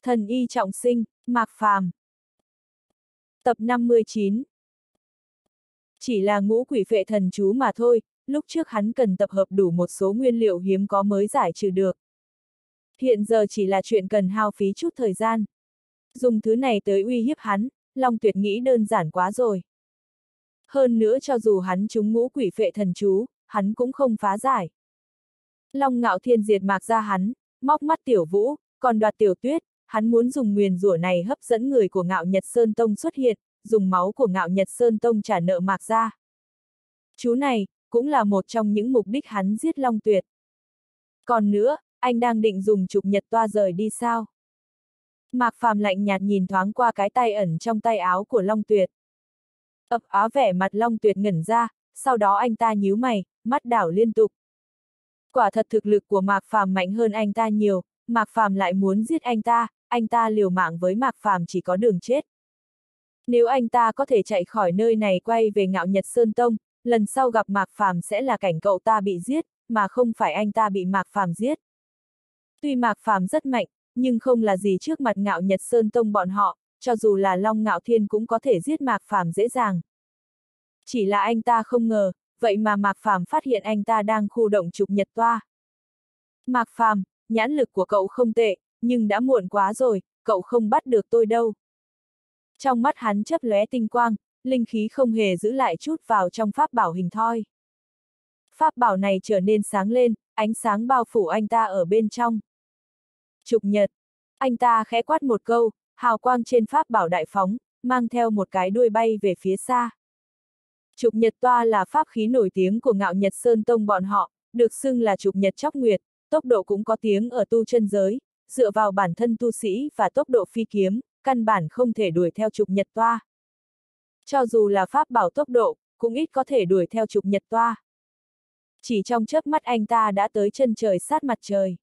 Thần y trọng sinh, Mạc Phàm. Tập 59. Chỉ là ngũ quỷ phệ thần chú mà thôi, lúc trước hắn cần tập hợp đủ một số nguyên liệu hiếm có mới giải trừ được. Hiện giờ chỉ là chuyện cần hao phí chút thời gian. Dùng thứ này tới uy hiếp hắn, Long Tuyệt nghĩ đơn giản quá rồi. Hơn nữa cho dù hắn trúng ngũ quỷ phệ thần chú, hắn cũng không phá giải. Long Ngạo Thiên diệt Mạc ra hắn, móc mắt Tiểu Vũ, còn đoạt Tiểu Tuyết, hắn muốn dùng nguyền rủa này hấp dẫn người của Ngạo Nhật Sơn Tông xuất hiện, dùng máu của Ngạo Nhật Sơn Tông trả nợ Mạc ra. Chú này, cũng là một trong những mục đích hắn giết Long Tuyệt. Còn nữa, anh đang định dùng trục nhật toa rời đi sao? Mạc Phàm lạnh nhạt nhìn thoáng qua cái tay ẩn trong tay áo của Long Tuyệt. Ập á vẻ mặt Long Tuyệt ngẩn ra, sau đó anh ta nhíu mày, mắt đảo liên tục. Quả thật thực lực của Mạc Phàm mạnh hơn anh ta nhiều, Mạc Phàm lại muốn giết anh ta liều mạng với Mạc Phàm chỉ có đường chết. Nếu anh ta có thể chạy khỏi nơi này quay về Ngạo Nhật Sơn Tông, lần sau gặp Mạc Phàm sẽ là cảnh cậu ta bị giết, mà không phải anh ta bị Mạc Phàm giết. Tuy Mạc Phàm rất mạnh, nhưng không là gì trước mặt Ngạo Nhật Sơn Tông bọn họ, cho dù là Long Ngạo Thiên cũng có thể giết Mạc Phàm dễ dàng. Chỉ là anh ta không ngờ, vậy mà Mạc Phàm phát hiện anh ta đang khu động trục nhật toa. Mạc Phàm, nhãn lực của cậu không tệ, nhưng đã muộn quá rồi, cậu không bắt được tôi đâu. Trong mắt hắn chớp lóe tinh quang, linh khí không hề giữ lại chút vào trong pháp bảo hình thoi. Pháp bảo này trở nên sáng lên, ánh sáng bao phủ anh ta ở bên trong. Trục nhật. Anh ta khẽ quát một câu, hào quang trên pháp bảo đại phóng, mang theo một cái đuôi bay về phía xa. Trục nhật toa là pháp khí nổi tiếng của Ngạo Nhật Sơn Tông bọn họ, được xưng là trục nhật chóc nguyệt, tốc độ cũng có tiếng ở tu chân giới, dựa vào bản thân tu sĩ và tốc độ phi kiếm, căn bản không thể đuổi theo trục nhật toa. Cho dù là pháp bảo tốc độ, cũng ít có thể đuổi theo trục nhật toa. Chỉ trong chớp mắt anh ta đã tới chân trời sát mặt trời.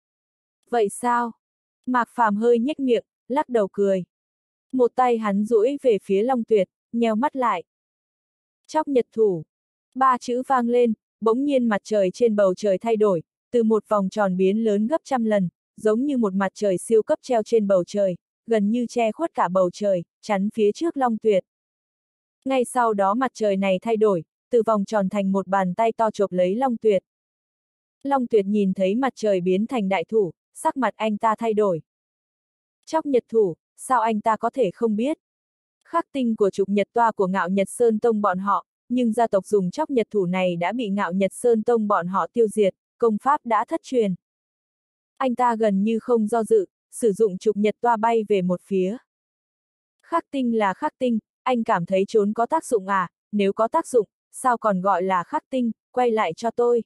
Vậy sao? Mạc Phàm hơi nhếch miệng, lắc đầu cười. Một tay hắn duỗi về phía Long Tuyệt, nheo mắt lại. Chóc nhật thủ. Ba chữ vang lên, bỗng nhiên mặt trời trên bầu trời thay đổi, từ một vòng tròn biến lớn gấp trăm lần, giống như một mặt trời siêu cấp treo trên bầu trời, gần như che khuất cả bầu trời, chắn phía trước Long Tuyệt. Ngay sau đó mặt trời này thay đổi, từ vòng tròn thành một bàn tay to chộp lấy Long Tuyệt. Long Tuyệt nhìn thấy mặt trời biến thành đại thủ, sắc mặt anh ta thay đổi. Chóc nhật thủ, sao anh ta có thể không biết? Khắc tinh của trục nhật toa của Ngạo Nhật Sơn Tông bọn họ, nhưng gia tộc dùng chóc nhật thủ này đã bị Ngạo Nhật Sơn Tông bọn họ tiêu diệt, công pháp đã thất truyền. Anh ta gần như không do dự, sử dụng trục nhật toa bay về một phía. Khắc tinh là khắc tinh, anh cảm thấy trốn có tác dụng à, nếu có tác dụng, sao còn gọi là khắc tinh, quay lại cho tôi.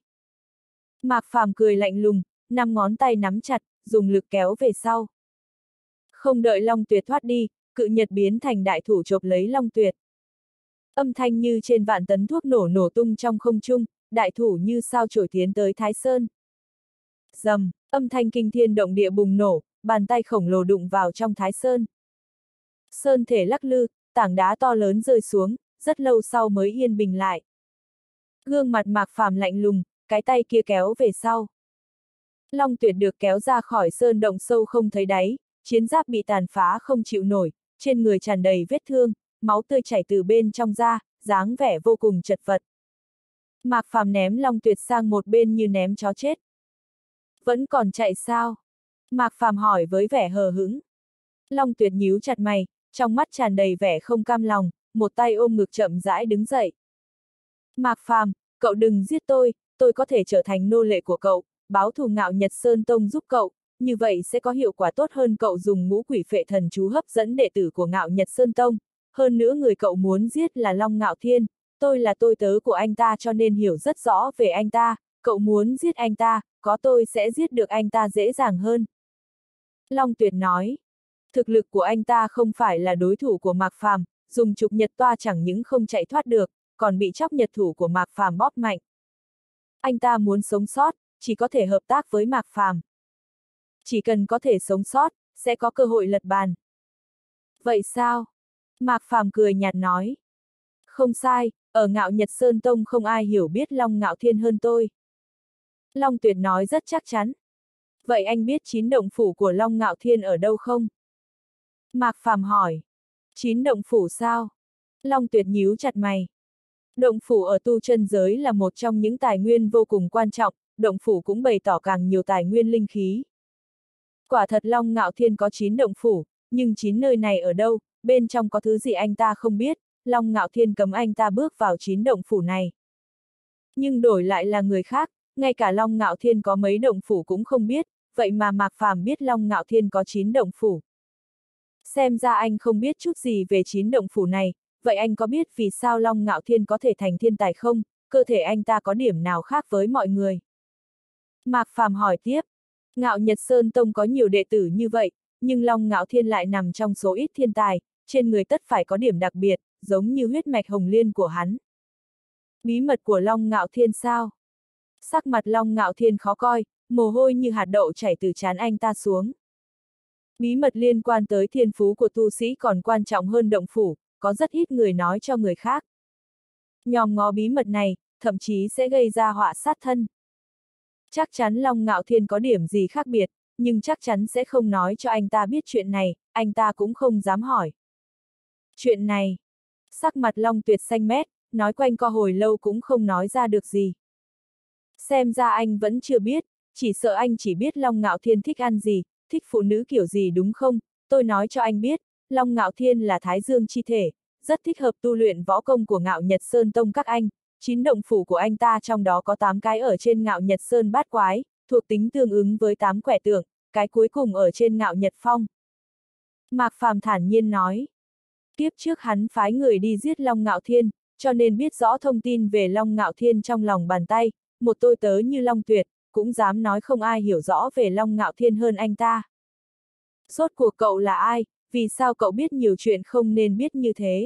Mạc Phàm cười lạnh lùng, 5 ngón tay nắm chặt, dùng lực kéo về sau. Không đợi Long Tuyệt thoát đi, cự nhật biến thành đại thủ chộp lấy Long Tuyệt. Âm thanh như trên vạn tấn thuốc nổ nổ tung trong không trung, đại thủ như sao chổi tiến tới Thái Sơn. Rầm, âm thanh kinh thiên động địa bùng nổ, bàn tay khổng lồ đụng vào trong Thái Sơn. Sơn thể lắc lư, tảng đá to lớn rơi xuống, rất lâu sau mới yên bình lại. Gương mặt Mạc Phàm lạnh lùng, cái tay kia kéo về sau. Long Tuyệt được kéo ra khỏi sơn động sâu không thấy đáy, chiến giáp bị tàn phá không chịu nổi, trên người tràn đầy vết thương, máu tươi chảy từ bên trong ra, dáng vẻ vô cùng chật vật. Mạc Phàm ném Long Tuyệt sang một bên như ném chó chết. Vẫn còn chạy sao? Mạc Phàm hỏi với vẻ hờ hững. Long Tuyệt nhíu chặt mày, trong mắt tràn đầy vẻ không cam lòng, một tay ôm ngực chậm rãi đứng dậy. Mạc Phàm, cậu đừng giết tôi có thể trở thành nô lệ của cậu, báo thù Ngạo Nhật Sơn Tông giúp cậu, như vậy sẽ có hiệu quả tốt hơn cậu dùng ngũ quỷ phệ thần chú hấp dẫn đệ tử của Ngạo Nhật Sơn Tông. Hơn nữa người cậu muốn giết là Long Ngạo Thiên, tôi là tôi tớ của anh ta cho nên hiểu rất rõ về anh ta, cậu muốn giết anh ta, có tôi sẽ giết được anh ta dễ dàng hơn. Long Tuyệt nói, thực lực của anh ta không phải là đối thủ của Mạc Phàm, dùng trục nhật toa chẳng những không chạy thoát được, còn bị chóc nhật thủ của Mạc Phàm bóp mạnh. Anh ta muốn sống sót, chỉ có thể hợp tác với Mạc Phàm. Chỉ cần có thể sống sót, sẽ có cơ hội lật bàn. Vậy sao? Mạc Phàm cười nhạt nói. Không sai, ở Ngạo Nhật Sơn Tông không ai hiểu biết Long Ngạo Thiên hơn tôi. Long Tuyệt nói rất chắc chắn. Vậy anh biết 9 động phủ của Long Ngạo Thiên ở đâu không? Mạc Phàm hỏi. 9 động phủ sao? Long Tuyệt nhíu chặt mày. Động phủ ở tu chân giới là một trong những tài nguyên vô cùng quan trọng, động phủ cũng bày tỏ càng nhiều tài nguyên linh khí. Quả thật Long Ngạo Thiên có 9 động phủ, nhưng 9 nơi này ở đâu, bên trong có thứ gì anh ta không biết, Long Ngạo Thiên cấm anh ta bước vào 9 động phủ này. Nhưng đổi lại là người khác, ngay cả Long Ngạo Thiên có mấy động phủ cũng không biết, vậy mà Mạc Phàm biết Long Ngạo Thiên có 9 động phủ. Xem ra anh không biết chút gì về 9 động phủ này, vậy anh có biết vì sao Long Ngạo Thiên có thể thành thiên tài không, cơ thể anh ta có điểm nào khác với mọi người? Mạc Phàm hỏi tiếp, Ngạo Nhật Sơn Tông có nhiều đệ tử như vậy, nhưng Long Ngạo Thiên lại nằm trong số ít thiên tài, trên người tất phải có điểm đặc biệt, giống như huyết mạch hồng liên của hắn. Bí mật của Long Ngạo Thiên sao? Sắc mặt Long Ngạo Thiên khó coi, mồ hôi như hạt đậu chảy từ trán anh ta xuống. Bí mật liên quan tới thiên phú của tu sĩ còn quan trọng hơn động phủ, có rất ít người nói cho người khác. Nhòm ngó bí mật này, thậm chí sẽ gây ra họa sát thân. Chắc chắn Long Ngạo Thiên có điểm gì khác biệt, nhưng chắc chắn sẽ không nói cho anh ta biết chuyện này, anh ta cũng không dám hỏi. Chuyện này, sắc mặt Long Tuyệt xanh mét, nói quanh co hồi lâu cũng không nói ra được gì. Xem ra anh vẫn chưa biết, chỉ sợ anh chỉ biết Long Ngạo Thiên thích ăn gì, thích phụ nữ kiểu gì đúng không? Tôi nói cho anh biết, Long Ngạo Thiên là Thái Dương chi thể, rất thích hợp tu luyện võ công của Ngạo Nhật Sơn Tông các anh. 9 động phủ của anh ta trong đó có 8 cái ở trên Ngạo Nhật Sơn bát quái, thuộc tính tương ứng với 8 quẻ tượng, cái cuối cùng ở trên Ngạo Nhật Phong. Mạc Phàm thản nhiên nói. Tiếp trước hắn phái người đi giết Long Ngạo Thiên, cho nên biết rõ thông tin về Long Ngạo Thiên trong lòng bàn tay, một tôi tớ như Long Tuyệt, cũng dám nói không ai hiểu rõ về Long Ngạo Thiên hơn anh ta. Rốt cuộc cậu là ai, vì sao cậu biết nhiều chuyện không nên biết như thế?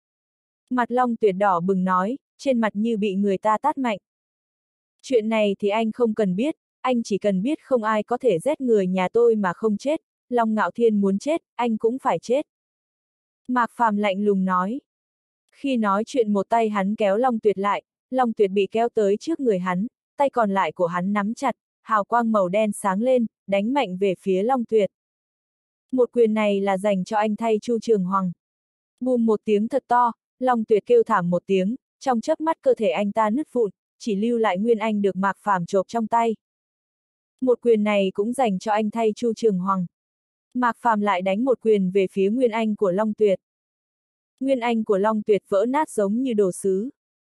Mặt Long Tuyệt đỏ bừng nói, trên mặt như bị người ta tát mạnh. Chuyện này thì anh không cần biết, anh chỉ cần biết không ai có thể giết người nhà tôi mà không chết, Long Ngạo Thiên muốn chết, anh cũng phải chết. Mạc Phàm lạnh lùng nói. Khi nói chuyện một tay hắn kéo Long Tuyệt lại, Long Tuyệt bị kéo tới trước người hắn, tay còn lại của hắn nắm chặt, hào quang màu đen sáng lên, đánh mạnh về phía Long Tuyệt. Một quyền này là dành cho anh thay Chu Trường Hoàng. Bùm một tiếng thật to, Long Tuyệt kêu thảm một tiếng, trong chớp mắt cơ thể anh ta nứt vụn, chỉ lưu lại nguyên anh được Mạc Phàm chộp trong tay. Một quyền này cũng dành cho anh thay Chu Trường Hoàng. Mạc Phàm lại đánh một quyền về phía nguyên anh của Long Tuyệt. Nguyên anh của Long Tuyệt vỡ nát giống như đồ sứ.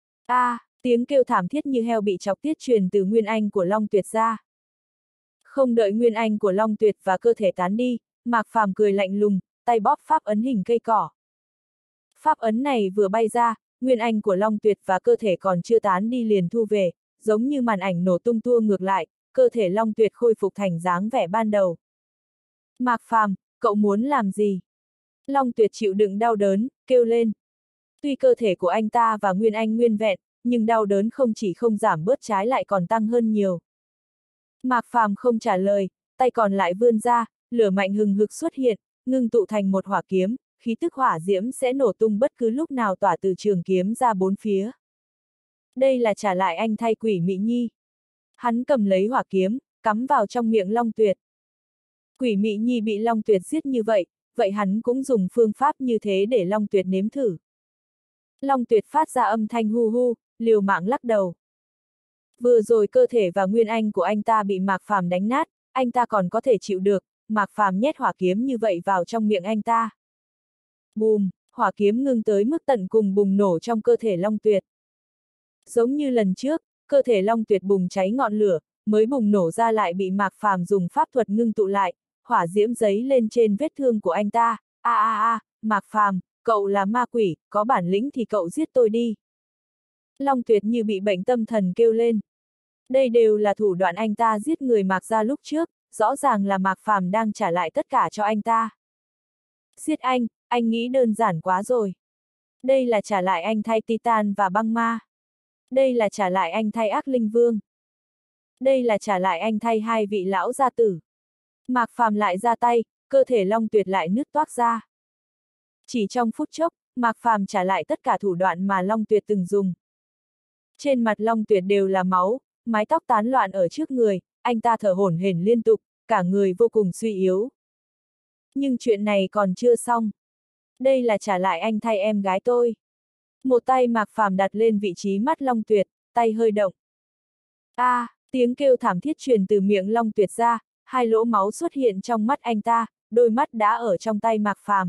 Tiếng kêu thảm thiết như heo bị chọc tiết truyền từ nguyên anh của Long Tuyệt ra. Không đợi nguyên anh của Long Tuyệt và cơ thể tán đi, Mạc Phàm cười lạnh lùng, tay bóp pháp ấn hình cây cỏ. Pháp ấn này vừa bay ra, nguyên anh của Long Tuyệt và cơ thể còn chưa tán đi liền thu về, giống như màn ảnh nổ tung tua ngược lại, cơ thể Long Tuyệt khôi phục thành dáng vẻ ban đầu. Mạc Phàm, cậu muốn làm gì? Long Tuyệt chịu đựng đau đớn, kêu lên. Tuy cơ thể của anh ta và nguyên anh nguyên vẹn, nhưng đau đớn không chỉ không giảm bớt trái lại còn tăng hơn nhiều. Mạc Phàm không trả lời, tay còn lại vươn ra, lửa mạnh hừng hực xuất hiện, ngưng tụ thành một hỏa kiếm, khí tức hỏa diễm sẽ nổ tung bất cứ lúc nào tỏa từ trường kiếm ra bốn phía. Đây là trả lại anh thay Quỷ Mị Nhi. Hắn cầm lấy hỏa kiếm, cắm vào trong miệng Long Tuyệt. Quỷ Mị Nhi bị Long Tuyệt giết như vậy, vậy hắn cũng dùng phương pháp như thế để Long Tuyệt nếm thử. Long Tuyệt phát ra âm thanh hu hu, liều mạng lắc đầu. Vừa rồi cơ thể và nguyên anh của anh ta bị Mạc Phàm đánh nát, anh ta còn có thể chịu được, Mạc Phàm nhét hỏa kiếm như vậy vào trong miệng anh ta. Bùm, hỏa kiếm ngưng tới mức tận cùng bùng nổ trong cơ thể Long Tuyệt. Giống như lần trước, cơ thể Long Tuyệt bùng cháy ngọn lửa, mới bùng nổ ra lại bị Mạc Phàm dùng pháp thuật ngưng tụ lại, hỏa diễm giấy lên trên vết thương của anh ta. Mạc Phàm, cậu là ma quỷ, có bản lĩnh thì cậu giết tôi đi. Long Tuyệt như bị bệnh tâm thần kêu lên. Đây đều là thủ đoạn anh ta giết người Mạc gia lúc trước, rõ ràng là Mạc Phàm đang trả lại tất cả cho anh ta. Giết anh nghĩ đơn giản quá rồi. Đây là trả lại anh thay Titan và băng ma. Đây là trả lại anh thay ác linh vương. Đây là trả lại anh thay hai vị lão gia tử. Mạc Phàm lại ra tay, cơ thể Long Tuyệt lại nứt toác ra. Chỉ trong phút chốc, Mạc Phàm trả lại tất cả thủ đoạn mà Long Tuyệt từng dùng. Trên mặt Long Tuyệt đều là máu, mái tóc tán loạn ở trước người, anh ta thở hổn hển liên tục, cả người vô cùng suy yếu. Nhưng chuyện này còn chưa xong. Đây là trả lại anh thay em gái tôi. Một tay Mạc Phàm đặt lên vị trí mắt Long Tuyệt, tay hơi động. Tiếng kêu thảm thiết truyền từ miệng Long Tuyệt ra, hai lỗ máu xuất hiện trong mắt anh ta, đôi mắt đã ở trong tay Mạc Phàm.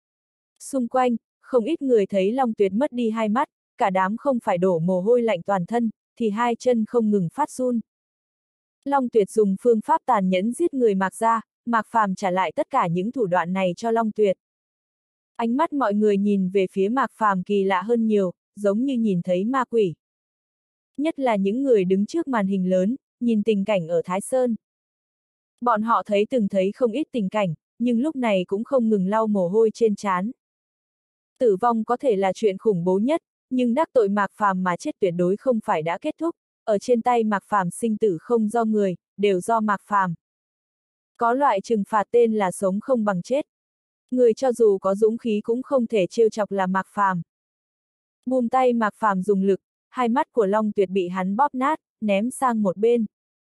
Xung quanh, không ít người thấy Long Tuyệt mất đi hai mắt, cả đám không phải đổ mồ hôi lạnh toàn thân, thì hai chân không ngừng phát run. Long Tuyệt dùng phương pháp tàn nhẫn giết người Mạc ra, Mạc Phàm trả lại tất cả những thủ đoạn này cho Long Tuyệt. Ánh mắt mọi người nhìn về phía Mạc Phàm kỳ lạ hơn nhiều, giống như nhìn thấy ma quỷ. Nhất là những người đứng trước màn hình lớn, nhìn tình cảnh ở Thái Sơn. Bọn họ từng thấy không ít tình cảnh, nhưng lúc này cũng không ngừng lau mồ hôi trên trán. Tử vong có thể là chuyện khủng bố nhất, nhưng đắc tội Mạc Phàm mà chết tuyệt đối không phải đã kết thúc, ở trên tay Mạc Phàm sinh tử không do người, đều do Mạc Phàm. Có loại trừng phạt tên là sống không bằng chết. Người cho dù có dũng khí cũng không thể trêu chọc là Mạc Phàm. Buông tay Mạc Phàm dùng lực, hai mắt của Long Tuyệt bị hắn bóp nát, ném sang một bên.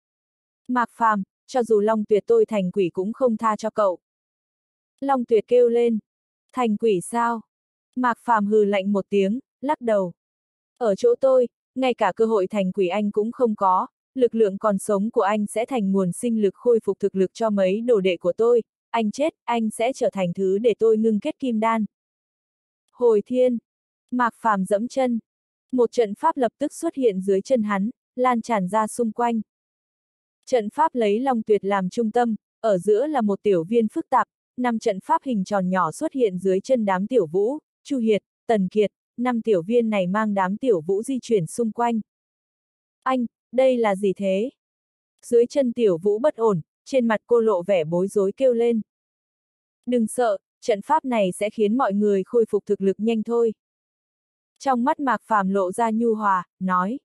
Mạc Phàm, cho dù Long Tuyệt tôi thành quỷ cũng không tha cho cậu. Long Tuyệt kêu lên. Thành quỷ sao? Mạc Phàm hừ lạnh một tiếng, lắc đầu. Ở chỗ tôi, ngay cả cơ hội thành quỷ anh cũng không có, lực lượng còn sống của anh sẽ thành nguồn sinh lực khôi phục thực lực cho mấy đồ đệ của tôi, anh chết, anh sẽ trở thành thứ để tôi ngưng kết kim đan. Hồi thiên. Mạc Phàm dẫm chân. Một trận pháp lập tức xuất hiện dưới chân hắn, lan tràn ra xung quanh. Trận pháp lấy Long Tuyệt làm trung tâm, ở giữa là một tiểu viên phức tạp, 5 trận pháp hình tròn nhỏ xuất hiện dưới chân đám tiểu vũ, Chu Hiệt, Tần Kiệt, 5 tiểu viên này mang đám tiểu vũ di chuyển xung quanh. Anh, đây là gì thế? Dưới chân tiểu vũ bất ổn, trên mặt cô lộ vẻ bối rối kêu lên. Đừng sợ, trận pháp này sẽ khiến mọi người khôi phục thực lực nhanh thôi. Trong mắt Mạc Phàm lộ ra nhu hòa, nói.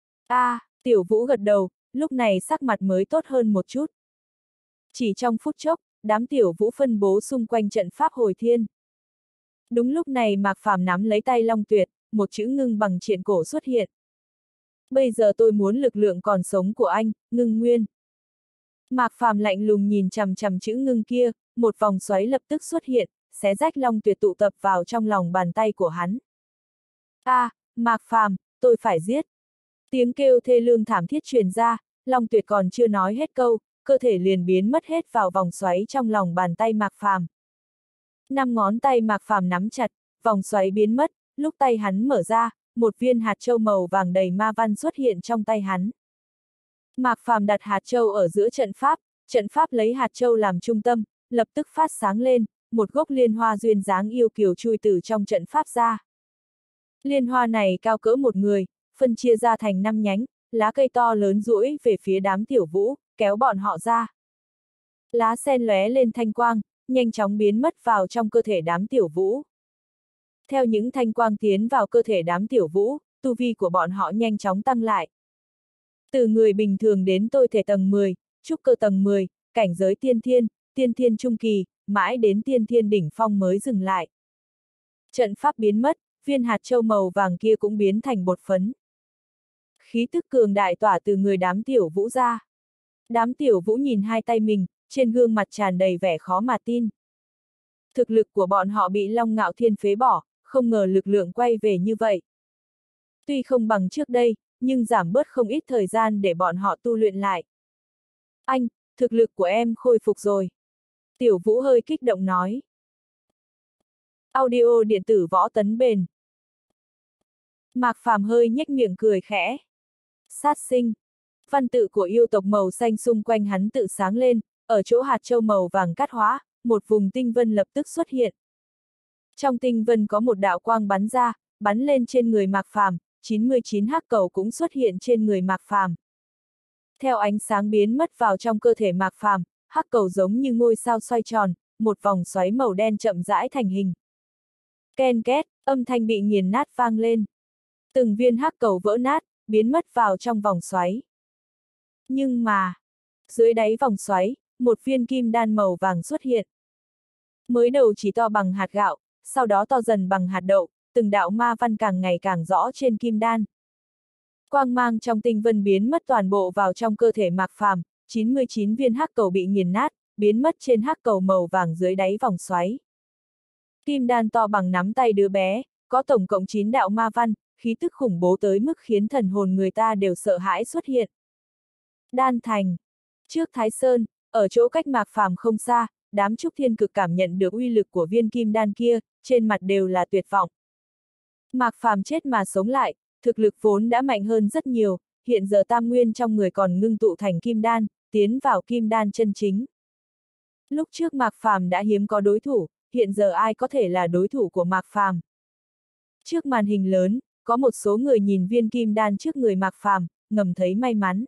Tiểu vũ gật đầu, lúc này sắc mặt mới tốt hơn một chút. Chỉ trong phút chốc, đám tiểu vũ phân bố xung quanh trận pháp hồi thiên. Đúng lúc này Mạc Phàm nắm lấy tay Long Tuyệt, một chữ ngưng bằng triện cổ xuất hiện. Bây giờ tôi muốn lực lượng còn sống của anh, ngưng nguyên. Mạc Phàm lạnh lùng nhìn chằm chằm chữ ngưng kia, một vòng xoáy lập tức xuất hiện, xé rách Long Tuyệt tụ tập vào trong lòng bàn tay của hắn. Mạc Phàm, tôi phải giết. Tiếng kêu thê lương thảm thiết truyền ra, Long Tuyệt còn chưa nói hết câu, cơ thể liền biến mất hết vào vòng xoáy trong lòng bàn tay Mạc Phàm. 5 ngón tay Mạc Phàm nắm chặt, vòng xoáy biến mất, lúc tay hắn mở ra, một viên hạt châu màu vàng đầy ma văn xuất hiện trong tay hắn. Mạc Phàm đặt hạt châu ở giữa trận pháp lấy hạt châu làm trung tâm, lập tức phát sáng lên, một gốc liên hoa duyên dáng yêu kiều chui từ trong trận pháp ra. Liên hoa này cao cỡ một người, phân chia ra thành 5 nhánh, lá cây to lớn duỗi về phía đám tiểu vũ, kéo bọn họ ra. Lá sen lóe lên thanh quang, nhanh chóng biến mất vào trong cơ thể đám tiểu vũ. Theo những thanh quang tiến vào cơ thể đám tiểu vũ, tu vi của bọn họ nhanh chóng tăng lại. Từ người bình thường đến tôi thể tầng 10, trúc cơ tầng 10, cảnh giới tiên thiên trung kỳ, mãi đến tiên thiên đỉnh phong mới dừng lại. Trận pháp biến mất, viên hạt châu màu vàng kia cũng biến thành bột phấn. Khí tức cường đại tỏa từ người đám tiểu vũ ra. Đám tiểu vũ nhìn hai tay mình, trên gương mặt tràn đầy vẻ khó mà tin. Thực lực của bọn họ bị Long Ngạo Thiên phế bỏ, không ngờ lực lượng quay về như vậy. Tuy không bằng trước đây, nhưng giảm bớt không ít thời gian để bọn họ tu luyện lại. Anh, thực lực của em khôi phục rồi. Tiểu vũ hơi kích động nói. Audio điện tử Võ Tấn Bền. Mạc Phàm hơi nhếch miệng cười khẽ. Sát sinh. Văn tự của yêu tộc màu xanh xung quanh hắn tự sáng lên, ở chỗ hạt châu màu vàng cát hóa, một vùng tinh vân lập tức xuất hiện. Trong tinh vân có một đạo quang bắn ra, bắn lên trên người Mạc Phàm, 99 hắc cầu cũng xuất hiện trên người Mạc Phàm. Theo ánh sáng biến mất vào trong cơ thể Mạc Phàm, hắc cầu giống như ngôi sao xoay tròn, một vòng xoáy màu đen chậm rãi thành hình. Ken két, âm thanh bị nghiền nát vang lên. Từng viên hắc cầu vỡ nát, biến mất vào trong vòng xoáy. Nhưng mà, dưới đáy vòng xoáy, một viên kim đan màu vàng xuất hiện. Mới đầu chỉ to bằng hạt gạo, sau đó to dần bằng hạt đậu, từng đạo ma văn càng ngày càng rõ trên kim đan. Quang mang trong tinh vân biến mất toàn bộ vào trong cơ thể Mạc Phàm, 99 viên hắc cầu bị nghiền nát, biến mất trên hắc cầu màu vàng dưới đáy vòng xoáy. Kim đan to bằng nắm tay đứa bé, có tổng cộng 9 đạo ma văn, khí tức khủng bố tới mức khiến thần hồn người ta đều sợ hãi xuất hiện. Đan thành. Trước Thái Sơn, ở chỗ cách Mạc Phàm không xa, đám Trúc Thiên Cực cảm nhận được uy lực của viên kim đan kia, trên mặt đều là tuyệt vọng. Mạc Phàm chết mà sống lại, thực lực vốn đã mạnh hơn rất nhiều, hiện giờ tam nguyên trong người còn ngưng tụ thành kim đan, tiến vào kim đan chân chính. Lúc trước Mạc Phàm đã hiếm có đối thủ, hiện giờ ai có thể là đối thủ của Mạc Phàm? Trước màn hình lớn, có một số người nhìn viên kim đan trước người Mạc Phàm, ngầm thấy may mắn.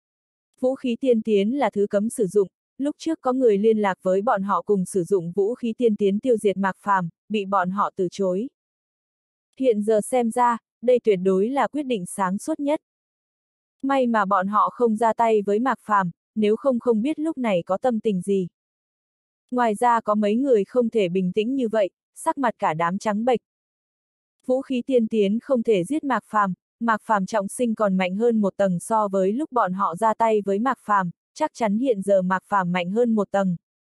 Vũ khí tiên tiến là thứ cấm sử dụng, lúc trước có người liên lạc với bọn họ cùng sử dụng vũ khí tiên tiến tiêu diệt Mạc Phàm, bị bọn họ từ chối. Hiện giờ xem ra, đây tuyệt đối là quyết định sáng suốt nhất. May mà bọn họ không ra tay với Mạc Phàm, nếu không không biết lúc này có tâm tình gì. Ngoài ra có mấy người không thể bình tĩnh như vậy, sắc mặt cả đám trắng bệch. Vũ khí tiên tiến không thể giết Mạc Phàm trọng sinh còn mạnh hơn một tầng so với lúc bọn họ ra tay với Mạc Phàm, chắc chắn hiện giờ Mạc Phàm mạnh hơn một tầng.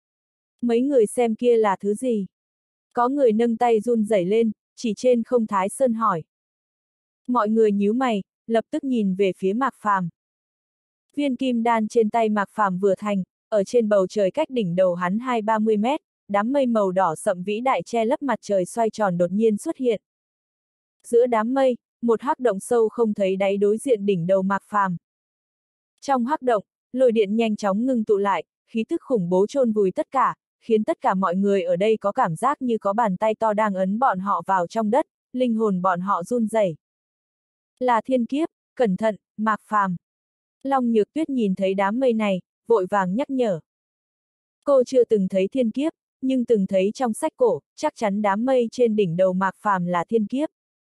Mấy người xem kia là thứ gì? Có người nâng tay run rẩy lên, chỉ trên không Thái Sơn hỏi. Mọi người nhíu mày, lập tức nhìn về phía Mạc Phàm. Viên kim đan trên tay Mạc Phàm vừa thành, ở trên bầu trời cách đỉnh đầu hắn 20-30 mét, đám mây màu đỏ sậm vĩ đại che lấp mặt trời xoay tròn đột nhiên xuất hiện. Giữa đám mây, một hắc động sâu không thấy đáy đối diện đỉnh đầu Mạc Phàm. Trong hắc động, lôi điện nhanh chóng ngưng tụ lại, khí tức khủng bố chôn vùi tất cả, khiến tất cả mọi người ở đây có cảm giác như có bàn tay to đang ấn bọn họ vào trong đất, linh hồn bọn họ run rẩy. Là thiên kiếp, cẩn thận, Mạc Phàm. Long Nhược Tuyết nhìn thấy đám mây này, vội vàng nhắc nhở. Cô chưa từng thấy thiên kiếp, nhưng từng thấy trong sách cổ, chắc chắn đám mây trên đỉnh đầu Mạc Phàm là thiên kiếp.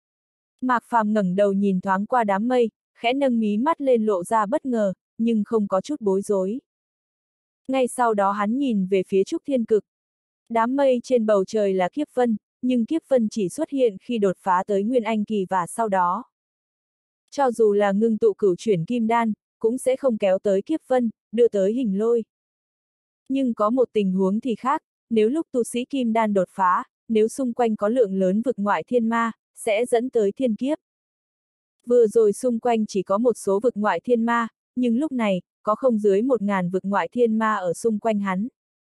Mạc Phàm ngẩng đầu nhìn thoáng qua đám mây, khẽ nâng mí mắt lên lộ ra bất ngờ, nhưng không có chút bối rối. Ngay sau đó hắn nhìn về phía Trúc Thiên Cực. Đám mây trên bầu trời là kiếp vân, nhưng kiếp vân chỉ xuất hiện khi đột phá tới Nguyên Anh kỳ và sau đó. Cho dù là ngưng tụ cửu chuyển kim đan, cũng sẽ không kéo tới kiếp vân, đưa tới hình lôi. Nhưng có một tình huống thì khác, nếu lúc tu sĩ kim đan đột phá, nếu xung quanh có lượng lớn vực ngoại thiên ma, sẽ dẫn tới thiên kiếp. Vừa rồi xung quanh chỉ có một số vực ngoại thiên ma, nhưng lúc này, có không dưới 1000 vực ngoại thiên ma ở xung quanh hắn.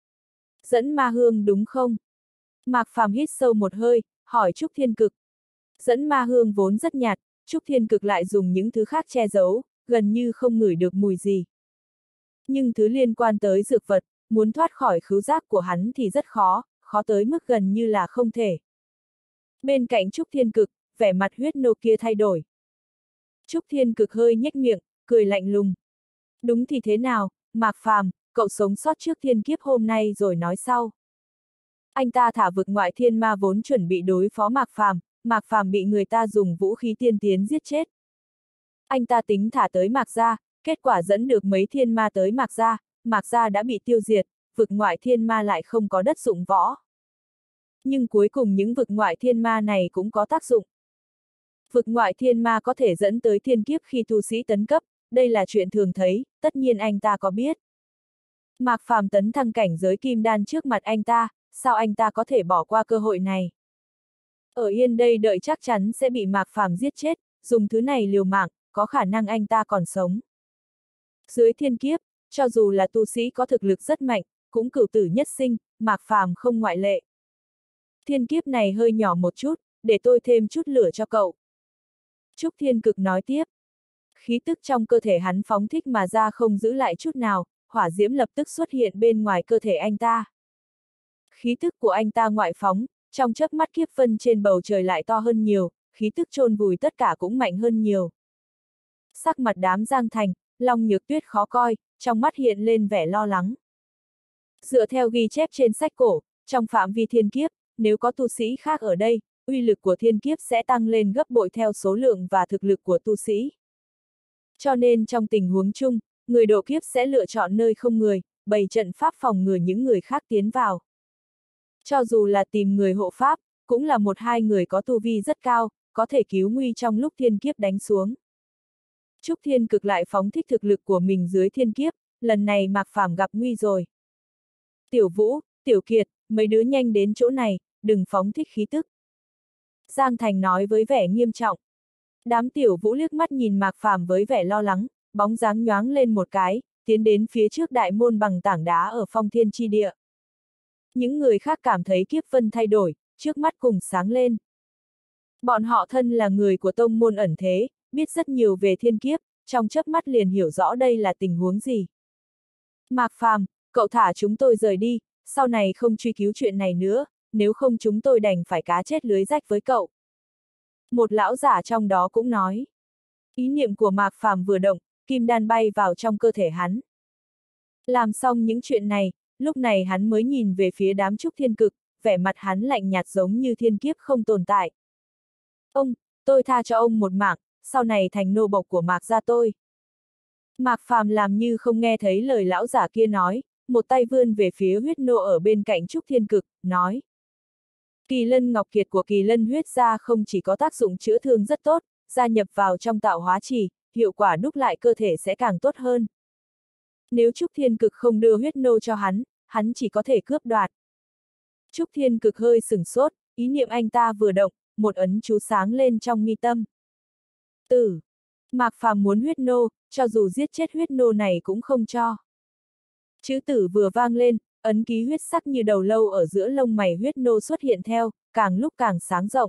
Dẫn ma hương đúng không? Mạc Phàm hít sâu một hơi, hỏi Trúc Thiên Cực. Dẫn ma hương vốn rất nhạt, Trúc Thiên Cực lại dùng những thứ khác che giấu, gần như không ngửi được mùi gì. Nhưng thứ liên quan tới dược vật, muốn thoát khỏi khứu giác của hắn thì rất khó, khó tới mức gần như là không thể. Bên cạnh Trúc Thiên Cực, vẻ mặt huyết nô kia thay đổi. Trúc Thiên Cực hơi nhếch miệng, cười lạnh lùng. Đúng thì thế nào, Mạc Phàm, cậu sống sót trước thiên kiếp hôm nay rồi nói sau. Anh ta thả vực ngoại thiên ma vốn chuẩn bị đối phó Mạc Phàm bị người ta dùng vũ khí tiên tiến giết chết. Anh ta tính thả tới Mạc gia, kết quả dẫn được mấy thiên ma tới Mạc gia đã bị tiêu diệt, vực ngoại thiên ma lại không có đất dụng võ. Nhưng cuối cùng những vực ngoại thiên ma này cũng có tác dụng. Vực ngoại thiên ma có thể dẫn tới thiên kiếp khi tu sĩ tấn cấp, đây là chuyện thường thấy, tất nhiên anh ta có biết. Mạc Phàm tấn thăng cảnh giới kim đan trước mặt anh ta, sao anh ta có thể bỏ qua cơ hội này? Ở yên đây đợi chắc chắn sẽ bị Mạc Phàm giết chết, dùng thứ này liều mạng, có khả năng anh ta còn sống. Dưới thiên kiếp, cho dù là tu sĩ có thực lực rất mạnh, cũng cửu tử nhất sinh, Mạc Phàm không ngoại lệ. Thiên kiếp này hơi nhỏ một chút, để tôi thêm chút lửa cho cậu. Trúc Thiên Cực nói tiếp. Khí tức trong cơ thể hắn phóng thích mà ra không giữ lại chút nào, hỏa diễm lập tức xuất hiện bên ngoài cơ thể anh ta. Khí tức của anh ta ngoại phóng, trong chớp mắt kiếp vân trên bầu trời lại to hơn nhiều, khí tức chôn vùi tất cả cũng mạnh hơn nhiều. Sắc mặt đám Giang Thành, Long Nhược Tuyết khó coi, trong mắt hiện lên vẻ lo lắng. Dựa theo ghi chép trên sách cổ, trong phạm vi thiên kiếp, nếu có tu sĩ khác ở đây, uy lực của thiên kiếp sẽ tăng lên gấp bội theo số lượng và thực lực của tu sĩ. Cho nên trong tình huống chung, người độ kiếp sẽ lựa chọn nơi không người, bày trận pháp phòng ngừa những người khác tiến vào. Cho dù là tìm người hộ pháp, cũng là một hai người có tu vi rất cao, có thể cứu nguy trong lúc thiên kiếp đánh xuống. Trúc Thiên Cực lại phóng thích thực lực của mình dưới thiên kiếp, lần này Mạc Phàm gặp nguy rồi. Tiểu Vũ, Tiểu Kiệt, mấy đứa nhanh đến chỗ này, đừng phóng thích khí tức. Giang Thành nói với vẻ nghiêm trọng. Đám Tiểu Vũ liếc mắt nhìn Mạc Phàm với vẻ lo lắng, bóng dáng nhoáng lên một cái, tiến đến phía trước đại môn bằng tảng đá ở Phong Thiên Chi Địa. Những người khác cảm thấy kiếp vân thay đổi, trước mắt cùng sáng lên. Bọn họ thân là người của tông môn ẩn thế, biết rất nhiều về thiên kiếp, trong chớp mắt liền hiểu rõ đây là tình huống gì. Mạc Phàm, cậu thả chúng tôi rời đi, sau này không truy cứu chuyện này nữa, nếu không chúng tôi đành phải cá chết lưới rách với cậu. Một lão giả trong đó cũng nói. Ý niệm của Mạc Phàm vừa động, kim đan bay vào trong cơ thể hắn. Làm xong những chuyện này, lúc này hắn mới nhìn về phía đám trúc thiên cực, vẻ mặt hắn lạnh nhạt giống như thiên kiếp không tồn tại. Ông, tôi tha cho ông một mạng, sau này thành nô bộc của Mạc gia tôi. Mạc Phàm làm như không nghe thấy lời lão giả kia nói, một tay vươn về phía huyết nô ở bên cạnh trúc thiên cực, nói. Kỳ lân ngọc kiệt của kỳ lân huyết gia không chỉ có tác dụng chữa thương rất tốt, gia nhập vào trong tạo hóa trì, hiệu quả đúc lại cơ thể sẽ càng tốt hơn. Nếu Trúc Thiên Cực không đưa huyết nô cho hắn chỉ có thể cướp đoạt. Trúc Thiên Cực hơi sửng sốt, ý niệm anh ta vừa động, một ấn chú sáng lên trong mi tâm. Tử. Mạc Phàm muốn huyết nô, cho dù giết chết huyết nô này cũng không cho. Chữ tử vừa vang lên, ấn ký huyết sắc như đầu lâu ở giữa lông mày huyết nô xuất hiện theo, càng lúc càng sáng rộng.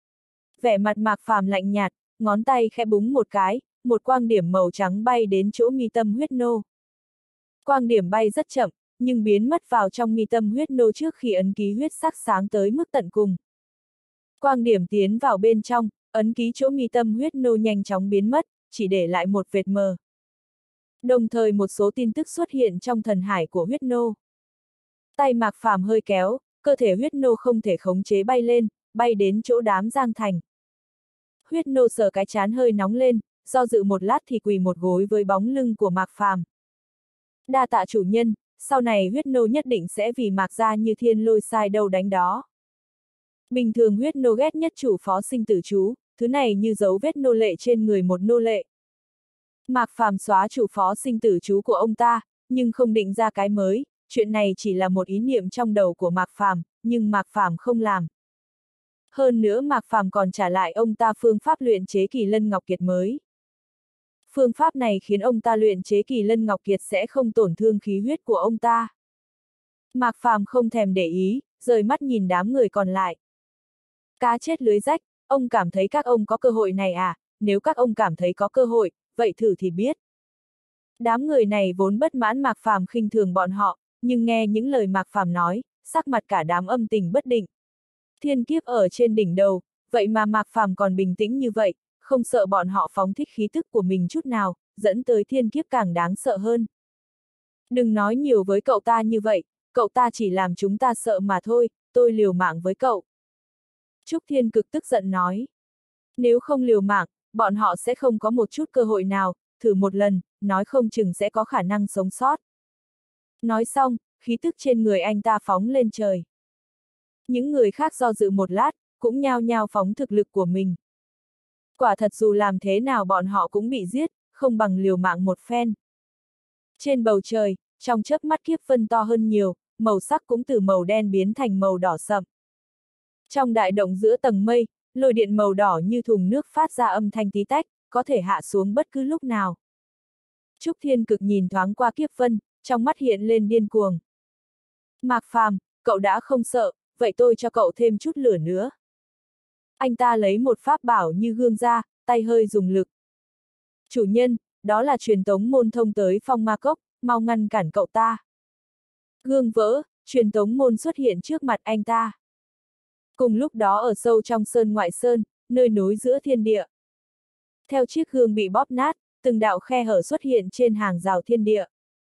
Vẻ mặt Mạc Phàm lạnh nhạt, ngón tay khẽ búng một cái, một quang điểm màu trắng bay đến chỗ mi tâm huyết nô. Quang điểm bay rất chậm, nhưng biến mất vào trong mi tâm huyết nô trước khi ấn ký huyết sắc sáng tới mức tận cùng. Quang điểm tiến vào bên trong, ấn ký chỗ mi tâm huyết nô nhanh chóng biến mất, chỉ để lại một vệt mờ. Đồng thời một số tin tức xuất hiện trong thần hải của huyết nô. Tay Mạc Phàm hơi kéo, cơ thể huyết nô không thể khống chế bay lên, bay đến chỗ đám Giang Thành. Huyết nô sờ cái trán hơi nóng lên, do dự một lát thì quỳ một gối với bóng lưng của Mạc Phàm. Đa tạ chủ nhân, sau này huyết nô nhất định sẽ vì Mạc gia như thiên lôi sai đâu đánh đó. Bình thường huyết nô ghét nhất chủ phó sinh tử chú, thứ này như dấu vết nô lệ trên người một nô lệ. Mạc Phàm xóa chủ phó sinh tử chú của ông ta, nhưng không định ra cái mới, chuyện này chỉ là một ý niệm trong đầu của Mạc Phàm, nhưng Mạc Phàm không làm. Hơn nữa Mạc Phàm còn trả lại ông ta phương pháp luyện chế kỳ lân ngọc kiệt mới. Phương pháp này khiến ông ta luyện chế kỳ lân ngọc kiệt sẽ không tổn thương khí huyết của ông ta. Mạc Phàm không thèm để ý, rời mắt nhìn đám người còn lại. Cá chết lưới rách, ông cảm thấy các ông có cơ hội này à, nếu các ông cảm thấy có cơ hội, vậy thử thì biết. Đám người này vốn bất mãn Mạc Phàm khinh thường bọn họ, nhưng nghe những lời Mạc Phàm nói, sắc mặt cả đám âm tình bất định. Thiên kiếp ở trên đỉnh đầu, vậy mà Mạc Phàm còn bình tĩnh như vậy, không sợ bọn họ phóng thích khí tức của mình chút nào, dẫn tới thiên kiếp càng đáng sợ hơn. Đừng nói nhiều với cậu ta như vậy, cậu ta chỉ làm chúng ta sợ mà thôi, tôi liều mạng với cậu. Trúc Thiên Cực tức giận nói. Nếu không liều mạng, bọn họ sẽ không có một chút cơ hội nào, thử một lần, nói không chừng sẽ có khả năng sống sót. Nói xong, khí tức trên người anh ta phóng lên trời. Những người khác do dự một lát, cũng nhao nhao phóng thực lực của mình. Quả thật dù làm thế nào bọn họ cũng bị giết, không bằng liều mạng một phen. Trên bầu trời, trong chớp mắt kiếp vân to hơn nhiều, màu sắc cũng từ màu đen biến thành màu đỏ sậm. Trong đại động giữa tầng mây, lôi điện màu đỏ như thùng nước phát ra âm thanh tí tách, có thể hạ xuống bất cứ lúc nào. Trúc Thiên Cực nhìn thoáng qua kiếp vân, trong mắt hiện lên điên cuồng. Mạc Phàm, cậu đã không sợ, vậy tôi cho cậu thêm chút lửa nữa. Anh ta lấy một pháp bảo như gương ra, tay hơi dùng lực. Chủ nhân, đó là truyền tống môn thông tới phong ma cốc, mau ngăn cản cậu ta. Gương vỡ, truyền tống môn xuất hiện trước mặt anh ta. Cùng lúc đó ở sâu trong sơn ngoại sơn, nơi nối giữa thiên địa. Theo chiếc gương bị bóp nát, từng đạo khe hở xuất hiện trên hàng rào thiên địa.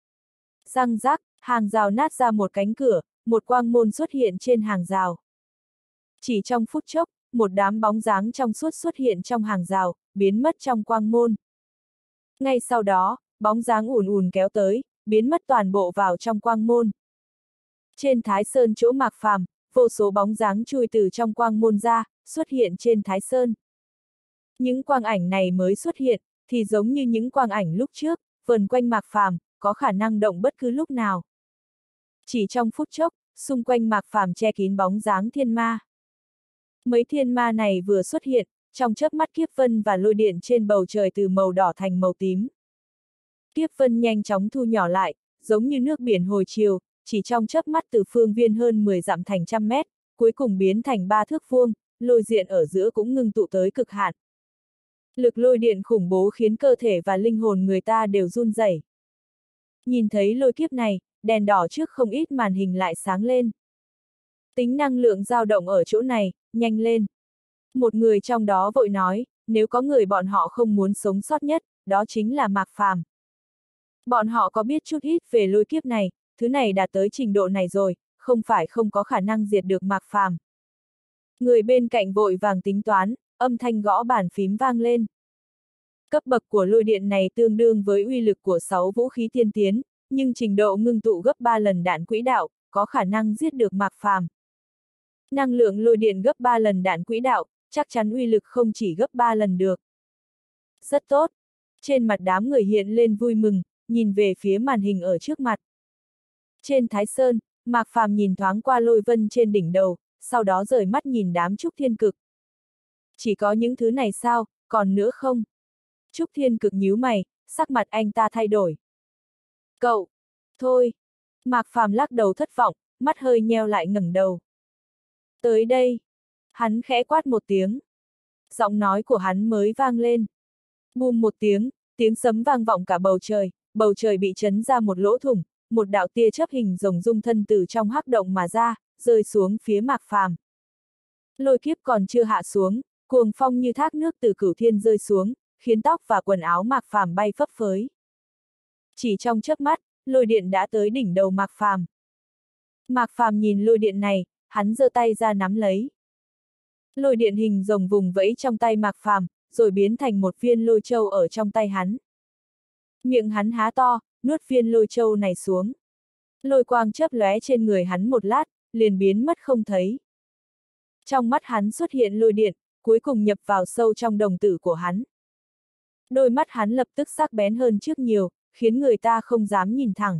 Răng rắc, hàng rào nát ra một cánh cửa, một quang môn xuất hiện trên hàng rào. Chỉ trong phút chốc, một đám bóng dáng trong suốt xuất hiện trong hàng rào, biến mất trong quang môn. Ngay sau đó, bóng dáng ùn ùn kéo tới, biến mất toàn bộ vào trong quang môn. Trên Thái Sơn chỗ Mạc Phàm, vô số bóng dáng chui từ trong quang môn ra, xuất hiện trên Thái Sơn. Những quang ảnh này mới xuất hiện, thì giống như những quang ảnh lúc trước, vần quanh Mạc Phàm, có khả năng động bất cứ lúc nào. Chỉ trong phút chốc, xung quanh Mạc Phàm che kín bóng dáng thiên ma. Mấy thiên ma này vừa xuất hiện, trong chớp mắt kiếp vân và lôi điện trên bầu trời từ màu đỏ thành màu tím. Kiếp vân nhanh chóng thu nhỏ lại, giống như nước biển hồi chiều, chỉ trong chớp mắt từ phương viên hơn 10 dặm thành trăm mét, cuối cùng biến thành 3 thước vuông, lôi diện ở giữa cũng ngưng tụ tới cực hạn. Lực lôi điện khủng bố khiến cơ thể và linh hồn người ta đều run rẩy. Nhìn thấy lôi kiếp này, đèn đỏ trước không ít màn hình lại sáng lên. Tính năng lượng dao động ở chỗ này, nhanh lên. Một người trong đó vội nói, nếu có người bọn họ không muốn sống sót nhất, đó chính là Mạc Phàm. Bọn họ có biết chút ít về lôi kiếp này, thứ này đạt tới trình độ này rồi, không phải không có khả năng diệt được Mạc Phàm. Người bên cạnh vội vàng tính toán, âm thanh gõ bàn phím vang lên. Cấp bậc của lôi điện này tương đương với uy lực của 6 vũ khí tiên tiến, nhưng trình độ ngưng tụ gấp 3 lần đạn quỹ đạo, có khả năng giết được Mạc Phàm. Năng lượng lôi điện gấp 3 lần đạn quỹ đạo, chắc chắn uy lực không chỉ gấp 3 lần được. Rất tốt. Trên mặt đám người hiện lên vui mừng, nhìn về phía màn hình ở trước mặt. Trên Thái Sơn, Mạc Phàm nhìn thoáng qua lôi vân trên đỉnh đầu, sau đó rời mắt nhìn đám Trúc Thiên Cực. Chỉ có những thứ này sao, còn nữa không? Trúc Thiên Cực nhíu mày, sắc mặt anh ta thay đổi. Cậu! Thôi! Mạc Phàm lắc đầu thất vọng, mắt hơi nheo lại ngẩng đầu. Tới đây! Hắn khẽ quát một tiếng. Giọng nói của hắn mới vang lên. Bùm một tiếng, tiếng sấm vang vọng cả bầu trời bị chấn ra một lỗ thủng, một đạo tia chớp hình rồng dung thân từ trong hắc động mà ra, rơi xuống phía Mạc Phàm. Lôi kiếp còn chưa hạ xuống, cuồng phong như thác nước từ cửu thiên rơi xuống, khiến tóc và quần áo Mạc Phàm bay phấp phới. Chỉ trong chớp mắt, lôi điện đã tới đỉnh đầu Mạc Phàm. Mạc Phàm nhìn lôi điện này, hắn giơ tay ra nắm lấy. Lôi điện hình rồng vùng vẫy trong tay Mạc Phàm, rồi biến thành một viên lôi châu ở trong tay hắn. Miệng hắn há to, nuốt viên lôi châu này xuống. Lôi quang chớp lóe trên người hắn một lát, liền biến mất không thấy. Trong mắt hắn xuất hiện lôi điện, cuối cùng nhập vào sâu trong đồng tử của hắn. Đôi mắt hắn lập tức sắc bén hơn trước nhiều, khiến người ta không dám nhìn thẳng.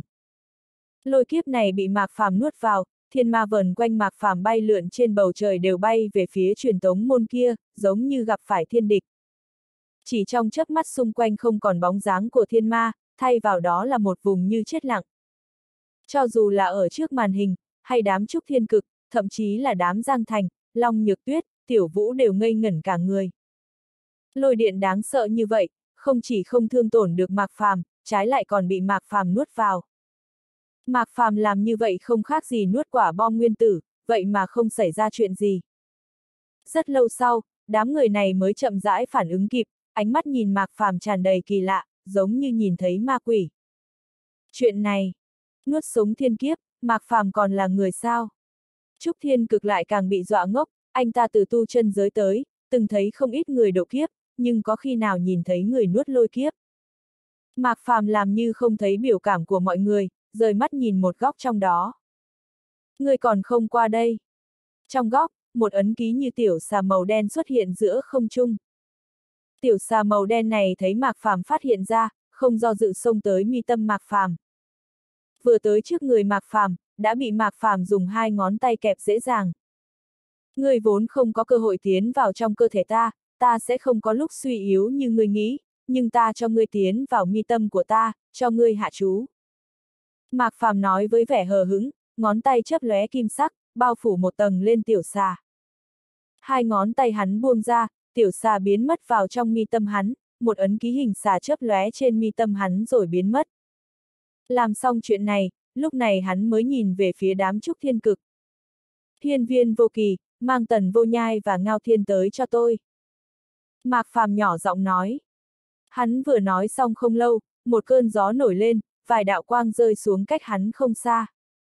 Lôi kiếp này bị Mạc Phàm nuốt vào, thiên ma vờn quanh Mạc Phàm bay lượn trên bầu trời đều bay về phía truyền tống môn kia, giống như gặp phải thiên địch. Chỉ trong chớp mắt xung quanh không còn bóng dáng của thiên ma, thay vào đó là một vùng như chết lặng. Cho dù là ở trước màn hình, hay đám Trúc Thiên Cực, thậm chí là đám Giang Thành, Long Nhược Tuyết, Tiểu Vũ đều ngây ngẩn cả người. Lôi điện đáng sợ như vậy, không chỉ không thương tổn được Mạc Phàm, trái lại còn bị Mạc Phàm nuốt vào. Mạc Phàm làm như vậy không khác gì nuốt quả bom nguyên tử, vậy mà không xảy ra chuyện gì. Rất lâu sau, đám người này mới chậm rãi phản ứng kịp, ánh mắt nhìn Mạc Phàm tràn đầy kỳ lạ, giống như nhìn thấy ma quỷ. Chuyện này, nuốt sống thiên kiếp, Mạc Phàm còn là người sao? Trúc Thiên Cực lại càng bị dọa ngốc, anh ta từ tu chân giới tới, từng thấy không ít người độ kiếp, nhưng có khi nào nhìn thấy người nuốt lôi kiếp. Mạc Phàm làm như không thấy biểu cảm của mọi người, rời mắt nhìn một góc trong đó. Người còn không qua đây. Trong góc, một ấn ký như tiểu xà màu đen xuất hiện giữa không trung. Tiểu xà màu đen này thấy Mạc Phàm phát hiện ra, không do dự xông tới mi tâm Mạc Phàm. Vừa tới trước người Mạc Phàm, đã bị Mạc Phàm dùng 2 ngón tay kẹp dễ dàng. Ngươi vốn không có cơ hội tiến vào trong cơ thể ta, ta sẽ không có lúc suy yếu như ngươi nghĩ, nhưng ta cho ngươi tiến vào mi tâm của ta, cho ngươi hạ chú. Mạc Phàm nói với vẻ hờ hững, ngón tay chớp lóe kim sắc, bao phủ một tầng lên tiểu xà. 2 ngón tay hắn buông ra, tiểu xà biến mất vào trong mi tâm hắn, một ấn ký hình xà chớp lóe trên mi tâm hắn rồi biến mất. Làm xong chuyện này, lúc này hắn mới nhìn về phía đám Trúc Thiên Cực. Hiên Viên Vô Kỳ, mang Tần Vô Nhai và Ngao Thiên tới cho tôi. Mạc Phàm nhỏ giọng nói. Hắn vừa nói xong không lâu, một cơn gió nổi lên, vài đạo quang rơi xuống cách hắn không xa.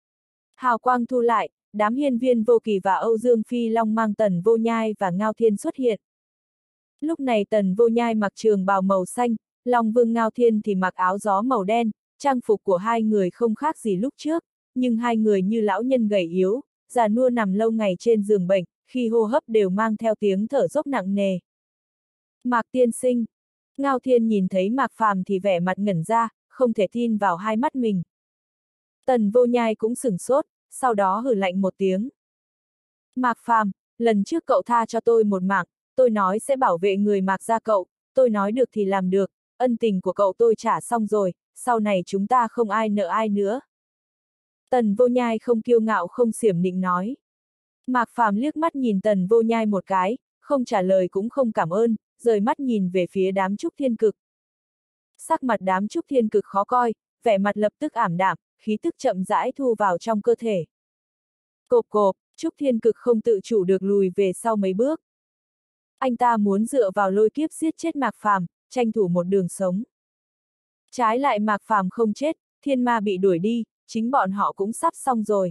Hào quang thu lại, đám Hiên Viên Vô Kỳ và Âu Dương Phi Long mang Tần Vô Nhai và Ngao Thiên xuất hiện. Lúc này Tần Vô Nhai mặc trường bào màu xanh, Long Vương Ngao Thiên thì mặc áo gió màu đen, trang phục của hai người không khác gì lúc trước, nhưng hai người như lão nhân gầy yếu, già nua nằm lâu ngày trên giường bệnh, khi hô hấp đều mang theo tiếng thở dốc nặng nề. Mạc tiên sinh. Ngao Thiên nhìn thấy Mạc Phàm thì vẻ mặt ngẩn ra, không thể tin vào hai mắt mình. Tần Vô Nhai cũng sửng sốt, sau đó hừ lạnh một tiếng. Mạc Phàm, lần trước cậu tha cho tôi một mạng, tôi nói sẽ bảo vệ người Mạc gia cậu, tôi nói được thì làm được, ân tình của cậu tôi trả xong rồi, sau này chúng ta không ai nợ ai nữa. Tần Vô Nhai không kiêu ngạo không xiểm nịnh nói. Mạc Phàm liếc mắt nhìn Tần Vô Nhai một cái, không trả lời cũng không cảm ơn, rời mắt nhìn về phía đám Trúc Thiên Cực. Sắc mặt đám Trúc Thiên Cực khó coi, vẻ mặt lập tức ảm đạm, khí tức chậm rãi thu vào trong cơ thể. Cộp cộp, Trúc Thiên Cực không tự chủ được lùi về sau mấy bước. Anh ta muốn dựa vào lôi kiếp giết chết Mạc Phàm, tranh thủ một đường sống. Trái lại Mạc Phàm không chết, thiên ma bị đuổi đi, chính bọn họ cũng sắp xong rồi.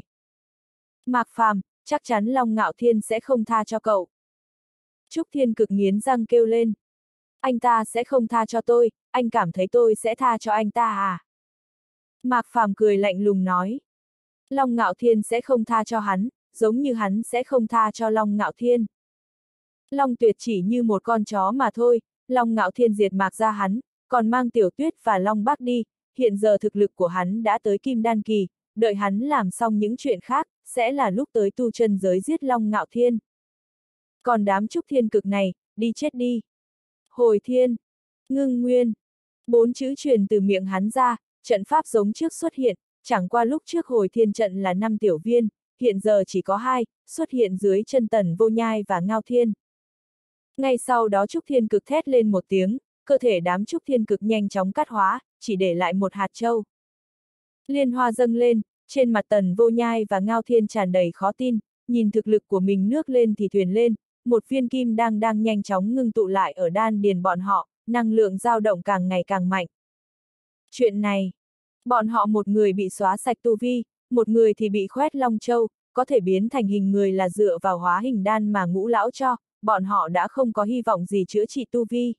Mạc Phàm, chắc chắn Long Ngạo Thiên sẽ không tha cho cậu. Trúc Thiên Cực nghiến răng kêu lên. Anh ta sẽ không tha cho tôi, anh cảm thấy tôi sẽ tha cho anh ta à? Mạc Phàm cười lạnh lùng nói. Long Ngạo Thiên sẽ không tha cho hắn, giống như hắn sẽ không tha cho Long Ngạo Thiên. Long Tuyệt chỉ như một con chó mà thôi, Long Ngạo Thiên diệt Mạc gia hắn, còn mang Tiểu Tuyết và Long Bác đi, hiện giờ thực lực của hắn đã tới Kim Đan kỳ, đợi hắn làm xong những chuyện khác, sẽ là lúc tới tu chân giới giết Long Ngạo Thiên. Còn đám Trúc Thiên Cực này, đi chết đi. Hồi Thiên, Ngưng Nguyên, 4 chữ truyền từ miệng hắn ra, trận pháp giống trước xuất hiện, chẳng qua lúc trước Hồi Thiên trận là 5 tiểu viên, hiện giờ chỉ có 2, xuất hiện dưới chân Tần Vô Nhai và Ngao Thiên. Ngay sau đó Trúc Thiên Cực thét lên một tiếng, cơ thể đám Trúc Thiên Cực nhanh chóng cát hóa, chỉ để lại một hạt châu. Liên hoa dâng lên, trên mặt Tần Vô Nhai và Ngao Thiên tràn đầy khó tin, nhìn thực lực của mình nước lên thì thuyền lên, một viên kim đang nhanh chóng ngưng tụ lại ở đan điền bọn họ, năng lượng dao động càng ngày càng mạnh. Chuyện này, bọn họ một người bị xóa sạch tu vi, một người thì bị khoét long châu, có thể biến thành hình người là dựa vào hóa hình đan mà Ngũ lão cho, bọn họ đã không có hy vọng gì chữa trị tu vi.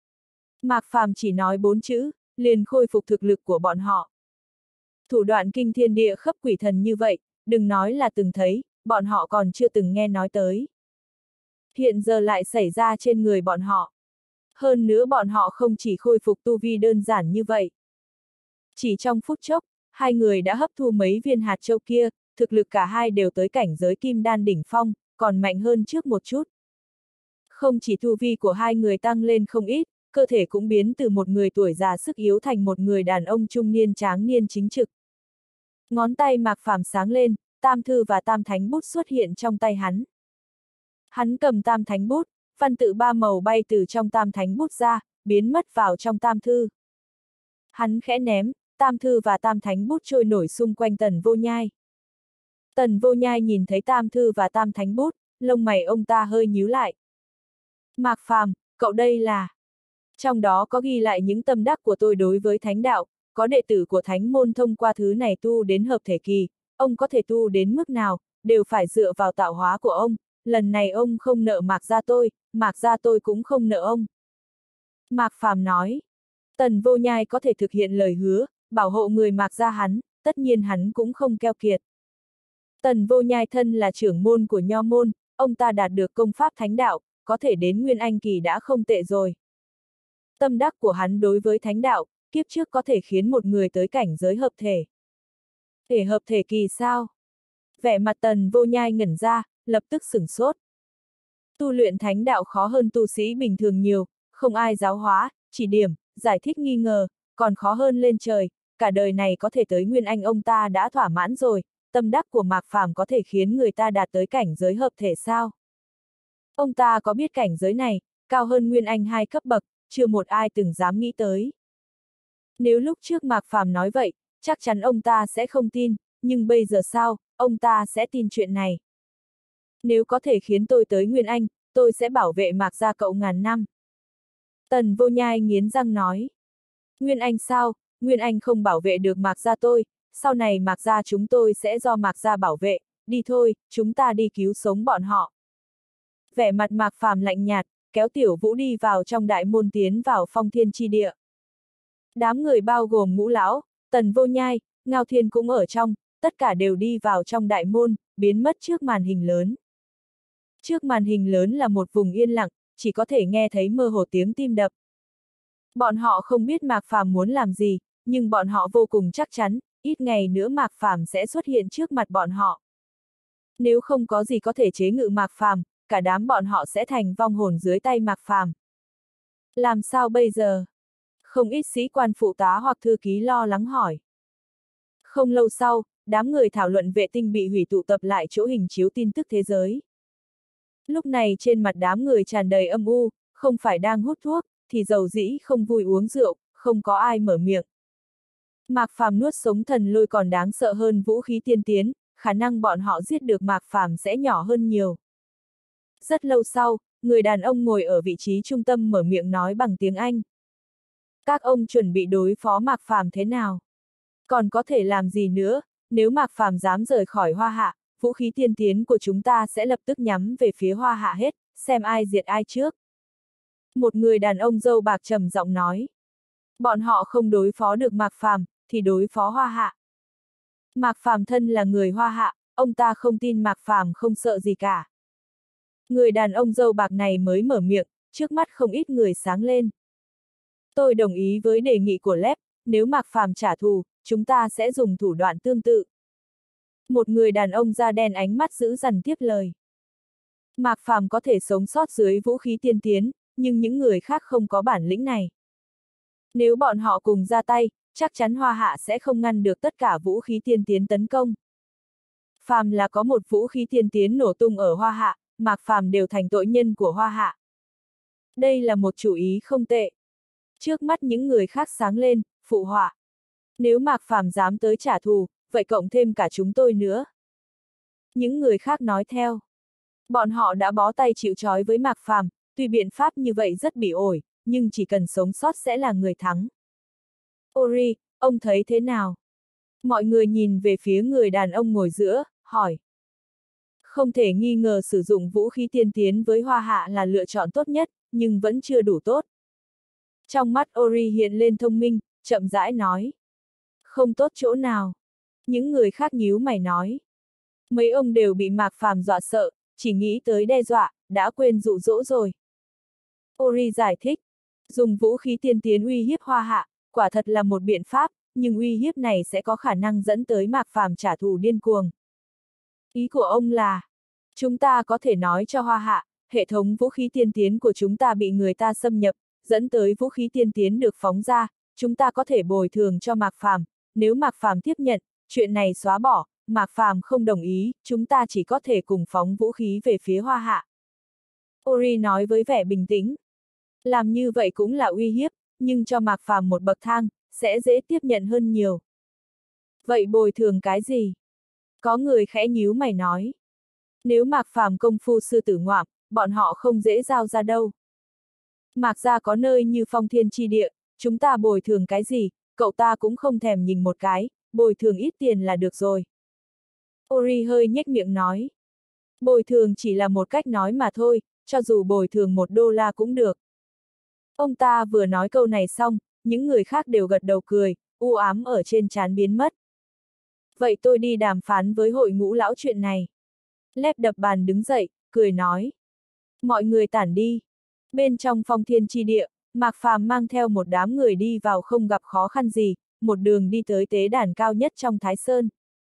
Mạc Phàm chỉ nói 4 chữ, liền khôi phục thực lực của bọn họ. Thủ đoạn kinh thiên địa khắp quỷ thần như vậy, đừng nói là từng thấy, bọn họ còn chưa từng nghe nói tới. Hiện giờ lại xảy ra trên người bọn họ. Hơn nữa bọn họ không chỉ khôi phục tu vi đơn giản như vậy. Chỉ trong phút chốc, hai người đã hấp thu mấy viên hạt châu kia, thực lực cả hai đều tới cảnh giới kim đan đỉnh phong, còn mạnh hơn trước một chút. Không chỉ tu vi của hai người tăng lên không ít, cơ thể cũng biến từ một người tuổi già sức yếu thành một người đàn ông trung niên tráng niên chính trực. Ngón tay Mạc Phàm sáng lên, tam thư và tam thánh bút xuất hiện trong tay hắn. Hắn cầm tam thánh bút, văn tự 3 màu bay từ trong tam thánh bút ra, biến mất vào trong tam thư. Hắn khẽ ném, tam thư và tam thánh bút trôi nổi xung quanh Tần Vô Nhai. Tần Vô Nhai nhìn thấy tam thư và tam thánh bút, lông mày ông ta hơi nhíu lại. Mạc Phàm, cậu đây là... Trong đó có ghi lại những tâm đắc của tôi đối với thánh đạo, có đệ tử của thánh môn thông qua thứ này tu đến hợp thể kỳ, ông có thể tu đến mức nào, đều phải dựa vào tạo hóa của ông, lần này ông không nợ Mạc gia tôi cũng không nợ ông. Mạc Phàm nói, Tần Vô Nhai có thể thực hiện lời hứa, bảo hộ người Mạc gia hắn, tất nhiên hắn cũng không keo kiệt. Tần Vô Nhai thân là trưởng môn của nho môn, ông ta đạt được công pháp thánh đạo, có thể đến Nguyên Anh kỳ đã không tệ rồi. Tâm đắc của hắn đối với thánh đạo, kiếp trước có thể khiến một người tới cảnh giới hợp thể. Thể hợp thể kỳ sao? Vẻ mặt Tần Vô Nhai ngẩn ra, lập tức sửng sốt. Tu luyện thánh đạo khó hơn tu sĩ bình thường nhiều, không ai giáo hóa, chỉ điểm, giải thích nghi ngờ, còn khó hơn lên trời, cả đời này có thể tới Nguyên Anh ông ta đã thỏa mãn rồi, tâm đắc của Mạc Phàm có thể khiến người ta đạt tới cảnh giới hợp thể sao? Ông ta có biết cảnh giới này, cao hơn Nguyên Anh 2 cấp bậc, chưa một ai từng dám nghĩ tới. Nếu lúc trước Mạc Phàm nói vậy, chắc chắn ông ta sẽ không tin, nhưng bây giờ sao, ông ta sẽ tin chuyện này. Nếu có thể khiến tôi tới Nguyên Anh, tôi sẽ bảo vệ Mạc gia cậu ngàn năm. Tần Vô Nhai nghiến răng nói. Nguyên Anh sao, Nguyên Anh không bảo vệ được Mạc gia tôi, sau này Mạc gia chúng tôi sẽ do Mạc gia bảo vệ, đi thôi, chúng ta đi cứu sống bọn họ. Vẻ mặt Mạc Phàm lạnh nhạt, kéo Tiểu Vũ đi vào trong đại môn tiến vào phong thiên chi địa. Đám người bao gồm Ngũ lão, Tần Vô Nhai, Ngao Thiên cũng ở trong, tất cả đều đi vào trong đại môn, biến mất trước màn hình lớn. Trước màn hình lớn là một vùng yên lặng, chỉ có thể nghe thấy mơ hồ tiếng tim đập. Bọn họ không biết Mạc Phàm muốn làm gì, nhưng bọn họ vô cùng chắc chắn, ít ngày nữa Mạc Phàm sẽ xuất hiện trước mặt bọn họ. Nếu không có gì có thể chế ngự Mạc Phàm, cả đám bọn họ sẽ thành vong hồn dưới tay Mạc Phàm. Làm sao bây giờ? Không ít sĩ quan phụ tá hoặc thư ký lo lắng hỏi. Không lâu sau, đám người thảo luận vệ tinh bị hủy tụ tập lại chỗ hình chiếu tin tức thế giới. Lúc này trên mặt đám người tràn đầy âm u, không phải đang hút thuốc, thì dầu dĩ không vui uống rượu, không có ai mở miệng. Mạc Phàm nuốt sống thần lôi còn đáng sợ hơn vũ khí tiên tiến, khả năng bọn họ giết được Mạc Phàm sẽ nhỏ hơn nhiều. Rất lâu sau, người đàn ông ngồi ở vị trí trung tâm mở miệng nói bằng tiếng Anh. Các ông chuẩn bị đối phó Mạc Phàm thế nào? Còn có thể làm gì nữa, nếu Mạc Phàm dám rời khỏi Hoa Hạ, vũ khí tiên tiến của chúng ta sẽ lập tức nhắm về phía Hoa Hạ hết, xem ai diệt ai trước. Một người đàn ông râu bạc trầm giọng nói. Bọn họ không đối phó được Mạc Phàm, thì đối phó Hoa Hạ. Mạc Phàm thân là người Hoa Hạ, ông ta không tin Mạc Phàm không sợ gì cả. Người đàn ông râu bạc này mới mở miệng, trước mắt không ít người sáng lên. Tôi đồng ý với đề nghị của Lép, nếu Mạc Phàm trả thù, chúng ta sẽ dùng thủ đoạn tương tự. Một người đàn ông da đen ánh mắt dữ dằn tiếp lời. Mạc Phàm có thể sống sót dưới vũ khí tiên tiến, nhưng những người khác không có bản lĩnh này. Nếu bọn họ cùng ra tay, chắc chắn Hoa Hạ sẽ không ngăn được tất cả vũ khí tiên tiến tấn công. Phàm là có một vũ khí tiên tiến nổ tung ở Hoa Hạ, Mạc Phàm đều thành tội nhân của Hoa Hạ. Đây là một chủ ý không tệ. Trước mắt những người khác sáng lên, phụ họa. Nếu Mạc Phàm dám tới trả thù, vậy cộng thêm cả chúng tôi nữa. Những người khác nói theo. Bọn họ đã bó tay chịu trói với Mạc Phàm, tuy biện pháp như vậy rất bị ổi, nhưng chỉ cần sống sót sẽ là người thắng. Ori, ông thấy thế nào? Mọi người nhìn về phía người đàn ông ngồi giữa, hỏi. Không thể nghi ngờ sử dụng vũ khí tiên tiến với Hoa Hạ là lựa chọn tốt nhất, nhưng vẫn chưa đủ tốt. Trong mắt Ori hiện lên thông minh, chậm rãi nói. Không tốt chỗ nào. Những người khác nhíu mày nói. Mấy ông đều bị Mạc Phàm dọa sợ, chỉ nghĩ tới đe dọa, đã quên dụ dỗ rồi. Ori giải thích. Dùng vũ khí tiên tiến uy hiếp Hoa Hạ, quả thật là một biện pháp, nhưng uy hiếp này sẽ có khả năng dẫn tới Mạc Phàm trả thù điên cuồng. Ý của ông là, chúng ta có thể nói cho Hoa Hạ, hệ thống vũ khí tiên tiến của chúng ta bị người ta xâm nhập, dẫn tới vũ khí tiên tiến được phóng ra, chúng ta có thể bồi thường cho Mạc Phàm, nếu Mạc Phàm tiếp nhận, chuyện này xóa bỏ, Mạc Phàm không đồng ý, chúng ta chỉ có thể cùng phóng vũ khí về phía Hoa Hạ. Ori nói với vẻ bình tĩnh. Làm như vậy cũng là uy hiếp, nhưng cho Mạc Phàm một bậc thang, sẽ dễ tiếp nhận hơn nhiều. Vậy bồi thường cái gì? Có người khẽ nhíu mày nói. Nếu Mạc Phàm công phu sư tử ngoạm, bọn họ không dễ giao ra đâu. Mạc gia có nơi như Phong Thiên chi địa, chúng ta bồi thường cái gì, cậu ta cũng không thèm nhìn một cái, bồi thường ít tiền là được rồi. Ori hơi nhếch miệng nói. Bồi thường chỉ là một cách nói mà thôi, cho dù bồi thường $1 cũng được. Ông ta vừa nói câu này xong, những người khác đều gật đầu cười, u ám ở trên trán biến mất. Vậy tôi đi đàm phán với hội ngũ lão chuyện này. Lép đập bàn đứng dậy, cười nói. Mọi người tản đi. Bên trong Phong Thiên chi địa, Mạc Phàm mang theo một đám người đi vào không gặp khó khăn gì, một đường đi tới tế đàn cao nhất trong Thái Sơn.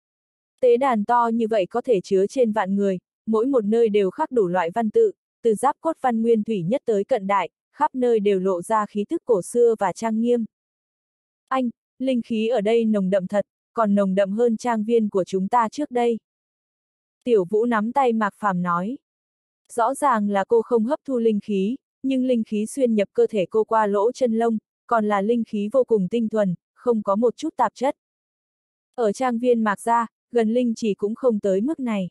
Tế đàn to như vậy có thể chứa trên vạn người, mỗi một nơi đều khắc đủ loại văn tự, từ giáp cốt văn nguyên thủy nhất tới cận đại, khắp nơi đều lộ ra khí tức cổ xưa và trang nghiêm. Anh, linh khí ở đây nồng đậm thật, còn nồng đậm hơn trang viên của chúng ta trước đây. Tiểu Vũ nắm tay Mạc Phàm nói. Rõ ràng là cô không hấp thu linh khí, nhưng linh khí xuyên nhập cơ thể cô qua lỗ chân lông, còn là linh khí vô cùng tinh thuần, không có một chút tạp chất. Ở trang viên Mạc gia, gần linh chỉ cũng không tới mức này.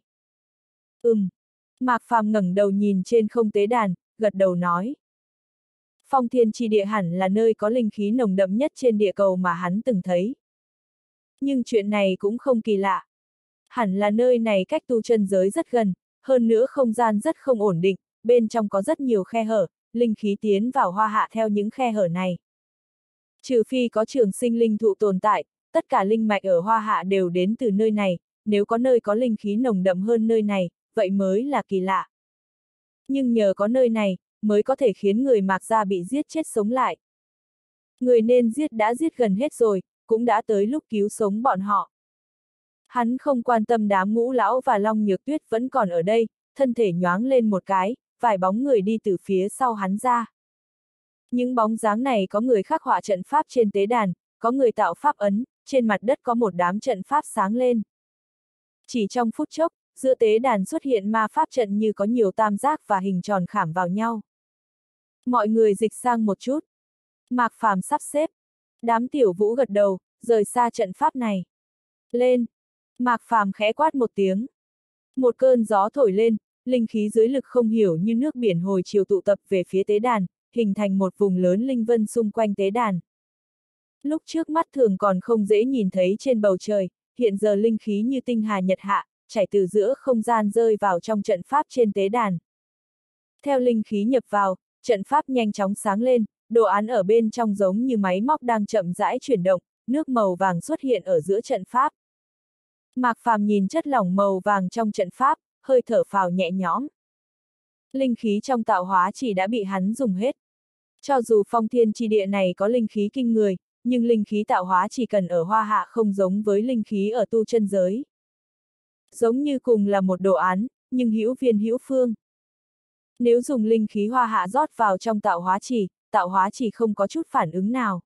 Mạc Phàm ngẩng đầu nhìn trên không tế đàn, gật đầu nói. Phong Thiên chi địa hẳn là nơi có linh khí nồng đậm nhất trên địa cầu mà hắn từng thấy. Nhưng chuyện này cũng không kỳ lạ. Hẳn là nơi này cách tu chân giới rất gần, hơn nữa không gian rất không ổn định, bên trong có rất nhiều khe hở, linh khí tiến vào Hoa Hạ theo những khe hở này. Trừ phi có trường sinh linh thụ tồn tại, tất cả linh mạch ở Hoa Hạ đều đến từ nơi này, nếu có nơi có linh khí nồng đậm hơn nơi này, vậy mới là kỳ lạ. Nhưng nhờ có nơi này, mới có thể khiến người Mạc gia bị giết chết sống lại. Người nên giết đã giết gần hết rồi, cũng đã tới lúc cứu sống bọn họ. Hắn không quan tâm đám Ngũ lão và Long Nhược Tuyết vẫn còn ở đây, thân thể nhoáng lên một cái, vài bóng người đi từ phía sau hắn ra. Những bóng dáng này có người khắc họa trận pháp trên tế đàn, có người tạo pháp ấn, trên mặt đất có một đám trận pháp sáng lên. Chỉ trong phút chốc, giữa tế đàn xuất hiện ma pháp trận như có nhiều tam giác và hình tròn khảm vào nhau. Mọi người dịch sang một chút. Mạc Phàm sắp xếp. Đám Tiểu Vũ gật đầu, rời xa trận pháp này. Lên! Mạc Phàm khẽ quát một tiếng. Một cơn gió thổi lên, linh khí dưới lực không hiểu như nước biển hồi chiều tụ tập về phía tế đàn, hình thành một vùng lớn linh vân xung quanh tế đàn. Lúc trước mắt thường còn không dễ nhìn thấy trên bầu trời, hiện giờ linh khí như tinh hà nhật hạ, chảy từ giữa không gian rơi vào trong trận pháp trên tế đàn. Theo linh khí nhập vào, trận pháp nhanh chóng sáng lên, đồ án ở bên trong giống như máy móc đang chậm rãi chuyển động, nước màu vàng xuất hiện ở giữa trận pháp. Mạc Phàm nhìn chất lỏng màu vàng trong trận pháp, hơi thở phào nhẹ nhõm. Linh khí trong tạo hóa chỉ đã bị hắn dùng hết. Cho dù phong thiên chi địa này có linh khí kinh người, nhưng linh khí tạo hóa chỉ cần ở Hoa Hạ không giống với linh khí ở tu chân giới. Giống như cùng là một đồ án, nhưng hữu viên hữu phương. Nếu dùng linh khí Hoa Hạ rót vào trong tạo hóa chỉ không có chút phản ứng nào.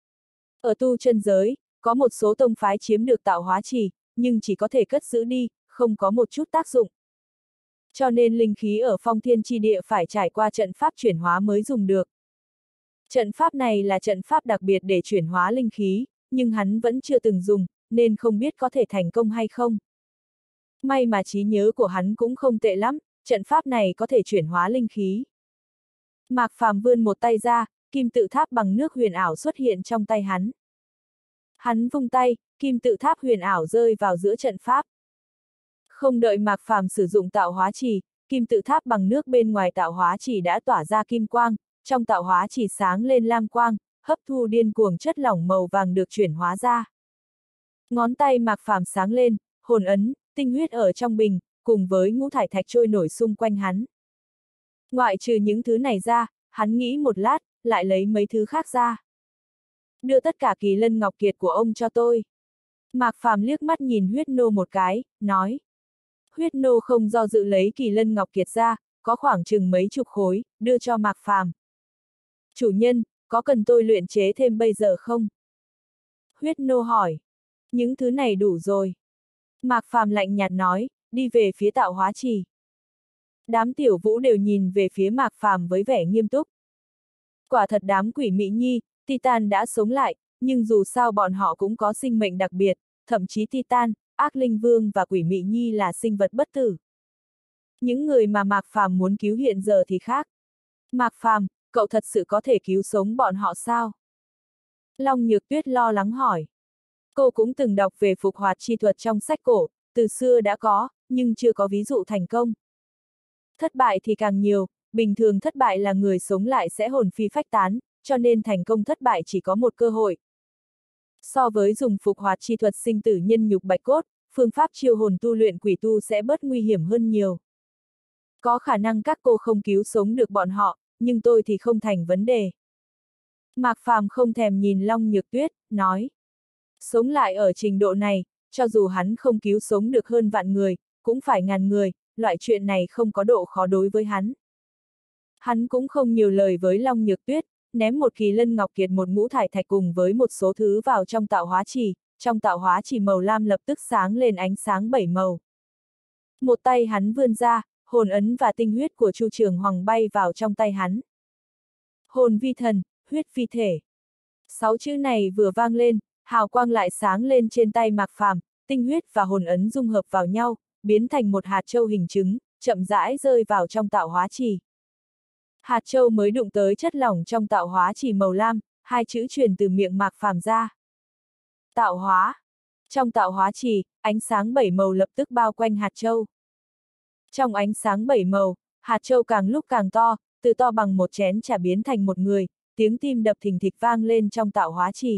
Ở tu chân giới, có một số tông phái chiếm được tạo hóa chỉ, nhưng chỉ có thể cất giữ đi, không có một chút tác dụng. Cho nên linh khí ở phong thiên chi địa phải trải qua trận pháp chuyển hóa mới dùng được. Trận pháp này là trận pháp đặc biệt để chuyển hóa linh khí, nhưng hắn vẫn chưa từng dùng, nên không biết có thể thành công hay không. May mà trí nhớ của hắn cũng không tệ lắm, trận pháp này có thể chuyển hóa linh khí. Mạc Phàm vươn một tay ra, kim tự tháp bằng nước huyền ảo xuất hiện trong tay hắn. Hắn vung tay, kim tự tháp huyền ảo rơi vào giữa trận pháp. Không đợi Mạc Phàm sử dụng tạo hóa chỉ, kim tự tháp bằng nước bên ngoài tạo hóa chỉ đã tỏa ra kim quang, trong tạo hóa chỉ sáng lên lam quang, hấp thu điên cuồng chất lỏng màu vàng được chuyển hóa ra. Ngón tay Mạc Phàm sáng lên, hồn ấn, tinh huyết ở trong bình, cùng với ngũ thải thạch trôi nổi xung quanh hắn. Ngoại trừ những thứ này ra, hắn nghĩ một lát, lại lấy mấy thứ khác ra. Đưa tất cả kỳ lân ngọc kiệt của ông cho tôi. Mạc Phàm liếc mắt nhìn huyết nô một cái, nói. Huyết nô không do dự lấy kỳ lân ngọc kiệt ra, có khoảng chừng mấy chục khối, đưa cho Mạc Phàm. Chủ nhân, có cần tôi luyện chế thêm bây giờ không? Huyết nô hỏi. Những thứ này đủ rồi. Mạc Phàm lạnh nhạt nói, đi về phía tạo hóa trì. Đám Tiểu Vũ đều nhìn về phía Mạc Phàm với vẻ nghiêm túc. Quả thật đám quỷ Mỹ Nhi, Titan đã sống lại, nhưng dù sao bọn họ cũng có sinh mệnh đặc biệt, thậm chí Titan, Ác Linh Vương và quỷ Mỹ Nhi là sinh vật bất tử. Những người mà Mạc Phàm muốn cứu hiện giờ thì khác. Mạc Phàm, cậu thật sự có thể cứu sống bọn họ sao? Long Nhược Tuyết lo lắng hỏi. Cô cũng từng đọc về phục hoạt chi thuật trong sách cổ, từ xưa đã có, nhưng chưa có ví dụ thành công. Thất bại thì càng nhiều, bình thường thất bại là người sống lại sẽ hồn phi phách tán, cho nên thành công thất bại chỉ có một cơ hội. So với dùng phục hoạt chi thuật sinh tử nhân nhục bạch cốt, phương pháp chiêu hồn tu luyện quỷ tu sẽ bớt nguy hiểm hơn nhiều. Có khả năng các cô không cứu sống được bọn họ, nhưng tôi thì không thành vấn đề. Mạc Phàm không thèm nhìn Long Nhược Tuyết, nói. Sống lại ở trình độ này, cho dù hắn không cứu sống được hơn vạn người, cũng phải ngàn người, loại chuyện này không có độ khó đối với hắn. Hắn cũng không nhiều lời với Long Nhược Tuyết, ném một kỳ lân ngọc kiệt một ngũ thải thạch cùng với một số thứ vào trong tạo hóa trì, trong tạo hóa trì màu lam lập tức sáng lên ánh sáng 7 màu. Một tay hắn vươn ra, hồn ấn và tinh huyết của Chu Trường Hoàng bay vào trong tay hắn. Hồn vi thần, huyết vi thể. 6 chữ này vừa vang lên, hào quang lại sáng lên trên tay Mạc Phàm, tinh huyết và hồn ấn dung hợp vào nhau, biến thành một hạt châu hình trứng, chậm rãi rơi vào trong tạo hóa trì. Hạt châu mới đụng tới chất lỏng trong tạo hóa trì màu lam, hai chữ truyền từ miệng Mạc Phàm ra. Tạo hóa. Trong tạo hóa trì, ánh sáng 7 màu lập tức bao quanh hạt châu. Trong ánh sáng 7 màu, hạt châu càng lúc càng to, từ to bằng một chén trà biến thành một người, tiếng tim đập thình thịch vang lên trong tạo hóa trì.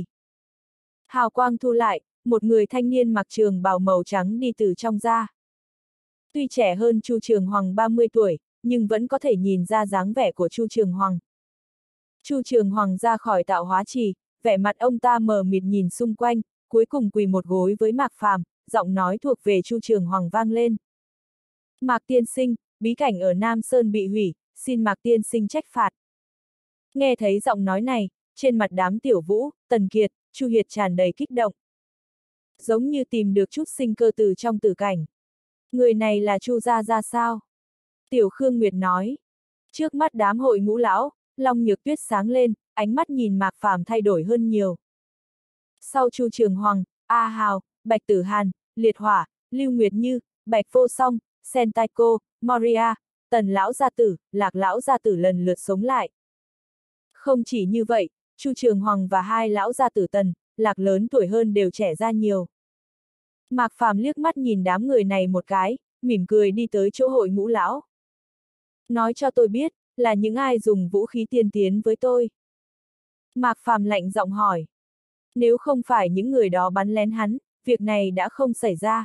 Hào quang thu lại, một người thanh niên mặc trường bào màu trắng đi từ trong ra. Tuy trẻ hơn Chu Trường Hoàng 30 tuổi, nhưng vẫn có thể nhìn ra dáng vẻ của Chu Trường Hoàng. Chu Trường Hoàng ra khỏi tạo hóa trì, Vẻ mặt ông ta mờ mịt nhìn xung quanh, cuối cùng quỳ một gối với Mạc Phàm, giọng nói thuộc về Chu Trường Hoàng vang lên. Mạc tiên sinh, bí cảnh ở Nam Sơn bị hủy, xin Mạc tiên sinh trách phạt. Nghe thấy giọng nói này, trên mặt đám Tiểu Vũ, Tần Kiệt, Chu Hiệt tràn đầy kích động. Giống như tìm được chút sinh cơ từ trong tử cảnh. Người này là Chu Gia Gia sao? Tiểu Khương Nguyệt nói. Trước mắt đám hội ngũ lão, Long Nhược Tuyết sáng lên, ánh mắt nhìn Mạc Phàm thay đổi hơn nhiều. Sau Chu Trường Hoàng, A Hào, Bạch Tử Hàn, Liệt Hỏa, Lưu Nguyệt Như, Bạch Vô Song, Sentaiko, Moria, Tần Lão Gia Tử, Lạc Lão Gia Tử lần lượt sống lại. Không chỉ như vậy, Chu Trường Hoàng và hai lão gia tử Tần, Lạc lớn tuổi hơn đều trẻ ra nhiều. Mạc Phàm liếc mắt nhìn đám người này một cái, mỉm cười đi tới chỗ hội ngũ lão. Nói cho tôi biết, là những ai dùng vũ khí tiên tiến với tôi. Mạc Phàm lạnh giọng hỏi. Nếu không phải những người đó bắn lén hắn, việc này đã không xảy ra.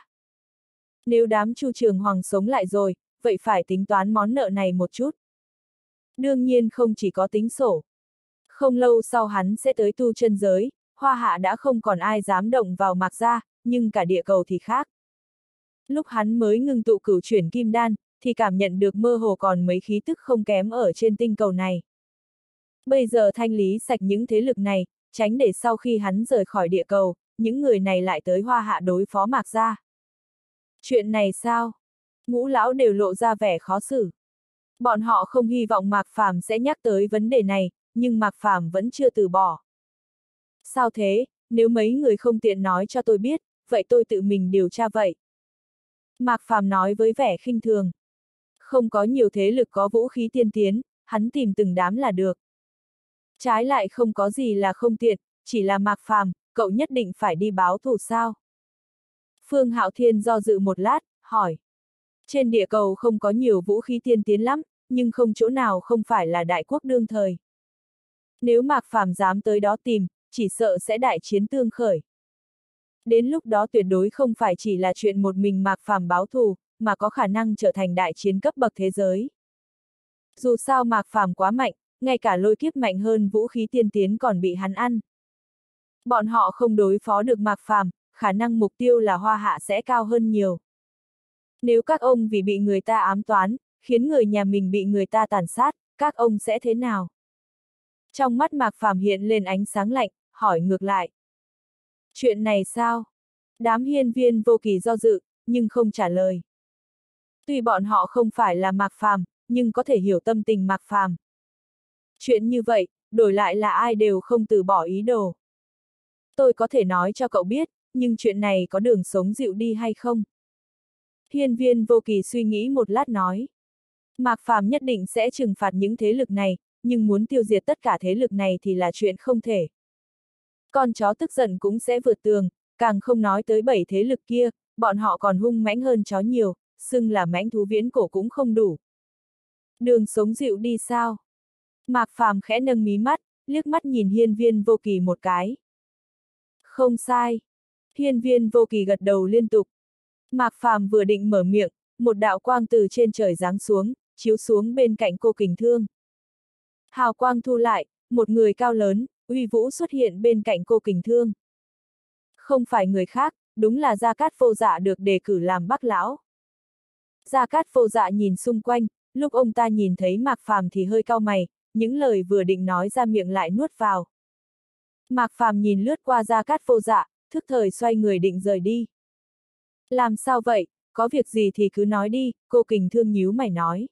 Nếu đám Chu Trường Hoàng sống lại rồi, vậy phải tính toán món nợ này một chút. Đương nhiên không chỉ có tính sổ. Không lâu sau hắn sẽ tới tu chân giới, Hoa Hạ đã không còn ai dám động vào Mạc gia, nhưng cả địa cầu thì khác. Lúc hắn mới ngưng tụ cửu chuyển kim đan, thì cảm nhận được mơ hồ còn mấy khí tức không kém ở trên tinh cầu này. Bây giờ thanh lý sạch những thế lực này, tránh để sau khi hắn rời khỏi địa cầu, những người này lại tới Hoa Hạ đối phó Mạc gia. Chuyện này sao? Ngũ lão đều lộ ra vẻ khó xử. Bọn họ không hy vọng Mạc Phàm sẽ nhắc tới vấn đề này, nhưng Mạc Phàm vẫn chưa từ bỏ. Sao thế, nếu mấy người không tiện nói cho tôi biết, vậy tôi tự mình điều tra vậy. Mạc Phàm nói với vẻ khinh thường. Không có nhiều thế lực có vũ khí tiên tiến, hắn tìm từng đám là được. Trái lại không có gì là không tiện, chỉ là Mạc Phàm, cậu nhất định phải đi báo thù sao? Phương Hạo Thiên do dự một lát, hỏi. Trên địa cầu không có nhiều vũ khí tiên tiến lắm, nhưng không chỗ nào không phải là đại quốc đương thời. Nếu Mạc Phàm dám tới đó tìm, chỉ sợ sẽ đại chiến tương khởi. Đến lúc đó tuyệt đối không phải chỉ là chuyện một mình Mạc Phàm báo thù, mà có khả năng trở thành đại chiến cấp bậc thế giới. Dù sao Mạc Phàm quá mạnh, ngay cả lôi kiếp mạnh hơn vũ khí tiên tiến còn bị hắn ăn. Bọn họ không đối phó được Mạc Phàm, khả năng mục tiêu là Hoa Hạ sẽ cao hơn nhiều. Nếu các ông vì bị người ta ám toán, khiến người nhà mình bị người ta tàn sát, các ông sẽ thế nào? Trong mắt Mạc Phàm hiện lên ánh sáng lạnh, hỏi ngược lại. Chuyện này sao? Đám hiên viên vô kỳ do dự, nhưng không trả lời. Tuy bọn họ không phải là Mạc Phàm, nhưng có thể hiểu tâm tình Mạc Phàm. Chuyện như vậy, đổi lại là ai đều không từ bỏ ý đồ. Tôi có thể nói cho cậu biết, nhưng chuyện này có đường sống dịu đi hay không? Hiên viên vô kỳ suy nghĩ một lát nói. Mạc Phàm nhất định sẽ trừng phạt những thế lực này, nhưng muốn tiêu diệt tất cả thế lực này thì là chuyện không thể. Con chó tức giận cũng sẽ vượt tường, càng không nói tới 7 thế lực kia, bọn họ còn hung mãnh hơn chó nhiều, xưng là mãnh thú viễn cổ cũng không đủ. Đường sống dịu đi sao? Mạc Phàm khẽ nâng mí mắt, liếc mắt nhìn hiên viên vô kỳ một cái. Không sai. Hiên viên vô kỳ gật đầu liên tục. Mạc Phàm vừa định mở miệng, một đạo quang từ trên trời giáng xuống, chiếu xuống bên cạnh cô Kình Thương. Hào quang thu lại, một người cao lớn, uy vũ xuất hiện bên cạnh cô Kình Thương. Không phải người khác, đúng là Gia Cát Vô Dạ được đề cử làm Bắc Lão. Gia Cát Vô Dạ nhìn xung quanh, lúc ông ta nhìn thấy Mạc Phàm thì hơi cau mày, những lời vừa định nói ra miệng lại nuốt vào. Mạc Phàm nhìn lướt qua Gia Cát Vô Dạ, thức thời xoay người định rời đi. Làm sao vậy, có việc gì thì cứ nói đi, cô Kình Thương nhíu mày nói.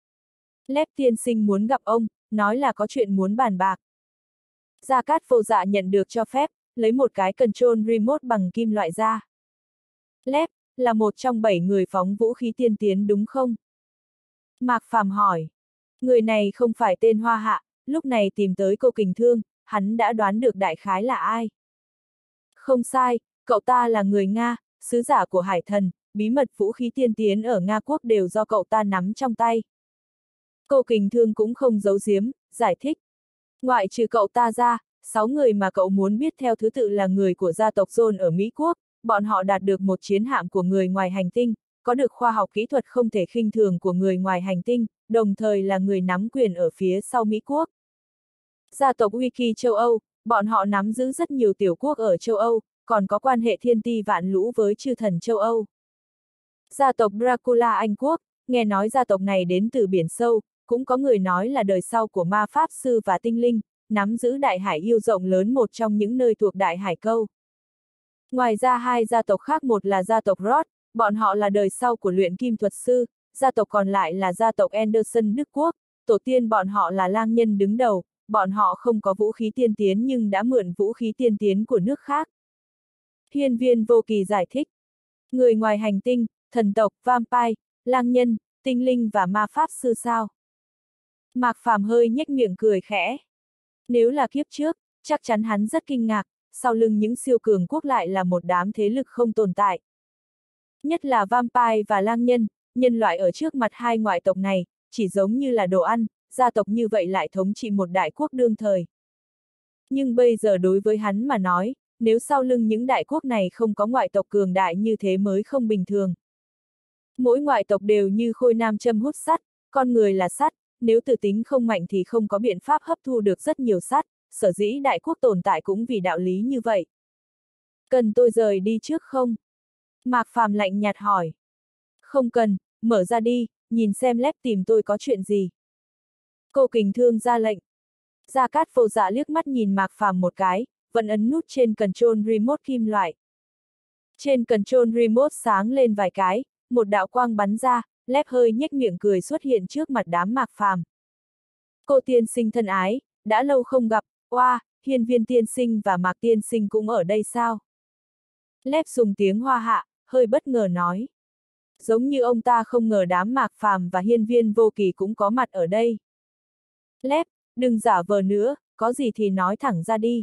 Lép tiên sinh muốn gặp ông, nói là có chuyện muốn bàn bạc. Gia Cát Vô Dạ nhận được cho phép, lấy một cái control remote bằng kim loại ra. Lép, là một trong 7 người phóng vũ khí tiên tiến đúng không? Mạc Phàm hỏi. Người này không phải tên Hoa Hạ, lúc này tìm tới cô Kình Thương, hắn đã đoán được đại khái là ai. Không sai, cậu ta là người Nga, sứ giả của Hải Thần, bí mật vũ khí tiên tiến ở Nga quốc đều do cậu ta nắm trong tay. Cô Kình Thương cũng không giấu giếm, giải thích. Ngoại trừ cậu ta ra, 6 người mà cậu muốn biết theo thứ tự là người của gia tộc John ở Mỹ Quốc, bọn họ đạt được một chiến hạm của người ngoài hành tinh, có được khoa học kỹ thuật không thể khinh thường của người ngoài hành tinh, đồng thời là người nắm quyền ở phía sau Mỹ Quốc. Gia tộc Wiki châu Âu, Bọn họ nắm giữ rất nhiều tiểu quốc ở châu Âu, còn có quan hệ thiên ti vạn lũ với chư thần châu Âu. Gia tộc Dracula Anh Quốc, nghe nói gia tộc này đến từ biển sâu, cũng có người nói là đời sau của ma pháp sư và tinh linh, nắm giữ đại hải yêu rộng lớn một trong những nơi thuộc đại hải câu. Ngoài ra hai gia tộc khác, một là gia tộc Roth, bọn họ là đời sau của luyện kim thuật sư, gia tộc còn lại là gia tộc Anderson Đức Quốc, tổ tiên bọn họ là lang nhân đứng đầu, bọn họ không có vũ khí tiên tiến nhưng đã mượn vũ khí tiên tiến của nước khác. Hiên Viên Vô Kỳ giải thích. Người ngoài hành tinh, thần tộc, vampire, lang nhân, tinh linh và ma pháp sư sao? Mạc Phàm hơi nhếch miệng cười khẽ. Nếu là kiếp trước, chắc chắn hắn rất kinh ngạc, sau lưng những siêu cường quốc lại là một đám thế lực không tồn tại. Nhất là vampire và lang nhân, nhân loại ở trước mặt hai ngoại tộc này, chỉ giống như là đồ ăn, gia tộc như vậy lại thống trị một đại quốc đương thời. Nhưng bây giờ đối với hắn mà nói, nếu sau lưng những đại quốc này không có ngoại tộc cường đại như thế mới không bình thường. Mỗi ngoại tộc đều như khôi nam châm hút sắt, con người là sắt, nếu tự tính không mạnh thì không có biện pháp hấp thu được rất nhiều sắt, sở dĩ đại quốc tồn tại cũng vì đạo lý như vậy. Cần tôi rời đi trước không? Mạc Phàm lạnh nhạt hỏi. Không cần, mở ra đi, nhìn xem Lép tìm tôi có chuyện gì. Cô Kình Thương ra lệnh. Gia Cát Vô Dạ liếc mắt nhìn Mạc Phàm một cái, vẫn ấn nút trên control remote kim loại. Trên control remote sáng lên vài cái, một đạo quang bắn ra, Lép hơi nhếch miệng cười xuất hiện trước mặt đám Mạc Phàm. Cô tiên sinh thân ái, đã lâu không gặp, oa, Hiên Viên tiên sinh và Mạc tiên sinh cũng ở đây sao? Lép dùng tiếng Hoa hạ, hơi bất ngờ nói. Giống như ông ta không ngờ đám Mạc Phàm và Hiên Viên Vô Kỳ cũng có mặt ở đây. Lép, đừng giả vờ nữa, có gì thì nói thẳng ra đi.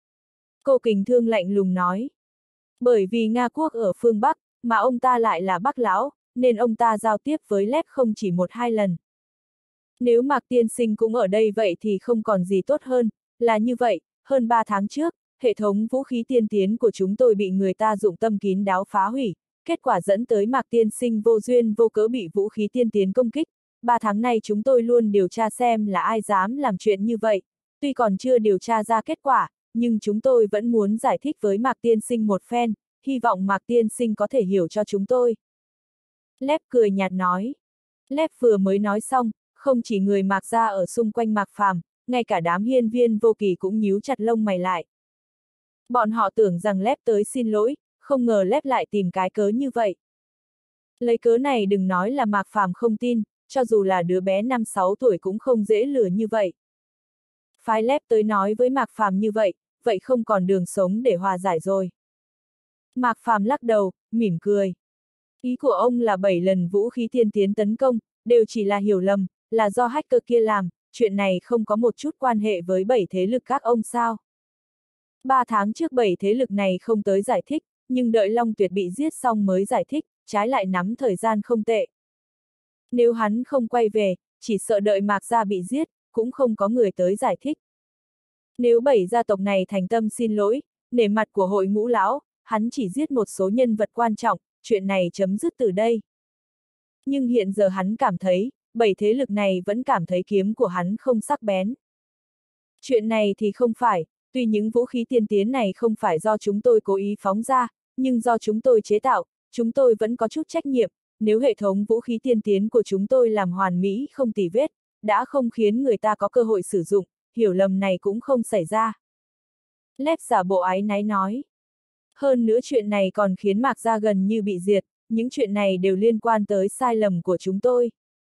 Cô Kình Thương lạnh lùng nói. Bởi vì Nga quốc ở phương Bắc, mà ông ta lại là Bắc lão, nên ông ta giao tiếp với Lép không chỉ một hai lần. Nếu Mạc tiên sinh cũng ở đây vậy thì không còn gì tốt hơn, là như vậy, hơn 3 tháng trước, hệ thống vũ khí tiên tiến của chúng tôi bị người ta dụng tâm kín đáo phá hủy, kết quả dẫn tới Mạc tiên sinh vô duyên vô cớ bị vũ khí tiên tiến công kích. 3 tháng nay chúng tôi luôn điều tra xem là ai dám làm chuyện như vậy, tuy còn chưa điều tra ra kết quả, nhưng chúng tôi vẫn muốn giải thích với Mạc tiên sinh một phen, hy vọng Mạc tiên sinh có thể hiểu cho chúng tôi. Lép cười nhạt nói. Lép vừa mới nói xong, không chỉ người Mạc gia ở xung quanh Mạc Phàm, ngay cả đám Hiên Viên Vô Kỳ cũng nhíu chặt lông mày lại. Bọn họ tưởng rằng Lép tới xin lỗi, không ngờ Lép lại tìm cái cớ như vậy. Lấy cớ này đừng nói là Mạc Phàm không tin, cho dù là đứa bé 5-6 tuổi cũng không dễ lừa như vậy. Phái Lép tới nói với Mạc Phàm như vậy, vậy không còn đường sống để hòa giải rồi. Mạc Phàm lắc đầu, mỉm cười. Ý của ông là 7 lần vũ khí tiên tiến tấn công, đều chỉ là hiểu lầm, là do hacker kia làm, chuyện này không có một chút quan hệ với 7 thế lực các ông sao. 3 tháng trước 7 thế lực này không tới giải thích, nhưng đợi Long Tuyệt bị giết xong mới giải thích, trái lại nắm thời gian không tệ. Nếu hắn không quay về, chỉ sợ đợi Mạc gia bị giết, cũng không có người tới giải thích. Nếu 7 gia tộc này thành tâm xin lỗi, nể mặt của hội ngũ lão, hắn chỉ giết một số nhân vật quan trọng, chuyện này chấm dứt từ đây. Nhưng hiện giờ hắn cảm thấy, 7 thế lực này vẫn cảm thấy kiếm của hắn không sắc bén. Chuyện này thì không phải, tuy những vũ khí tiên tiến này không phải do chúng tôi cố ý phóng ra, nhưng do chúng tôi chế tạo, chúng tôi vẫn có chút trách nhiệm, nếu hệ thống vũ khí tiên tiến của chúng tôi làm hoàn mỹ không tì vết, đã không khiến người ta có cơ hội sử dụng, hiểu lầm này cũng không xảy ra. Lép giả bộ áy náy nói. Hơn nữa chuyện này còn khiến Mạc gia gần như bị diệt, những chuyện này đều liên quan tới sai lầm của chúng tôi.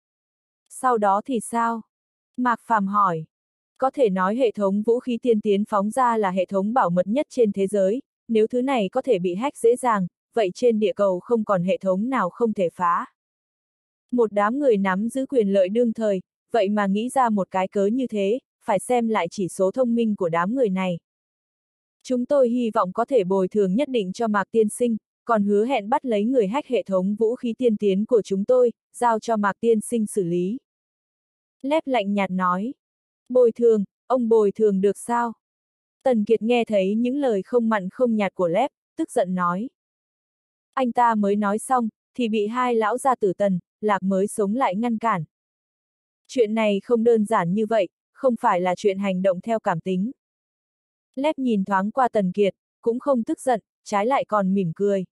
Sau đó thì sao? Mạc Phàm hỏi. Có thể nói hệ thống vũ khí tiên tiến phóng ra là hệ thống bảo mật nhất trên thế giới, nếu thứ này có thể bị hack dễ dàng, vậy trên địa cầu không còn hệ thống nào không thể phá. Một đám người nắm giữ quyền lợi đương thời, vậy mà nghĩ ra một cái cớ như thế, phải xem lại chỉ số thông minh của đám người này. Chúng tôi hy vọng có thể bồi thường nhất định cho Mạc tiên sinh, còn hứa hẹn bắt lấy người hack hệ thống vũ khí tiên tiến của chúng tôi, giao cho Mạc tiên sinh xử lý. Lép lạnh nhạt nói. Bồi thường, ông bồi thường được sao? Tần Kiệt nghe thấy những lời không mặn không nhạt của Lép, tức giận nói. Anh ta mới nói xong, thì bị hai lão gia tử Tần, Lạc mới sống lại ngăn cản. Chuyện này không đơn giản như vậy, không phải là chuyện hành động theo cảm tính. Lép nhìn thoáng qua Tần Kiệt, cũng không tức giận, trái lại còn mỉm cười.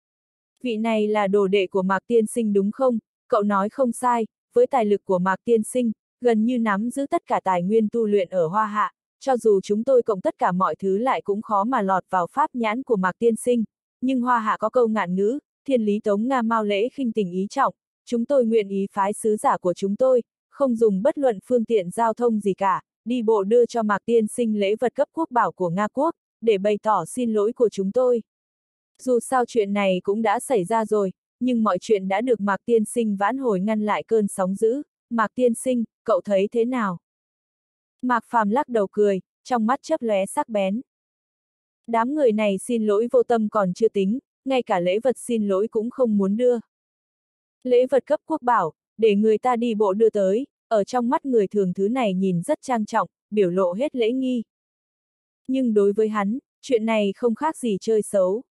Vị này là đồ đệ của Mạc Tiên Sinh đúng không? Cậu nói không sai, với tài lực của Mạc Tiên Sinh, gần như nắm giữ tất cả tài nguyên tu luyện ở Hoa Hạ, cho dù chúng tôi cộng tất cả mọi thứ lại cũng khó mà lọt vào pháp nhãn của Mạc Tiên Sinh, nhưng Hoa Hạ có câu ngạn ngữ, thiên lý tống Nga mao lễ khinh tình ý trọng, chúng tôi nguyện ý phái sứ giả của chúng tôi, không dùng bất luận phương tiện giao thông gì cả, đi bộ đưa cho Mạc Tiên Sinh lễ vật cấp quốc bảo của Nga Quốc, để bày tỏ xin lỗi của chúng tôi. Dù sao chuyện này cũng đã xảy ra rồi, nhưng mọi chuyện đã được Mạc Tiên Sinh vãn hồi ngăn lại cơn sóng dữ. Mạc Tiên Sinh, cậu thấy thế nào? Mạc Phàm lắc đầu cười, trong mắt chớp lóe sắc bén. Đám người này xin lỗi vô tâm còn chưa tính, ngay cả lễ vật xin lỗi cũng không muốn đưa. Lễ vật cấp quốc bảo, để người ta đi bộ đưa tới, ở trong mắt người thường thứ này nhìn rất trang trọng, biểu lộ hết lễ nghi. Nhưng đối với hắn, chuyện này không khác gì chơi xấu.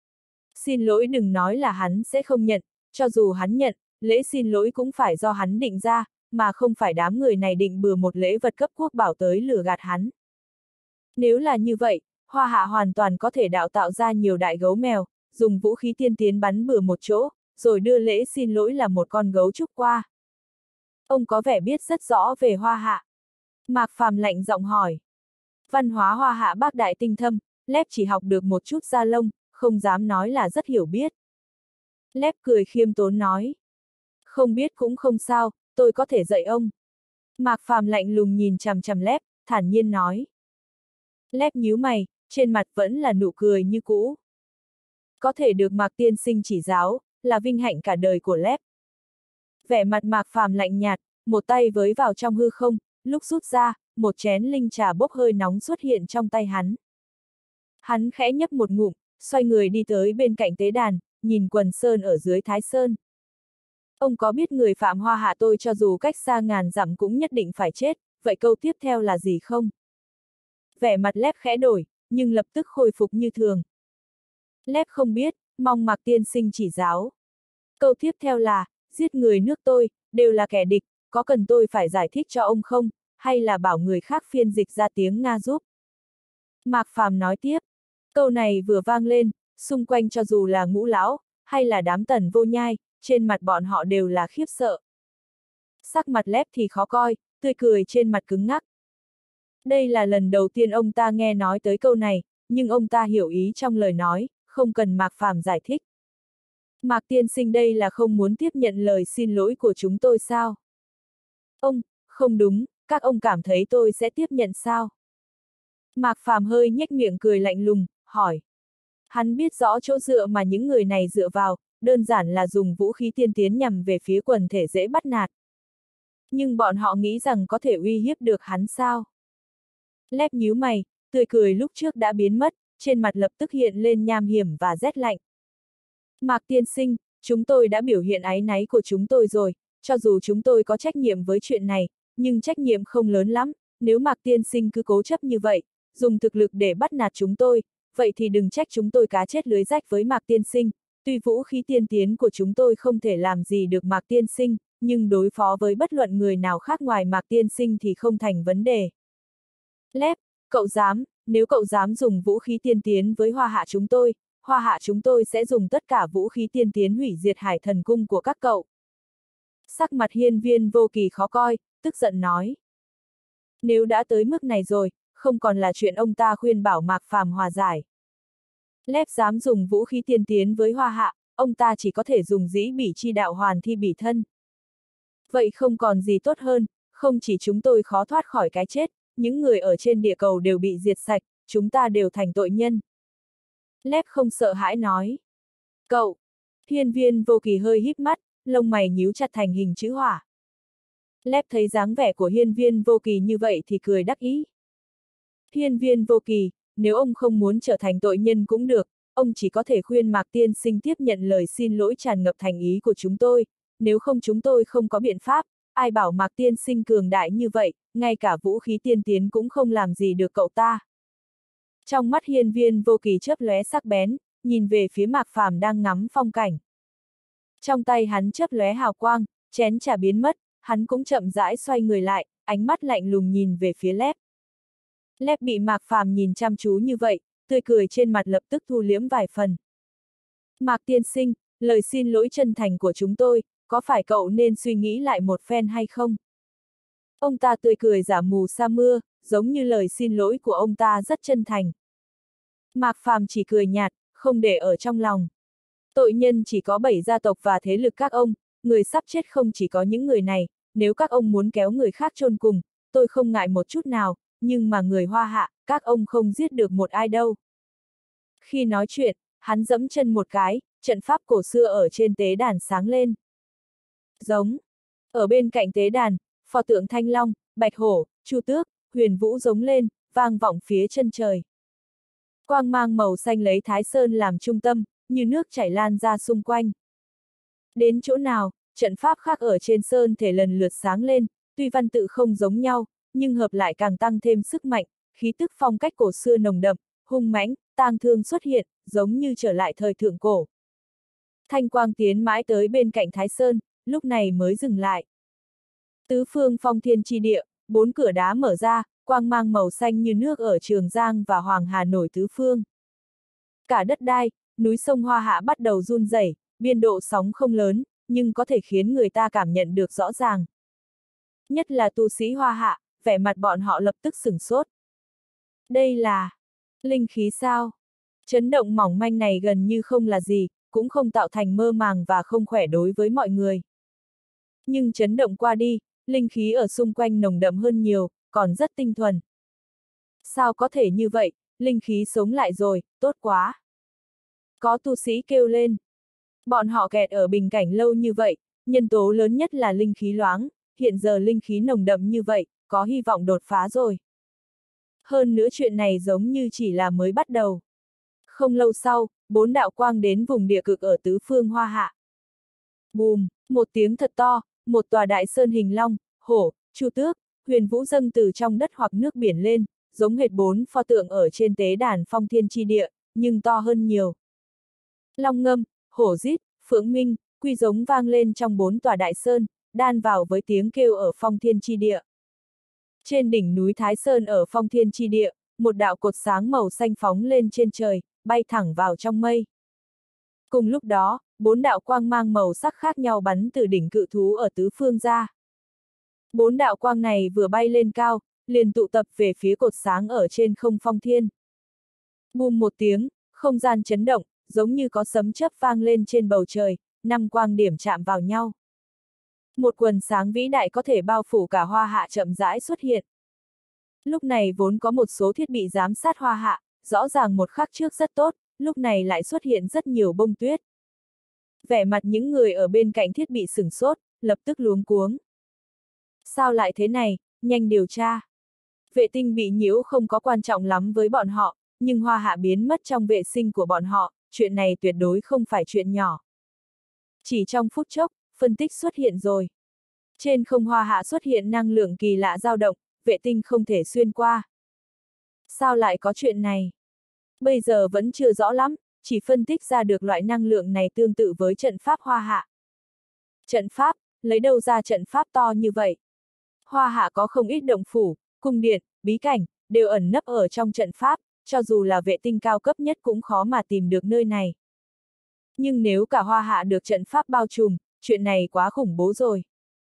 Xin lỗi đừng nói là hắn sẽ không nhận, cho dù hắn nhận, lễ xin lỗi cũng phải do hắn định ra, mà không phải đám người này định bừa một lễ vật cấp quốc bảo tới lừa gạt hắn. Nếu là như vậy, Hoa Hạ hoàn toàn có thể đạo tạo ra nhiều đại gấu mèo, dùng vũ khí tiên tiến bắn bừa một chỗ, rồi đưa lễ xin lỗi là một con gấu trúc qua. Ông có vẻ biết rất rõ về Hoa Hạ. Mạc Phàm lạnh giọng hỏi. Văn hóa Hoa Hạ bác đại tinh thâm, Lép chỉ học được một chút da lông, không dám nói là rất hiểu biết. Lép cười khiêm tốn nói. Không biết cũng không sao, tôi có thể dạy ông. Mạc Phàm lạnh lùng nhìn chằm chằm Lép, thản nhiên nói. Lép nhíu mày, trên mặt vẫn là nụ cười như cũ. Có thể được Mạc Tiên Sinh chỉ giáo, là vinh hạnh cả đời của Lép. Vẻ mặt Mạc Phàm lạnh nhạt, một tay với vào trong hư không, lúc rút ra, một chén linh trà bốc hơi nóng xuất hiện trong tay hắn. Hắn khẽ nhấp một ngụm, xoay người đi tới bên cạnh tế đàn, nhìn quần sơn ở dưới Thái Sơn. Ông có biết người phạm Hoa Hạ tôi cho dù cách xa ngàn dặm cũng nhất định phải chết, vậy câu tiếp theo là gì không? Vẻ mặt Lép khẽ đổi, nhưng lập tức khôi phục như thường. Lép không biết, mong Mạc Tiên Sinh chỉ giáo. Câu tiếp theo là, giết người nước tôi, đều là kẻ địch, có cần tôi phải giải thích cho ông không, hay là bảo người khác phiên dịch ra tiếng Nga giúp? Mạc Phàm nói tiếp, câu này vừa vang lên, xung quanh cho dù là Ngũ Lão, hay là đám Tần Vô Nhai, trên mặt bọn họ đều là khiếp sợ. Sắc mặt Lép thì khó coi, tươi cười trên mặt cứng ngắc. Đây là lần đầu tiên ông ta nghe nói tới câu này, nhưng ông ta hiểu ý trong lời nói, không cần Mạc Phàm giải thích. Mạc Tiên Sinh đây là không muốn tiếp nhận lời xin lỗi của chúng tôi sao? Ông, không đúng, các ông cảm thấy tôi sẽ tiếp nhận sao? Mạc Phàm hơi nhếch miệng cười lạnh lùng, hỏi. Hắn biết rõ chỗ dựa mà những người này dựa vào, đơn giản là dùng vũ khí tiên tiến nhằm về phía quần thể dễ bắt nạt. Nhưng bọn họ nghĩ rằng có thể uy hiếp được hắn sao? Lép nhíu mày, tươi cười lúc trước đã biến mất, trên mặt lập tức hiện lên nham hiểm và rét lạnh. Mạc Tiên Sinh, chúng tôi đã biểu hiện áy náy của chúng tôi rồi, cho dù chúng tôi có trách nhiệm với chuyện này, nhưng trách nhiệm không lớn lắm, nếu Mạc Tiên Sinh cứ cố chấp như vậy, dùng thực lực để bắt nạt chúng tôi, vậy thì đừng trách chúng tôi cá chết lưới rách với Mạc Tiên Sinh, tuy vũ khí tiên tiến của chúng tôi không thể làm gì được Mạc Tiên Sinh, nhưng đối phó với bất luận người nào khác ngoài Mạc Tiên Sinh thì không thành vấn đề. Lép, cậu dám, nếu cậu dám dùng vũ khí tiên tiến với Hoa Hạ chúng tôi sẽ dùng tất cả vũ khí tiên tiến hủy diệt Hải Thần Cung của các cậu. Sắc mặt Hiên Viên Vô Kỳ khó coi, tức giận nói. Nếu đã tới mức này rồi, không còn là chuyện ông ta khuyên bảo Mạc Phàm hòa giải. Lép dám dùng vũ khí tiên tiến với Hoa Hạ, ông ta chỉ có thể dùng dĩ bỉ chi đạo hoàn thi bỉ thân. Vậy không còn gì tốt hơn, không chỉ chúng tôi khó thoát khỏi cái chết, những người ở trên địa cầu đều bị diệt sạch, chúng ta đều thành tội nhân. Lép không sợ hãi nói. Cậu! Hiên Viên Vô Kỳ hơi híp mắt, lông mày nhíu chặt thành hình chữ hỏa. Lép thấy dáng vẻ của Hiên Viên Vô Kỳ như vậy thì cười đắc ý. Hiên Viên Vô Kỳ, nếu ông không muốn trở thành tội nhân cũng được, ông chỉ có thể khuyên Mạc Tiên Sinh tiếp nhận lời xin lỗi tràn ngập thành ý của chúng tôi, nếu không chúng tôi không có biện pháp, ai bảo Mạc Tiên Sinh cường đại như vậy, ngay cả vũ khí tiên tiến cũng không làm gì được cậu ta. Trong mắt Hiên Viên Vô Kỳ chớp lóe sắc bén, nhìn về phía Mạc Phàm đang ngắm phong cảnh. Trong tay hắn chớp lóe hào quang, chén trà biến mất, hắn cũng chậm rãi xoay người lại, ánh mắt lạnh lùng nhìn về phía Lép. Lép bị Mạc Phàm nhìn chăm chú như vậy, tươi cười trên mặt lập tức thu liễm vài phần. Mạc tiên sinh, lời xin lỗi chân thành của chúng tôi, có phải cậu nên suy nghĩ lại một phen hay không? Ông ta tươi cười giả mù sa mưa, giống như lời xin lỗi của ông ta rất chân thành. Mạc Phàm chỉ cười nhạt, không để ở trong lòng. Tội nhân chỉ có 7 gia tộc và thế lực các ông, người sắp chết không chỉ có những người này, nếu các ông muốn kéo người khác chôn cùng, tôi không ngại một chút nào, nhưng mà người Hoa Hạ, các ông không giết được một ai đâu. Khi nói chuyện, hắn giẫm chân một cái, trận pháp cổ xưa ở trên tế đàn sáng lên. Giống. Ở bên cạnh tế đàn, pho tượng Thanh Long, Bạch Hổ, Chu Tước, Huyền Vũ giống lên, vang vọng phía chân trời. Quang mang màu xanh lấy Thái Sơn làm trung tâm, như nước chảy lan ra xung quanh. Đến chỗ nào, trận pháp khác ở trên sơn thể lần lượt sáng lên, tuy văn tự không giống nhau, nhưng hợp lại càng tăng thêm sức mạnh, khí tức phong cách cổ xưa nồng đậm, hung mãnh, tang thương xuất hiện, giống như trở lại thời thượng cổ. Thanh quang tiến mãi tới bên cạnh Thái Sơn, lúc này mới dừng lại. Tứ phương phong thiên chi địa, 4 cửa đá mở ra, quang mang màu xanh như nước ở Trường Giang và Hoàng Hà nổi tứ phương. Cả đất đai, núi sông Hoa Hạ bắt đầu run rẩy, biên độ sóng không lớn, nhưng có thể khiến người ta cảm nhận được rõ ràng. Nhất là tu sĩ Hoa Hạ, vẻ mặt bọn họ lập tức sửng sốt. Đây là linh khí sao? Chấn động mỏng manh này gần như không là gì, cũng không tạo thành mơ màng và không khỏe đối với mọi người. Nhưng chấn động qua đi, linh khí ở xung quanh nồng đậm hơn nhiều, còn rất tinh thuần. Sao có thể như vậy, linh khí sống lại rồi, tốt quá. Có tu sĩ kêu lên. Bọn họ kẹt ở bình cảnh lâu như vậy, nhân tố lớn nhất là linh khí loáng, hiện giờ linh khí nồng đậm như vậy, có hy vọng đột phá rồi. Hơn nữa chuyện này giống như chỉ là mới bắt đầu. Không lâu sau, 4 đạo quang đến vùng địa cực ở tứ phương Hoa Hạ. Bùm, một tiếng thật to, một tòa đại sơn hình long, hổ, Chu Tước, Huyền Vũ dâng từ trong đất hoặc nước biển lên, giống hệt 4 pho tượng ở trên tế đàn phong thiên chi địa, nhưng to hơn nhiều. Long ngâm, hổ rít, phượng minh, quy giống vang lên trong 4 tòa đại sơn, đan vào với tiếng kêu ở phong thiên chi địa. Trên đỉnh núi Thái Sơn ở phong thiên chi địa, một đạo cột sáng màu xanh phóng lên trên trời, bay thẳng vào trong mây. Cùng lúc đó, 4 đạo quang mang màu sắc khác nhau bắn từ đỉnh cự thú ở tứ phương ra. 4 đạo quang này vừa bay lên cao, liền tụ tập về phía cột sáng ở trên không phong thiên. Bùm một tiếng, không gian chấn động, giống như có sấm chớp vang lên trên bầu trời, 5 quang điểm chạm vào nhau. Một quần sáng vĩ đại có thể bao phủ cả Hoa Hạ chậm rãi xuất hiện. Lúc này vốn có một số thiết bị giám sát Hoa Hạ, rõ ràng một khắc trước rất tốt, lúc này lại xuất hiện rất nhiều bông tuyết. Vẻ mặt những người ở bên cạnh thiết bị sửng sốt, lập tức luống cuống. Sao lại thế này, nhanh điều tra. Vệ tinh bị nhiễu không có quan trọng lắm với bọn họ, nhưng Hoa Hạ biến mất trong vệ sinh của bọn họ, chuyện này tuyệt đối không phải chuyện nhỏ. Chỉ trong phút chốc, phân tích xuất hiện rồi. Trên không Hoa Hạ xuất hiện năng lượng kỳ lạ dao động, vệ tinh không thể xuyên qua. Sao lại có chuyện này? Bây giờ vẫn chưa rõ lắm, chỉ phân tích ra được loại năng lượng này tương tự với trận pháp Hoa Hạ. Trận pháp, lấy đâu ra trận pháp to như vậy? Hoa Hạ có không ít động phủ, cung điện, bí cảnh, đều ẩn nấp ở trong trận pháp, cho dù là vệ tinh cao cấp nhất cũng khó mà tìm được nơi này. Nhưng nếu cả Hoa Hạ được trận pháp bao trùm, chuyện này quá khủng bố rồi.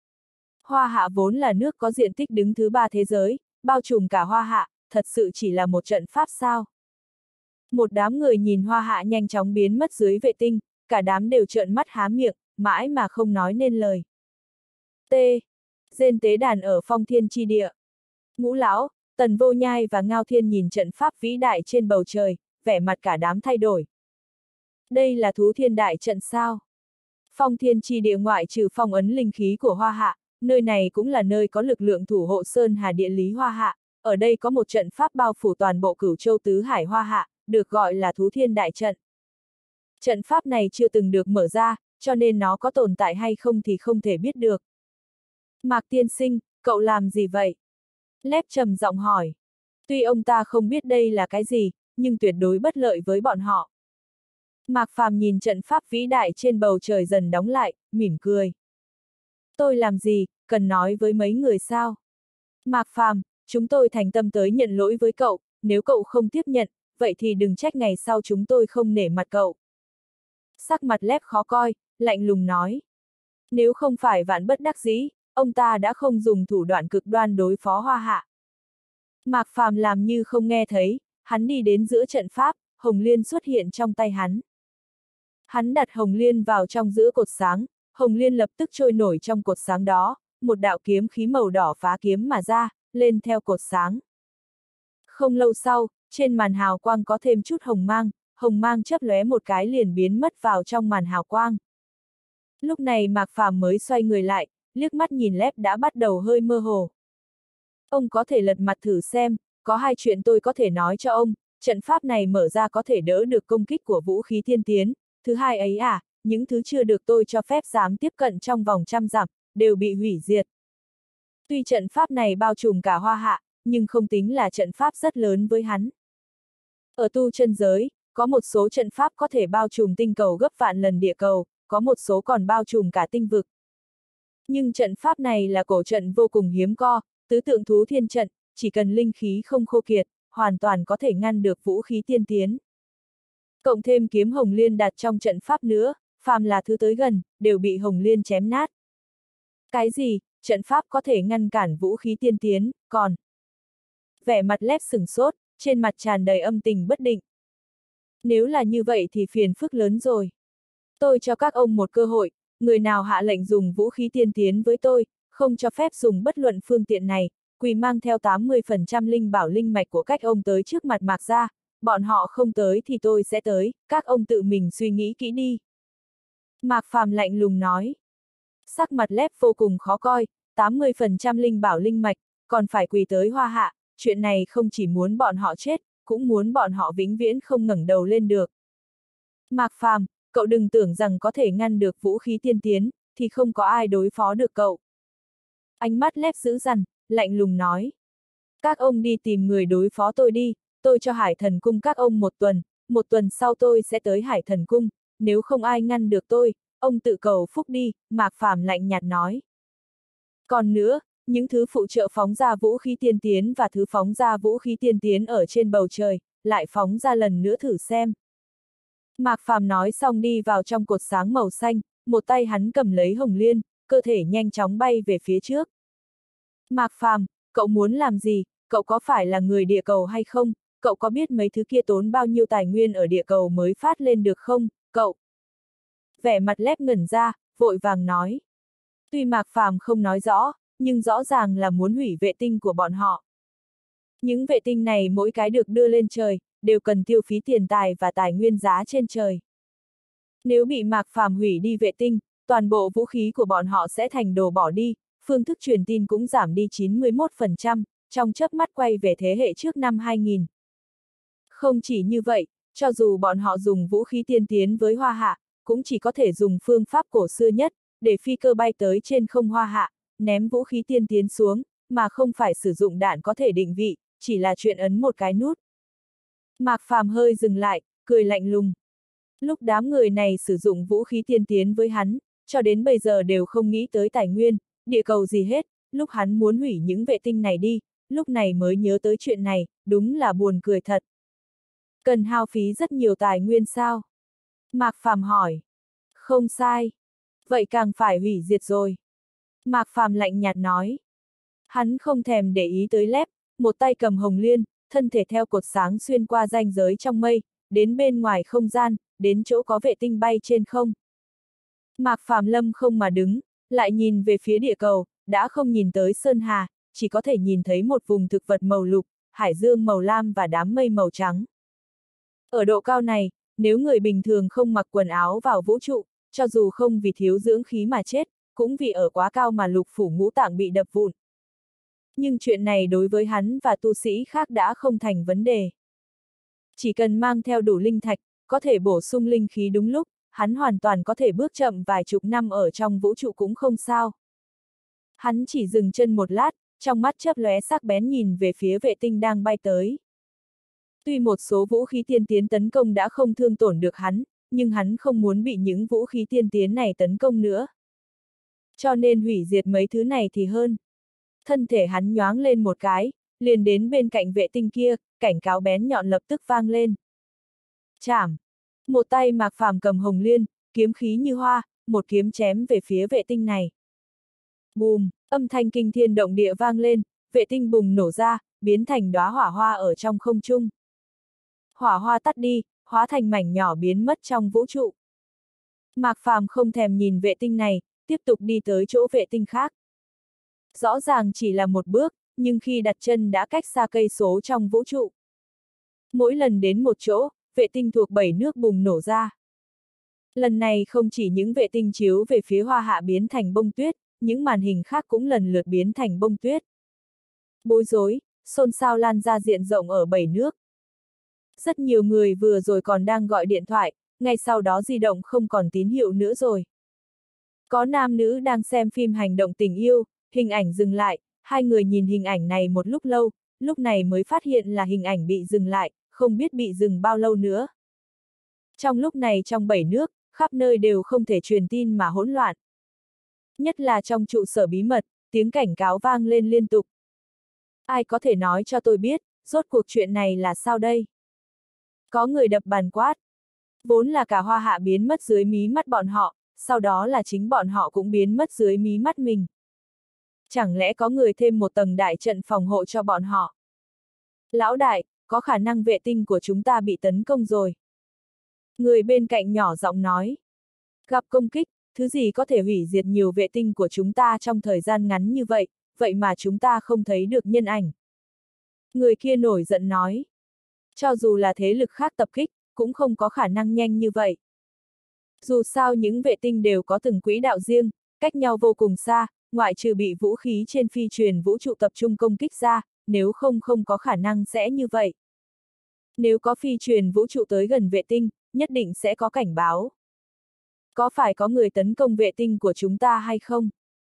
Hoa Hạ vốn là nước có diện tích đứng thứ 3 thế giới, bao trùm cả Hoa Hạ, thật sự chỉ là một trận pháp sao? Một đám người nhìn Hoa Hạ nhanh chóng biến mất dưới vệ tinh, cả đám đều trợn mắt há miệng, mãi mà không nói nên lời. T. Trên tế đàn ở phong thiên chi địa. Ngũ Lão, Tần Vô Nhai và Ngao Thiên nhìn trận pháp vĩ đại trên bầu trời, vẻ mặt cả đám thay đổi. Đây là thú thiên đại trận sao? Phong thiên chi địa ngoại trừ phong ấn linh khí của Hoa Hạ, nơi này cũng là nơi có lực lượng thủ hộ Sơn Hà địa lý Hoa Hạ, ở đây có một trận pháp bao phủ toàn bộ Cửu Châu tứ hải Hoa Hạ, được gọi là thú thiên đại trận. Trận pháp này chưa từng được mở ra, cho nên nó có tồn tại hay không thì không thể biết được. Mạc tiên sinh, cậu làm gì vậy? Lép trầm giọng hỏi. Tuy ông ta không biết đây là cái gì, nhưng tuyệt đối bất lợi với bọn họ. Mạc Phàm nhìn trận pháp vĩ đại trên bầu trời dần đóng lại, mỉm cười. Tôi làm gì, cần nói với mấy người sao? Mạc Phàm, chúng tôi thành tâm tới nhận lỗi với cậu, nếu cậu không tiếp nhận, vậy thì đừng trách ngày sau chúng tôi không nể mặt cậu. Sắc mặt Lép khó coi, lạnh lùng nói. Nếu không phải vạn bất đắc dĩ, ông ta đã không dùng thủ đoạn cực đoan đối phó Hoa Hạ. Mạc Phàm làm như không nghe thấy, hắn đi đến giữa trận pháp, Hồng Liên xuất hiện trong tay hắn. Hắn đặt Hồng Liên vào trong giữa cột sáng, Hồng Liên lập tức trôi nổi trong cột sáng đó, một đạo kiếm khí màu đỏ phá kiếm mà ra, lên theo cột sáng. Không lâu sau, trên màn hào quang có thêm chút hồng mang chớp lóe một cái liền biến mất vào trong màn hào quang. Lúc này Mạc Phàm mới xoay người lại, liếc mắt nhìn Lép đã bắt đầu hơi mơ hồ. Ông có thể lật mặt thử xem, có hai chuyện tôi có thể nói cho ông, trận pháp này mở ra có thể đỡ được công kích của vũ khí tiên tiến, thứ hai ấy những thứ chưa được tôi cho phép dám tiếp cận trong vòng 100 dặm, đều bị hủy diệt. Tuy trận pháp này bao trùm cả Hoa Hạ, nhưng không tính là trận pháp rất lớn với hắn. Ở tu chân giới, có một số trận pháp có thể bao trùm tinh cầu gấp vạn lần địa cầu, có một số còn bao trùm cả tinh vực. Nhưng trận pháp này là cổ trận vô cùng hiếm có, tứ tượng thú thiên trận, chỉ cần linh khí không khô kiệt, hoàn toàn có thể ngăn được vũ khí tiên tiến. Cộng thêm kiếm Hồng Liên đặt trong trận pháp nữa, phàm là thứ tới gần, đều bị Hồng Liên chém nát. Cái gì, trận pháp có thể ngăn cản vũ khí tiên tiến, còn... Vẻ mặt Lép sửng sốt, trên mặt tràn đầy âm tình bất định. Nếu là như vậy thì phiền phức lớn rồi. Tôi cho các ông một cơ hội, người nào hạ lệnh dùng vũ khí tiên tiến với tôi, không cho phép dùng bất luận phương tiện này, quỳ mang theo 80% linh bảo linh mạch của các ông tới trước mặt Mạc gia, bọn họ không tới thì tôi sẽ tới, các ông tự mình suy nghĩ kỹ đi. Mạc Phàm lạnh lùng nói. Sắc mặt Lép vô cùng khó coi, 80% linh bảo linh mạch, còn phải quỳ tới Hoa Hạ, chuyện này không chỉ muốn bọn họ chết, cũng muốn bọn họ vĩnh viễn không ngẩng đầu lên được. Mạc Phàm, cậu đừng tưởng rằng có thể ngăn được vũ khí tiên tiến, thì không có ai đối phó được cậu. Ánh mắt Lép dữ dằn, lạnh lùng nói. Các ông đi tìm người đối phó tôi đi, tôi cho Hải Thần Cung các ông một tuần sau tôi sẽ tới Hải Thần Cung, nếu không ai ngăn được tôi, ông tự cầu phúc đi, Mạc Phàm lạnh nhạt nói. Còn nữa, những thứ phụ trợ phóng ra vũ khí tiên tiến và thứ phóng ra vũ khí tiên tiến ở trên bầu trời, lại phóng ra lần nữa thử xem. Mạc Phàm nói xong đi vào trong cột sáng màu xanh, một tay hắn cầm lấy Hồng Liên, cơ thể nhanh chóng bay về phía trước. Mạc Phàm, cậu muốn làm gì, cậu có phải là người địa cầu hay không, cậu có biết mấy thứ kia tốn bao nhiêu tài nguyên ở địa cầu mới phát lên được không, cậu? Vẻ mặt Lép ngẩn ra, vội vàng nói. Tuy Mạc Phàm không nói rõ, nhưng rõ ràng là muốn hủy vệ tinh của bọn họ. Những vệ tinh này mỗi cái được đưa lên trời, đều cần tiêu phí tiền tài và tài nguyên giá trên trời. Nếu bị Mạc Phàm hủy đi vệ tinh, toàn bộ vũ khí của bọn họ sẽ thành đồ bỏ đi, phương thức truyền tin cũng giảm đi 91%, trong chớp mắt quay về thế hệ trước năm 2000. Không chỉ như vậy, cho dù bọn họ dùng vũ khí tiên tiến với Hoa Hạ, cũng chỉ có thể dùng phương pháp cổ xưa nhất, để phi cơ bay tới trên không Hoa Hạ, ném vũ khí tiên tiến xuống, mà không phải sử dụng đạn có thể định vị, chỉ là chuyện ấn một cái nút. Mạc Phàm hơi dừng lại, cười lạnh lùng. Lúc đám người này sử dụng vũ khí tiên tiến với hắn, cho đến bây giờ đều không nghĩ tới tài nguyên, địa cầu gì hết, lúc hắn muốn hủy những vệ tinh này đi, lúc này mới nhớ tới chuyện này, đúng là buồn cười thật. Cần hao phí rất nhiều tài nguyên sao? Mạc Phàm hỏi. Không sai. Vậy càng phải hủy diệt rồi. Mạc Phàm lạnh nhạt nói. Hắn không thèm để ý tới Lép, một tay cầm Hồng Liên, thân thể theo cột sáng xuyên qua ranh giới trong mây, đến bên ngoài không gian, đến chỗ có vệ tinh bay trên không. Mạc Phàm lâm không mà đứng, lại nhìn về phía địa cầu, đã không nhìn tới sơn hà, chỉ có thể nhìn thấy một vùng thực vật màu lục, hải dương màu lam và đám mây màu trắng. Ở độ cao này, nếu người bình thường không mặc quần áo vào vũ trụ, cho dù không vì thiếu dưỡng khí mà chết, cũng vì ở quá cao mà lục phủ ngũ tạng bị đập vụn. Nhưng chuyện này đối với hắn và tu sĩ khác đã không thành vấn đề. Chỉ cần mang theo đủ linh thạch, có thể bổ sung linh khí đúng lúc, hắn hoàn toàn có thể bước chậm vài chục năm ở trong vũ trụ cũng không sao. Hắn chỉ dừng chân một lát, trong mắt chớp lóe sắc bén nhìn về phía vệ tinh đang bay tới. Tuy một số vũ khí tiên tiến tấn công đã không thương tổn được hắn, nhưng hắn không muốn bị những vũ khí tiên tiến này tấn công nữa. Cho nên hủy diệt mấy thứ này thì hơn. Thân thể hắn nhoáng lên một cái, liền đến bên cạnh vệ tinh kia, cảnh cáo bén nhọn lập tức vang lên. Chảm! Một tay Mạc Phàm cầm hồng liên, kiếm khí như hoa, một kiếm chém về phía vệ tinh này. Bùm! Âm thanh kinh thiên động địa vang lên, vệ tinh bùng nổ ra, biến thành đóa hỏa hoa ở trong không trung. Hỏa hoa tắt đi, hóa thành mảnh nhỏ biến mất trong vũ trụ. Mạc Phàm không thèm nhìn vệ tinh này, tiếp tục đi tới chỗ vệ tinh khác. Rõ ràng chỉ là một bước, nhưng khi đặt chân đã cách xa cây số trong vũ trụ. Mỗi lần đến một chỗ, vệ tinh thuộc 7 nước bùng nổ ra. Lần này không chỉ những vệ tinh chiếu về phía Hoa Hạ biến thành bông tuyết, những màn hình khác cũng lần lượt biến thành bông tuyết. Bối rối, xôn xao lan ra diện rộng ở 7 nước. Rất nhiều người vừa rồi còn đang gọi điện thoại, ngay sau đó di động không còn tín hiệu nữa rồi. Có nam nữ đang xem phim hành động tình yêu, hình ảnh dừng lại, hai người nhìn hình ảnh này một lúc lâu, lúc này mới phát hiện là hình ảnh bị dừng lại, không biết bị dừng bao lâu nữa. Trong lúc này trong 7 nước, khắp nơi đều không thể truyền tin mà hỗn loạn. Nhất là trong trụ sở bí mật, tiếng cảnh cáo vang lên liên tục. Ai có thể nói cho tôi biết, rốt cuộc chuyện này là sao đây? Có người đập bàn quát. Vốn là cả Hoa Hạ biến mất dưới mí mắt bọn họ, sau đó là chính bọn họ cũng biến mất dưới mí mắt mình. Chẳng lẽ có người thêm một tầng đại trận phòng hộ cho bọn họ? Lão đại, có khả năng vệ tinh của chúng ta bị tấn công rồi. Người bên cạnh nhỏ giọng nói. Gặp công kích, thứ gì có thể hủy diệt nhiều vệ tinh của chúng ta trong thời gian ngắn như vậy, vậy mà chúng ta không thấy được nhân ảnh. Người kia nổi giận nói. Cho dù là thế lực khác tập kích, cũng không có khả năng nhanh như vậy. Dù sao những vệ tinh đều có từng quỹ đạo riêng, cách nhau vô cùng xa, ngoại trừ bị vũ khí trên phi truyền vũ trụ tập trung công kích ra, nếu không có khả năng sẽ như vậy. Nếu có phi truyền vũ trụ tới gần vệ tinh, nhất định sẽ có cảnh báo. Có phải có người tấn công vệ tinh của chúng ta hay không?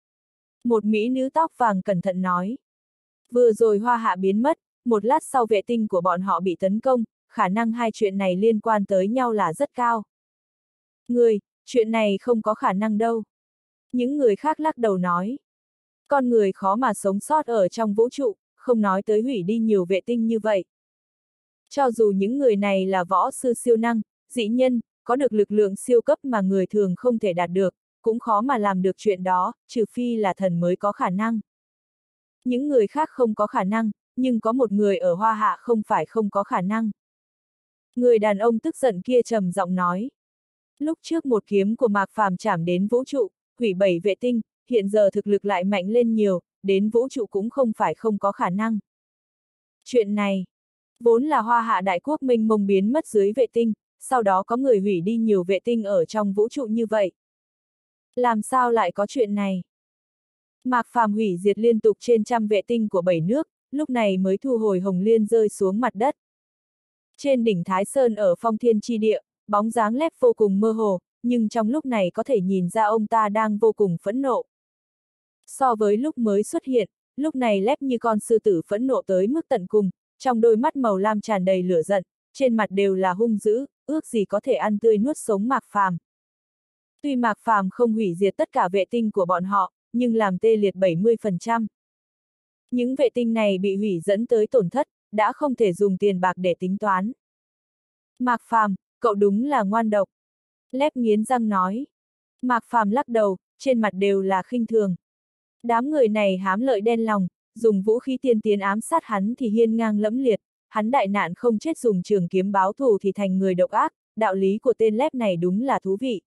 Một mỹ nữ tóc vàng cẩn thận nói. Vừa rồi Hoa Hạ biến mất, một lát sau vệ tinh của bọn họ bị tấn công, khả năng hai chuyện này liên quan tới nhau là rất cao. Chuyện này không có khả năng đâu. Những người khác lắc đầu nói. Con người khó mà sống sót ở trong vũ trụ, không nói tới hủy đi nhiều vệ tinh như vậy. Cho dù những người này là võ sư siêu năng, dị nhân, có được lực lượng siêu cấp mà người thường không thể đạt được, cũng khó mà làm được chuyện đó, trừ phi là thần mới có khả năng. Những người khác không có khả năng, nhưng có một người ở Hoa Hạ không phải không có khả năng. Người đàn ông tức giận kia trầm giọng nói. Lúc trước một kiếm của Mạc Phàm chảm đến vũ trụ, hủy 7 vệ tinh, hiện giờ thực lực lại mạnh lên nhiều, đến vũ trụ cũng không phải không có khả năng. Chuyện này, vốn là Hoa Hạ đại quốc mênh mông biến mất dưới vệ tinh, sau đó có người hủy đi nhiều vệ tinh ở trong vũ trụ như vậy. Làm sao lại có chuyện này? Mạc Phàm hủy diệt liên tục trên trăm vệ tinh của 7 nước, lúc này mới thu hồi hồng liên rơi xuống mặt đất. Trên đỉnh Thái Sơn ở Phong Thiên Chi Địa, bóng dáng Lép vô cùng mơ hồ, nhưng trong lúc này có thể nhìn ra ông ta đang vô cùng phẫn nộ. So với lúc mới xuất hiện, lúc này Lép như con sư tử phẫn nộ tới mức tận cùng, trong đôi mắt màu lam tràn đầy lửa giận, trên mặt đều là hung dữ, ước gì có thể ăn tươi nuốt sống Mạc Phàm. Tuy Mạc Phàm không hủy diệt tất cả vệ tinh của bọn họ, nhưng làm tê liệt 70%. Những vệ tinh này bị hủy dẫn tới tổn thất, đã không thể dùng tiền bạc để tính toán. Mạc Phàm, cậu đúng là ngoan độc. Lép nghiến răng nói. Mạc Phàm lắc đầu, trên mặt đều là khinh thường. Đám người này hám lợi đen lòng, dùng vũ khí tiên tiến ám sát hắn thì hiên ngang lẫm liệt, hắn đại nạn không chết dùng trường kiếm báo thù thì thành người độc ác, đạo lý của tên Lép này đúng là thú vị.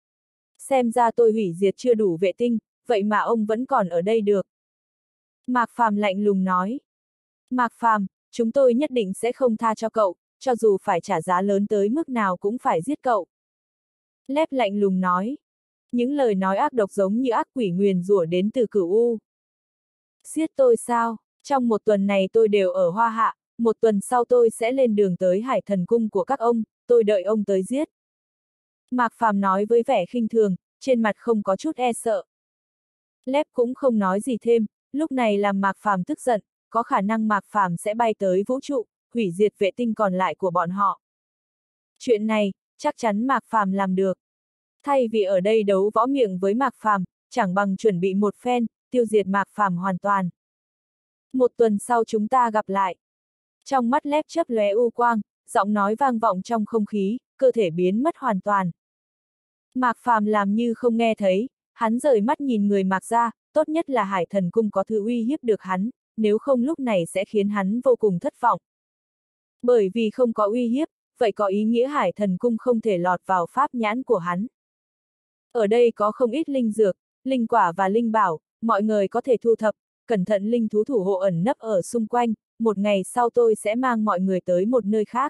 Xem ra tôi hủy diệt chưa đủ vệ tinh, vậy mà ông vẫn còn ở đây được. Mạc Phàm lạnh lùng nói. Mạc Phàm, chúng tôi nhất định sẽ không tha cho cậu, cho dù phải trả giá lớn tới mức nào cũng phải giết cậu. Lép lạnh lùng nói. Những lời nói ác độc giống như ác quỷ nguyền rủa đến từ Cửu U. Giết tôi sao? Trong một tuần này tôi đều ở Hoa Hạ, một tuần sau tôi sẽ lên đường tới Hải Thần Cung của các ông, tôi đợi ông tới giết. Mạc Phàm nói với vẻ khinh thường, trên mặt không có chút e sợ. Lép cũng không nói gì thêm, lúc này làm Mạc Phàm tức giận, có khả năng Mạc Phàm sẽ bay tới vũ trụ, hủy diệt vệ tinh còn lại của bọn họ. Chuyện này, chắc chắn Mạc Phàm làm được. Thay vì ở đây đấu võ miệng với Mạc Phàm, chẳng bằng chuẩn bị một phen, tiêu diệt Mạc Phàm hoàn toàn. 1 tuần sau chúng ta gặp lại. Trong mắt Lép chớp lóe u quang, giọng nói vang vọng trong không khí, cơ thể biến mất hoàn toàn. Mạc Phàm làm như không nghe thấy, hắn rời mắt nhìn người Mạc ra, tốt nhất là Hải Thần Cung có thứ uy hiếp được hắn, nếu không lúc này sẽ khiến hắn vô cùng thất vọng. Bởi vì không có uy hiếp, vậy có ý nghĩa Hải Thần Cung không thể lọt vào pháp nhãn của hắn. Ở đây có không ít linh dược, linh quả và linh bảo, mọi người có thể thu thập, cẩn thận linh thú thủ hộ ẩn nấp ở xung quanh, 1 ngày sau tôi sẽ mang mọi người tới một nơi khác.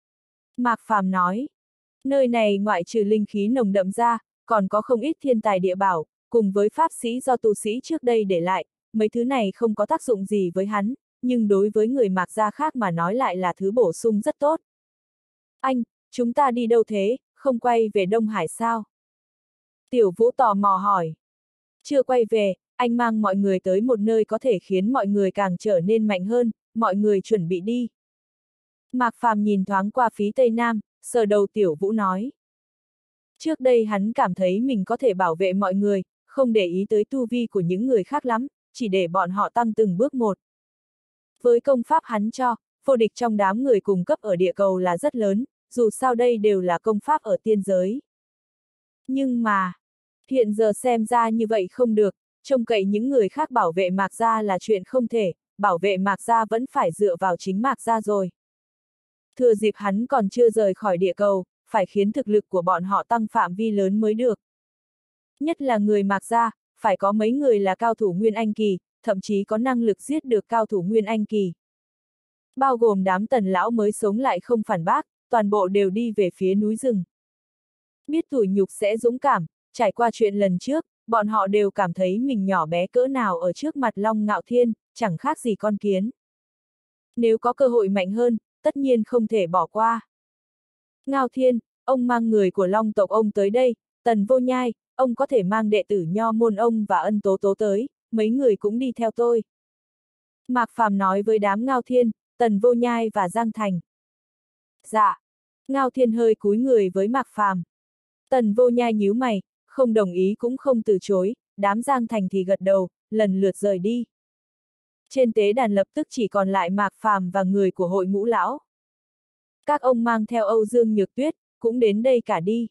Mạc Phàm nói, nơi này ngoại trừ linh khí nồng đậm ra, còn có không ít thiên tài địa bảo, cùng với pháp sĩ do tu sĩ trước đây để lại, mấy thứ này không có tác dụng gì với hắn, nhưng đối với người Mạc gia khác mà nói lại là thứ bổ sung rất tốt. Anh, chúng ta đi đâu thế, không quay về Đông Hải sao? Tiểu Vũ tò mò hỏi. Chưa quay về, anh mang mọi người tới một nơi có thể khiến mọi người càng trở nên mạnh hơn, mọi người chuẩn bị đi. Mạc Phàm nhìn thoáng qua phía Tây Nam, sờ đầu Tiểu Vũ nói. Trước đây hắn cảm thấy mình có thể bảo vệ mọi người, không để ý tới tu vi của những người khác lắm, chỉ để bọn họ tăng từng bước một. Với công pháp hắn cho, vô địch trong đám người cùng cấp ở địa cầu là rất lớn, dù sao đây đều là công pháp ở tiên giới. Nhưng mà, hiện giờ xem ra như vậy không được, trông cậy những người khác bảo vệ Mạc gia là chuyện không thể, bảo vệ Mạc gia vẫn phải dựa vào chính Mạc gia rồi. Thừa dịp hắn còn chưa rời khỏi địa cầu, phải khiến thực lực của bọn họ tăng phạm vi lớn mới được. Nhất là người Mạc gia, phải có mấy người là cao thủ Nguyên Anh kỳ, thậm chí có năng lực giết được cao thủ Nguyên Anh kỳ. Bao gồm đám Tần lão mới sống lại không phản bác, toàn bộ đều đi về phía núi rừng. Biết tủi nhục sẽ dũng cảm, trải qua chuyện lần trước, bọn họ đều cảm thấy mình nhỏ bé cỡ nào ở trước mặt Long Ngạo Thiên, chẳng khác gì con kiến. Nếu có cơ hội mạnh hơn, tất nhiên không thể bỏ qua. Ngao Thiên, ông mang người của Long tộc ông tới đây, Tần Vô Nhai, ông có thể mang đệ tử Nho môn ông và Ân Tố Tố tới, mấy người cũng đi theo tôi. Mạc Phàm nói với đám Ngao Thiên, Tần Vô Nhai và Giang Thành. Dạ. Ngao Thiên hơi cúi người với Mạc Phàm. Tần Vô Nhai nhíu mày, không đồng ý cũng không từ chối, đám Giang Thành thì gật đầu, lần lượt rời đi. Trên tế đàn lập tức chỉ còn lại Mạc Phàm và người của hội ngũ lão. Các ông mang theo Âu Dương Nhược Tuyết, cũng đến đây cả đi.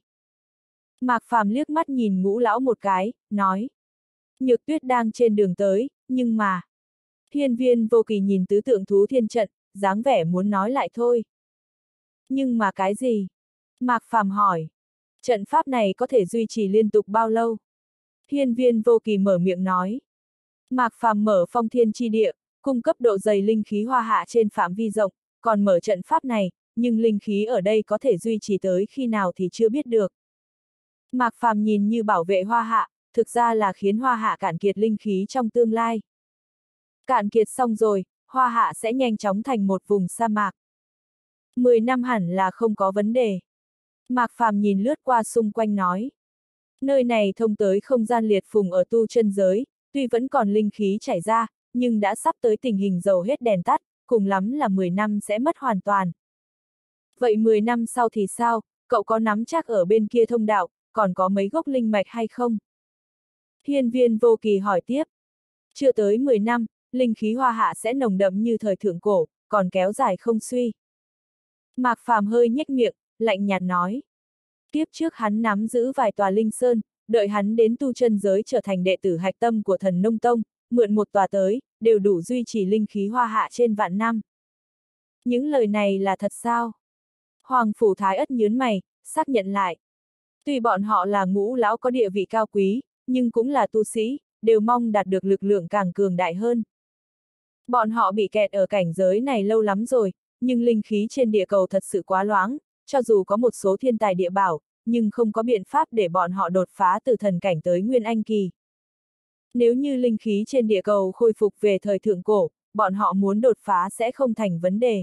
Mạc Phàm liếc mắt nhìn ngũ lão một cái, nói. Nhược Tuyết đang trên đường tới, nhưng mà... Hiên Viên Vô Kỳ nhìn tứ tượng thú thiên trận, dáng vẻ muốn nói lại thôi. Nhưng mà cái gì? Mạc Phàm hỏi. Trận pháp này có thể duy trì liên tục bao lâu? Hiên Viên Vô Kỳ mở miệng nói. Mạc Phàm mở phong thiên chi địa, cung cấp độ dày linh khí hoa hạ trên phạm vi rộng, còn mở trận pháp này, nhưng linh khí ở đây có thể duy trì tới khi nào thì chưa biết được. Mạc Phàm nhìn như bảo vệ hoa hạ, thực ra là khiến hoa hạ cạn kiệt linh khí trong tương lai. Cạn kiệt xong rồi, hoa hạ sẽ nhanh chóng thành một vùng sa mạc. 10 năm hẳn là không có vấn đề. Mạc Phàm nhìn lướt qua xung quanh nói. Nơi này thông tới không gian liệt phùng ở tu chân giới, tuy vẫn còn linh khí chảy ra, nhưng đã sắp tới tình hình dầu hết đèn tắt, cùng lắm là 10 năm sẽ mất hoàn toàn. Vậy 10 năm sau thì sao, cậu có nắm chắc ở bên kia thông đạo, còn có mấy gốc linh mạch hay không? Hiên Viên Vô Kỳ hỏi tiếp. Chưa tới 10 năm, linh khí hoa hạ sẽ nồng đậm như thời thượng cổ, còn kéo dài không suy. Mạc Phàm hơi nhếch miệng, lạnh nhạt nói. Tiếp trước hắn nắm giữ vài tòa linh sơn, đợi hắn đến tu chân giới trở thành đệ tử hạch tâm của Thần Nông Tông, mượn một tòa tới, đều đủ duy trì linh khí hoa hạ trên vạn năm. Những lời này là thật sao? Hoàng Phủ Thái Ất nhớn mày, xác nhận lại. Tuy bọn họ là ngũ lão có địa vị cao quý, nhưng cũng là tu sĩ, đều mong đạt được lực lượng càng cường đại hơn. Bọn họ bị kẹt ở cảnh giới này lâu lắm rồi, nhưng linh khí trên địa cầu thật sự quá loãng, cho dù có một số thiên tài địa bảo, nhưng không có biện pháp để bọn họ đột phá từ thần cảnh tới Nguyên Anh kỳ. Nếu như linh khí trên địa cầu khôi phục về thời thượng cổ, bọn họ muốn đột phá sẽ không thành vấn đề.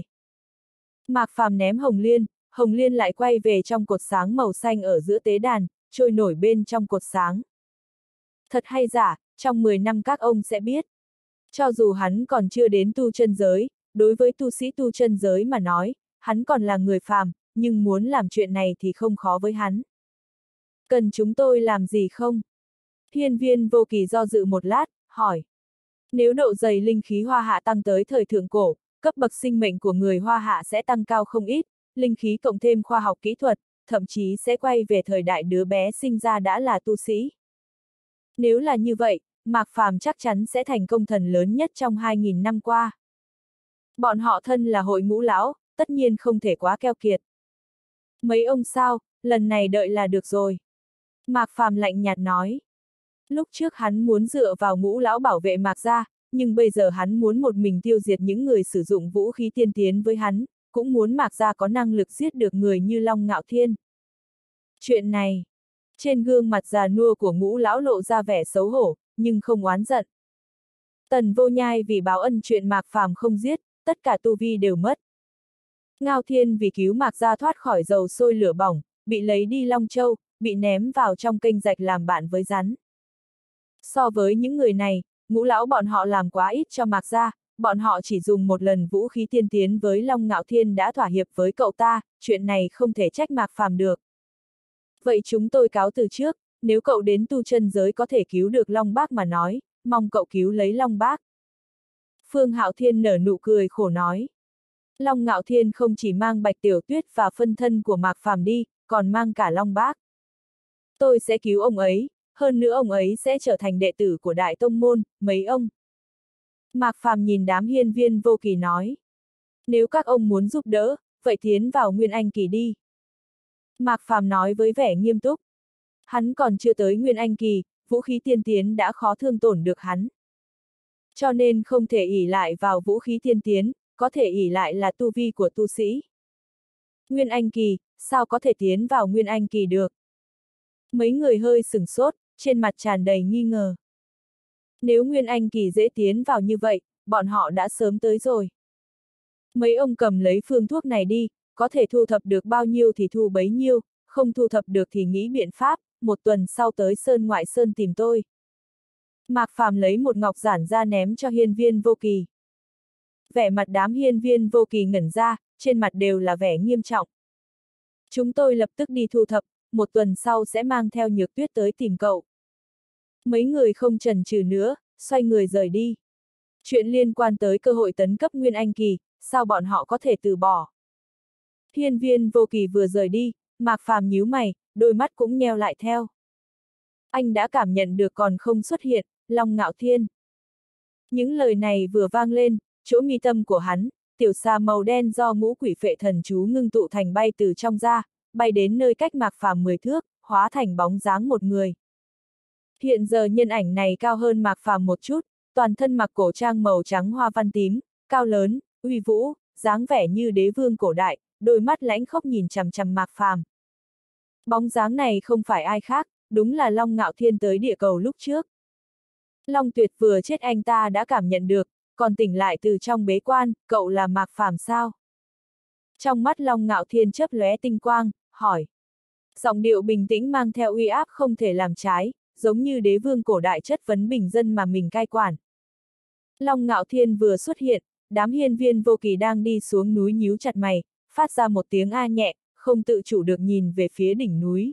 Mạc Phàm ném hồng liên lại quay về trong cột sáng màu xanh ở giữa tế đàn, trôi nổi bên trong cột sáng. Thật hay giả, trong 10 năm các ông sẽ biết. Cho dù hắn còn chưa đến tu chân giới, đối với tu sĩ tu chân giới mà nói, hắn còn là người phàm, nhưng muốn làm chuyện này thì không khó với hắn. Cần chúng tôi làm gì không? Hiên Viên Vô Kỳ do dự một lát, hỏi. Nếu độ dày linh khí Hoa Hạ tăng tới thời thượng cổ, cấp bậc sinh mệnh của người Hoa Hạ sẽ tăng cao không ít, linh khí cộng thêm khoa học kỹ thuật, thậm chí sẽ quay về thời đại đứa bé sinh ra đã là tu sĩ. Nếu là như vậy, Mạc Phàm chắc chắn sẽ thành công thần lớn nhất trong 2.000 năm qua. Bọn họ thân là hội ngũ lão, tất nhiên không thể quá keo kiệt. Mấy ông sao, lần này đợi là được rồi. Mạc Phàm lạnh nhạt nói. Lúc trước hắn muốn dựa vào ngũ lão bảo vệ Mạc gia, nhưng bây giờ hắn muốn một mình tiêu diệt những người sử dụng vũ khí tiên tiến với hắn, cũng muốn Mạc gia có năng lực giết được người như Long Ngạo Thiên. Chuyện này, trên gương mặt già nua của ngũ lão lộ ra vẻ xấu hổ, nhưng không oán giận. Tần Vô Nhai vì báo ân chuyện Mạc Phàm không giết, tất cả tu vi đều mất. Ngao Thiên vì cứu Mạc gia thoát khỏi dầu sôi lửa bỏng, bị lấy đi Long Châu, bị ném vào trong kênh rạch làm bạn với rắn. So với những người này, ngũ lão bọn họ làm quá ít cho Mạc gia, bọn họ chỉ dùng một lần vũ khí tiên tiến với Long Ngạo Thiên đã thỏa hiệp với cậu ta, chuyện này không thể trách Mạc Phàm được. Vậy chúng tôi cáo từ trước, nếu cậu đến tu chân giới có thể cứu được Long Bác mà nói, mong cậu cứu lấy Long Bác. Phương Hạo Thiên nở nụ cười khổ nói. Long Ngạo Thiên không chỉ mang Bạch Tiểu Tuyết và phân thân của Mạc Phàm đi, còn mang cả Long Bác. Tôi sẽ cứu ông ấy, hơn nữa ông ấy sẽ trở thành đệ tử của Đại Tông Môn, mấy ông. Mạc Phàm nhìn đám hiên viên vô kỳ nói. Nếu các ông muốn giúp đỡ, vậy tiến vào Nguyên Anh Kỳ đi. Mạc Phàm nói với vẻ nghiêm túc. Hắn còn chưa tới Nguyên Anh Kỳ, vũ khí tiên tiến đã khó thương tổn được hắn. Cho nên không thể ỷ lại vào vũ khí tiên tiến, có thể ỷ lại là tu vi của tu sĩ. Nguyên Anh Kỳ, sao có thể tiến vào Nguyên Anh Kỳ được? Mấy người hơi sửng sốt, trên mặt tràn đầy nghi ngờ. Nếu Nguyên Anh Kỳ dễ tiến vào như vậy, bọn họ đã sớm tới rồi. Mấy ông cầm lấy phương thuốc này đi, có thể thu thập được bao nhiêu thì thu bấy nhiêu, không thu thập được thì nghĩ biện pháp, một tuần sau tới Sơn Ngoại Sơn tìm tôi. Mạc Phàm lấy một ngọc giản ra ném cho hiên viên vô kỳ. Vẻ mặt đám hiên viên vô kỳ ngẩn ra, trên mặt đều là vẻ nghiêm trọng. Chúng tôi lập tức đi thu thập, một tuần sau sẽ mang theo Nhược Tuyết tới tìm cậu. Mấy người không chần chừ nữa, xoay người rời đi. Chuyện liên quan tới cơ hội tấn cấp Nguyên Anh Kỳ, sao bọn họ có thể từ bỏ? Hiên viên vô kỳ vừa rời đi, Mạc Phàm nhíu mày, đôi mắt cũng nheo lại theo. Anh đã cảm nhận được còn không xuất hiện, Long Ngạo Thiên. Những lời này vừa vang lên, chỗ mi tâm của hắn, tiểu xà màu đen do ngũ quỷ phệ thần chú ngưng tụ thành bay từ trong ra, bay đến nơi cách Mạc Phàm 10 thước, hóa thành bóng dáng một người. Hiện giờ nhân ảnh này cao hơn Mạc Phàm một chút, toàn thân mặc cổ trang màu trắng hoa văn tím, cao lớn, uy vũ, dáng vẻ như đế vương cổ đại, đôi mắt lãnh khốc nhìn chằm chằm Mạc Phàm. Bóng dáng này không phải ai khác, đúng là Long Ngạo Thiên tới địa cầu lúc trước. Long Tuyệt vừa chết anh ta đã cảm nhận được, còn tỉnh lại từ trong bế quan, cậu là Mạc Phàm sao? Trong mắt Long Ngạo Thiên chớp lóe tinh quang, hỏi. Giọng điệu bình tĩnh mang theo uy áp không thể làm trái, giống như đế vương cổ đại chất vấn bình dân mà mình cai quản. Long Ngạo Thiên vừa xuất hiện, đám hiên viên vô kỳ đang đi xuống núi nhíu chặt mày, phát ra một tiếng a nhẹ, không tự chủ được nhìn về phía đỉnh núi.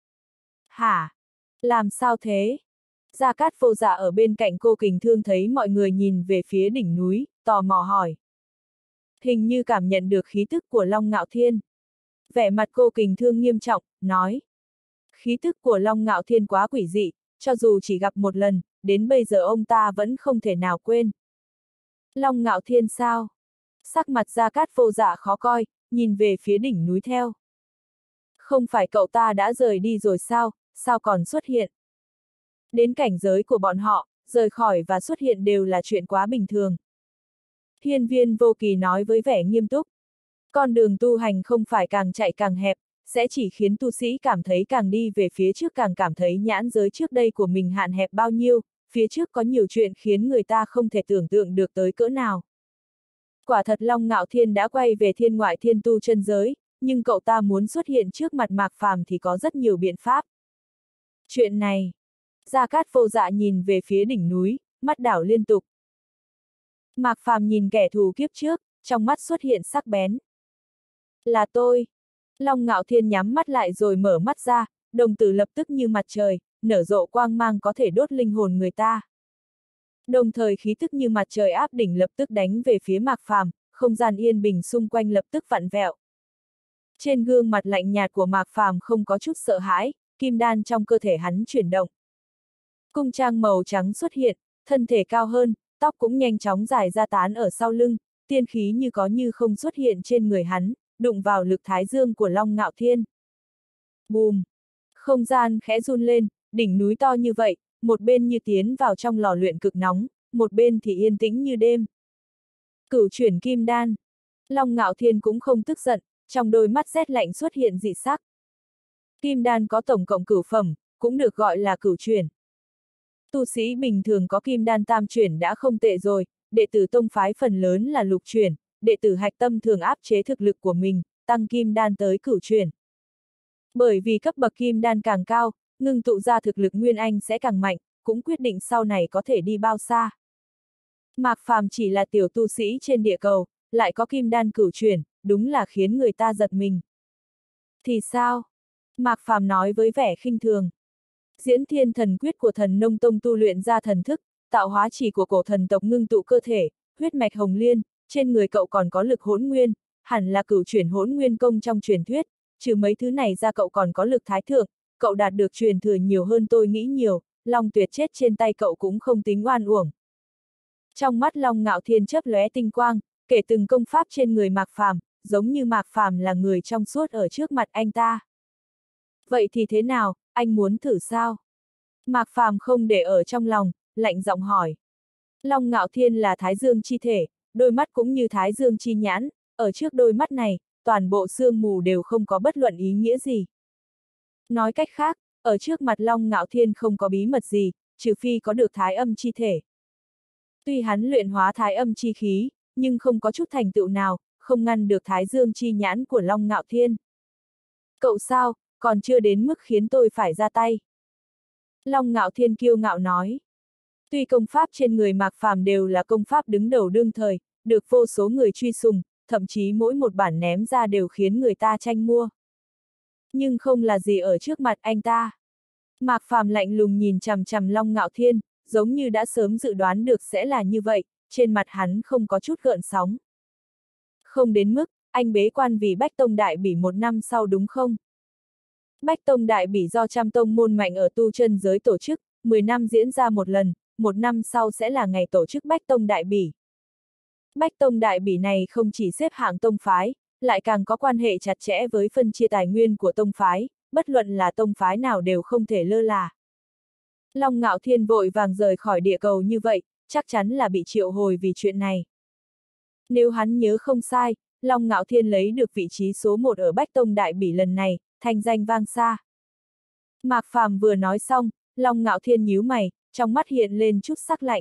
Hả? Làm sao thế? Gia Cát Vô Dạ ở bên cạnh Cô Kình Thương thấy mọi người nhìn về phía đỉnh núi, tò mò hỏi. Hình như cảm nhận được khí tức của Long Ngạo Thiên. Vẻ mặt Cô Kình Thương nghiêm trọng, nói. Khí tức của Long Ngạo Thiên quá quỷ dị, cho dù chỉ gặp một lần, đến bây giờ ông ta vẫn không thể nào quên. Long Ngạo Thiên sao? Sắc mặt Gia Cát Vô Dạ khó coi, nhìn về phía đỉnh núi theo. Không phải cậu ta đã rời đi rồi sao, sao còn xuất hiện? Đến cảnh giới của bọn họ, rời khỏi và xuất hiện đều là chuyện quá bình thường. Hiên viên vô kỳ nói với vẻ nghiêm túc. Con đường tu hành không phải càng chạy càng hẹp, sẽ chỉ khiến tu sĩ cảm thấy càng đi về phía trước càng cảm thấy nhãn giới trước đây của mình hạn hẹp bao nhiêu, phía trước có nhiều chuyện khiến người ta không thể tưởng tượng được tới cỡ nào. Quả thật Long Ngạo Thiên đã quay về thiên ngoại thiên tu chân giới, nhưng cậu ta muốn xuất hiện trước mặt Mạc Phàm thì có rất nhiều biện pháp. Chuyện này, Gia Cát Vô Dạ nhìn về phía đỉnh núi, mắt đảo liên tục. Mạc Phàm nhìn kẻ thù kiếp trước, trong mắt xuất hiện sắc bén. Là tôi. Long Ngạo Thiên nhắm mắt lại rồi mở mắt ra, đồng tử lập tức như mặt trời, nở rộ quang mang có thể đốt linh hồn người ta. Đồng thời khí tức như mặt trời áp đỉnh lập tức đánh về phía Mạc Phàm, không gian yên bình xung quanh lập tức vặn vẹo. Trên gương mặt lạnh nhạt của Mạc Phàm không có chút sợ hãi, kim đan trong cơ thể hắn chuyển động. Cung trang màu trắng xuất hiện, thân thể cao hơn, tóc cũng nhanh chóng dài ra tán ở sau lưng, tiên khí như có như không xuất hiện trên người hắn, đụng vào lực thái dương của Long Ngạo Thiên. Bùm! Không gian khẽ run lên, đỉnh núi to như vậy, một bên như tiến vào trong lò luyện cực nóng, một bên thì yên tĩnh như đêm. Cửu chuyển kim đan. Long Ngạo Thiên cũng không tức giận, trong đôi mắt rét lạnh xuất hiện dị sắc. Kim đan có tổng cộng cửu phẩm, cũng được gọi là cửu chuyển. Tu sĩ bình thường có kim đan tam chuyển đã không tệ rồi, đệ tử tông phái phần lớn là lục chuyển, đệ tử hạch tâm thường áp chế thực lực của mình, tăng kim đan tới cửu chuyển. Bởi vì cấp bậc kim đan càng cao, ngưng tụ ra thực lực nguyên anh sẽ càng mạnh, cũng quyết định sau này có thể đi bao xa. Mạc Phàm chỉ là tiểu tu sĩ trên địa cầu, lại có kim đan cửu chuyển, đúng là khiến người ta giật mình. Thì sao? Mạc Phàm nói với vẻ khinh thường. Diễn Thiên Thần Quyết của Thần Nông Tông tu luyện ra thần thức, tạo hóa chỉ của cổ thần tộc ngưng tụ cơ thể, huyết mạch hồng liên, trên người cậu còn có lực hỗn nguyên, hẳn là cửu chuyển hỗn nguyên công trong truyền thuyết, trừ mấy thứ này ra cậu còn có lực thái thượng, cậu đạt được truyền thừa nhiều hơn tôi nghĩ nhiều, Long Tuyệt chết trên tay cậu cũng không tính oan uổng. Trong mắt Long Ngạo Thiên chớp lóe tinh quang, kể từng công pháp trên người Mạc Phàm, giống như Mạc Phàm là người trong suốt ở trước mặt anh ta. Vậy thì thế nào, anh muốn thử sao? Mạc Phàm không để ở trong lòng, lạnh giọng hỏi. Long Ngạo Thiên là Thái Dương chi thể, đôi mắt cũng như Thái Dương chi nhãn, ở trước đôi mắt này, toàn bộ sương mù đều không có bất luận ý nghĩa gì. Nói cách khác, ở trước mặt Long Ngạo Thiên không có bí mật gì, trừ phi có được Thái Âm chi thể. Tuy hắn luyện hóa Thái Âm chi khí, nhưng không có chút thành tựu nào, không ngăn được Thái Dương chi nhãn của Long Ngạo Thiên. Cậu sao, còn chưa đến mức khiến tôi phải ra tay. Long Ngạo Thiên kiêu ngạo nói. Tuy công pháp trên người Mạc Phàm đều là công pháp đứng đầu đương thời, được vô số người truy sùng, thậm chí mỗi một bản ném ra đều khiến người ta tranh mua. Nhưng không là gì ở trước mặt anh ta. Mạc Phàm lạnh lùng nhìn chằm chằm Long Ngạo Thiên, giống như đã sớm dự đoán được sẽ là như vậy, trên mặt hắn không có chút gợn sóng. Không đến mức, anh bế quan vì Bách Tông Đại Bỉ 1 năm sau đúng không? Bách Tông Đại Bỉ do trăm tông môn mạnh ở tu chân giới tổ chức, 10 năm diễn ra một lần, 1 năm sau sẽ là ngày tổ chức Bách Tông Đại Bỉ. Bách Tông Đại Bỉ này không chỉ xếp hạng tông phái, lại càng có quan hệ chặt chẽ với phân chia tài nguyên của tông phái, bất luận là tông phái nào đều không thể lơ là. Long Ngạo Thiên vội vàng rời khỏi địa cầu như vậy, chắc chắn là bị triệu hồi vì chuyện này. Nếu hắn nhớ không sai, Long Ngạo Thiên lấy được vị trí số 1 ở Bách Tông Đại Bỉ lần này, thành danh vang xa. Mạc Phàm vừa nói xong, Long Ngạo Thiên nhíu mày, trong mắt hiện lên chút sắc lạnh.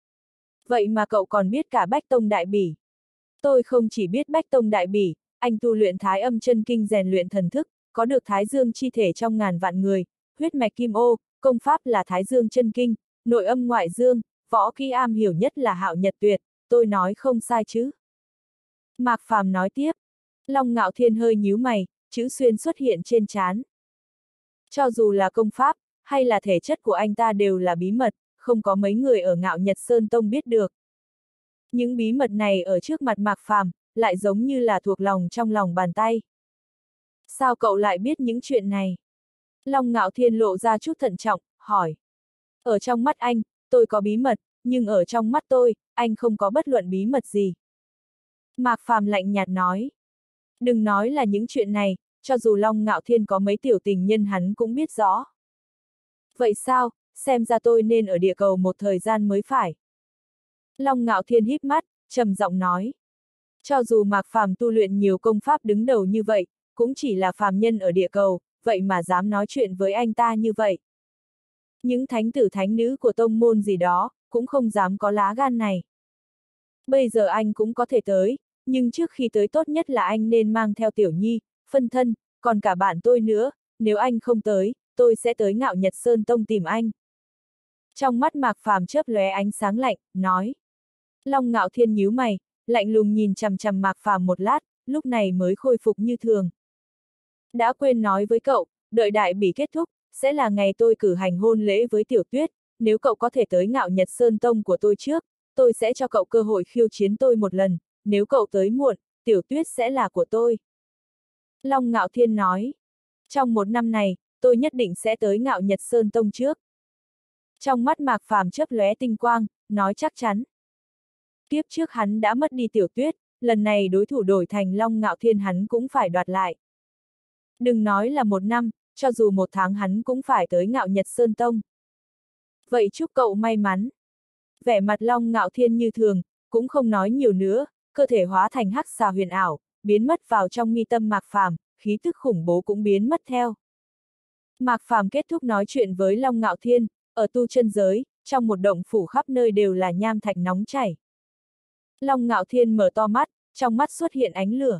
Vậy mà cậu còn biết cả Bách Tông Đại Bỉ. Tôi không chỉ biết Bách Tông Đại Bỉ, anh tu luyện Thái Âm chân kinh rèn luyện thần thức, có được Thái Dương chi thể trong ngàn vạn người, huyết mạch kim ô, công pháp là Thái Dương chân kinh, nội âm ngoại dương, võ kỹ am hiểu nhất là Hạo Nhật Tuyệt, tôi nói không sai chứ. Mạc Phàm nói tiếp. Long Ngạo Thiên hơi nhíu mày, chữ xuyên xuất hiện trên trán. Cho dù là công pháp, hay là thể chất của anh ta đều là bí mật, không có mấy người ở Ngạo Nhật Sơn Tông biết được. Những bí mật này ở trước mặt Mạc Phàm, lại giống như là thuộc lòng trong lòng bàn tay. Sao cậu lại biết những chuyện này? Long Ngạo Thiên lộ ra chút thận trọng, hỏi. Ở trong mắt anh, tôi có bí mật, nhưng ở trong mắt tôi, anh không có bất luận bí mật gì. Mạc Phàm lạnh nhạt nói. Đừng nói là những chuyện này, cho dù Long Ngạo Thiên có mấy tiểu tình nhân hắn cũng biết rõ. Vậy sao, xem ra tôi nên ở địa cầu một thời gian mới phải. Long Ngạo Thiên híp mắt, trầm giọng nói. Cho dù Mạc Phàm tu luyện nhiều công pháp đứng đầu như vậy, cũng chỉ là phàm nhân ở địa cầu, vậy mà dám nói chuyện với anh ta như vậy. Những thánh tử thánh nữ của tông môn gì đó, cũng không dám có lá gan này. Bây giờ anh cũng có thể tới, nhưng trước khi tới tốt nhất là anh nên mang theo Tiểu Nhi, phân thân, còn cả bạn tôi nữa, nếu anh không tới, tôi sẽ tới Ngạo Nhật Sơn Tông tìm anh. Trong mắt Mạc Phàm chớp lóe ánh sáng lạnh, nói. Long Ngạo Thiên nhíu mày, lạnh lùng nhìn chằm chằm Mạc Phàm một lát, lúc này mới khôi phục như thường. Đã quên nói với cậu, đợi đại bỉ kết thúc, sẽ là ngày tôi cử hành hôn lễ với Tiểu Tuyết, nếu cậu có thể tới Ngạo Nhật Sơn Tông của tôi trước, tôi sẽ cho cậu cơ hội khiêu chiến tôi một lần, nếu cậu tới muộn, Tiểu Tuyết sẽ là của tôi. Long Ngạo Thiên nói, trong một năm này, tôi nhất định sẽ tới Ngạo Nhật Sơn Tông trước. Trong mắt Mạc Phàm chớp lóe tinh quang, nói chắc chắn. Tiếp trước hắn đã mất đi Tiểu Tuyết, lần này đối thủ đổi thành Long Ngạo Thiên hắn cũng phải đoạt lại. Đừng nói là một năm, cho dù một tháng hắn cũng phải tới Ngạo Nhật Sơn Tông. Vậy chúc cậu may mắn. Vẻ mặt Long Ngạo Thiên như thường, cũng không nói nhiều nữa, cơ thể hóa thành hắc xà huyền ảo, biến mất vào trong mi tâm Mạc Phàm, khí tức khủng bố cũng biến mất theo. Mạc Phàm kết thúc nói chuyện với Long Ngạo Thiên, ở tu chân giới, trong một động phủ khắp nơi đều là nham thạch nóng chảy. Long Ngạo Thiên mở to mắt, trong mắt xuất hiện ánh lửa.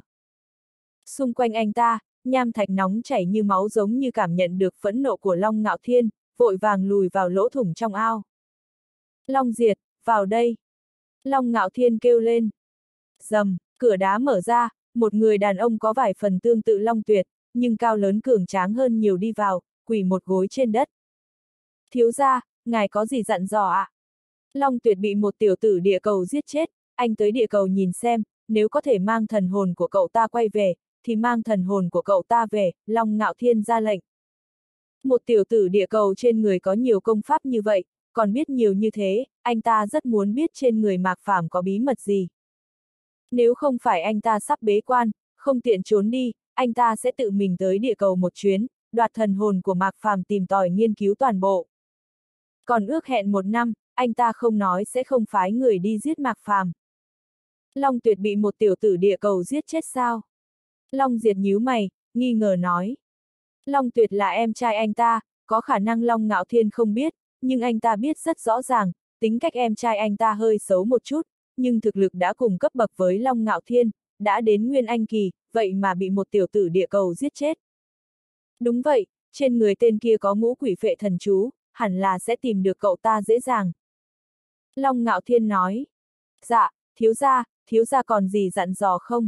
Xung quanh anh ta, nham thạch nóng chảy như máu giống như cảm nhận được phẫn nộ của Long Ngạo Thiên, vội vàng lùi vào lỗ thủng trong ao. Long Diệt, vào đây! Long Ngạo Thiên kêu lên. Rầm, cửa đá mở ra, một người đàn ông có vài phần tương tự Long Tuyệt, nhưng cao lớn cường tráng hơn nhiều đi vào, quỳ một gối trên đất. Thiếu gia, ngài có gì dặn dò ạ? Long Tuyệt bị một tiểu tử địa cầu giết chết, anh tới địa cầu nhìn xem, nếu có thể mang thần hồn của cậu ta quay về, thì mang thần hồn của cậu ta về, Long Ngạo Thiên ra lệnh. Một tiểu tử địa cầu trên người có nhiều công pháp như vậy, còn biết nhiều như thế, anh ta rất muốn biết trên người Mạc Phàm có bí mật gì. Nếu không phải anh ta sắp bế quan, không tiện trốn đi, anh ta sẽ tự mình tới địa cầu một chuyến, đoạt thần hồn của Mạc Phàm tìm tòi nghiên cứu toàn bộ. Còn ước hẹn một năm, anh ta không nói sẽ không phái người đi giết Mạc Phàm. Long Tuyệt bị một tiểu tử địa cầu giết chết sao? Long Diệt nhíu mày, nghi ngờ nói. Long Tuyệt là em trai anh ta, có khả năng Long Ngạo Thiên không biết, nhưng anh ta biết rất rõ ràng, tính cách em trai anh ta hơi xấu một chút, nhưng thực lực đã cùng cấp bậc với Long Ngạo Thiên, đã đến Nguyên Anh Kỳ, vậy mà bị một tiểu tử địa cầu giết chết. Đúng vậy, trên người tên kia có ngũ quỷ phệ thần chú, hẳn là sẽ tìm được cậu ta dễ dàng. Long Ngạo Thiên nói. Dạ, thiếu gia còn gì dặn dò không?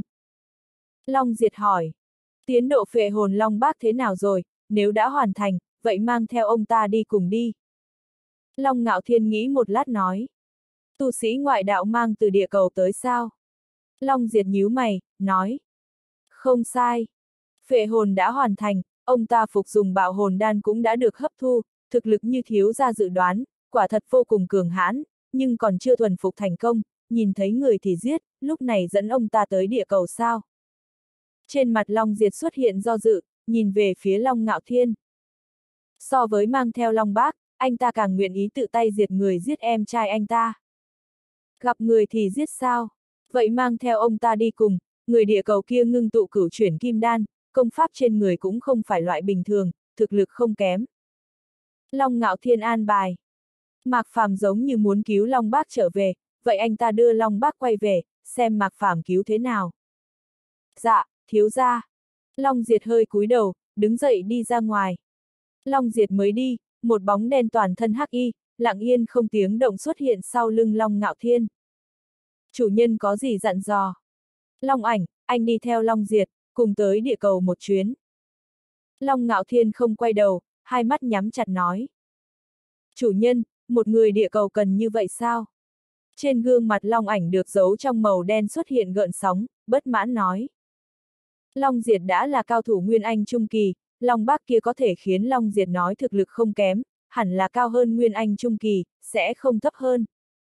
Long Diệt hỏi. Tiến độ phệ hồn Long Bác thế nào rồi, nếu đã hoàn thành, vậy mang theo ông ta đi cùng đi. Long Ngạo Thiên nghĩ một lát nói. Tu sĩ ngoại đạo mang từ địa cầu tới sao? Long Diệt nhíu mày, nói. Không sai. Phệ hồn đã hoàn thành, ông ta phục dùng bạo hồn đan cũng đã được hấp thu, thực lực như thiếu gia dự đoán, quả thật vô cùng cường hãn, nhưng còn chưa thuần phục thành công, nhìn thấy người thì giết, lúc này dẫn ông ta tới địa cầu sao? Trên mặt Long Diệt xuất hiện do dự, nhìn về phía Long Ngạo Thiên. So với mang theo Long Bác, anh ta càng nguyện ý tự tay diệt người giết em trai anh ta. Gặp người thì giết sao? Vậy mang theo ông ta đi cùng, người địa cầu kia ngưng tụ cửu chuyển kim đan, công pháp trên người cũng không phải loại bình thường, thực lực không kém. Long Ngạo Thiên an bài. Mạc Phàm giống như muốn cứu Long Bác trở về, vậy anh ta đưa Long Bác quay về, xem Mạc Phàm cứu thế nào. Dạ, thiếu gia. Long Diệt hơi cúi đầu, đứng dậy đi ra ngoài. Long Diệt mới đi, một bóng đen toàn thân hắc y, lặng yên không tiếng động xuất hiện sau lưng Long Ngạo Thiên. Chủ nhân có gì dặn dò? Long Ảnh, anh đi theo Long Diệt, cùng tới địa cầu một chuyến. Long Ngạo Thiên không quay đầu, hai mắt nhắm chặt nói. Chủ nhân, một người địa cầu cần như vậy sao? Trên gương mặt Long Ảnh được giấu trong màu đen xuất hiện gợn sóng, bất mãn nói. Long Diệt đã là cao thủ Nguyên Anh Trung Kỳ, Long Bác kia có thể khiến Long Diệt nói thực lực không kém, hẳn là cao hơn Nguyên Anh Trung Kỳ, sẽ không thấp hơn.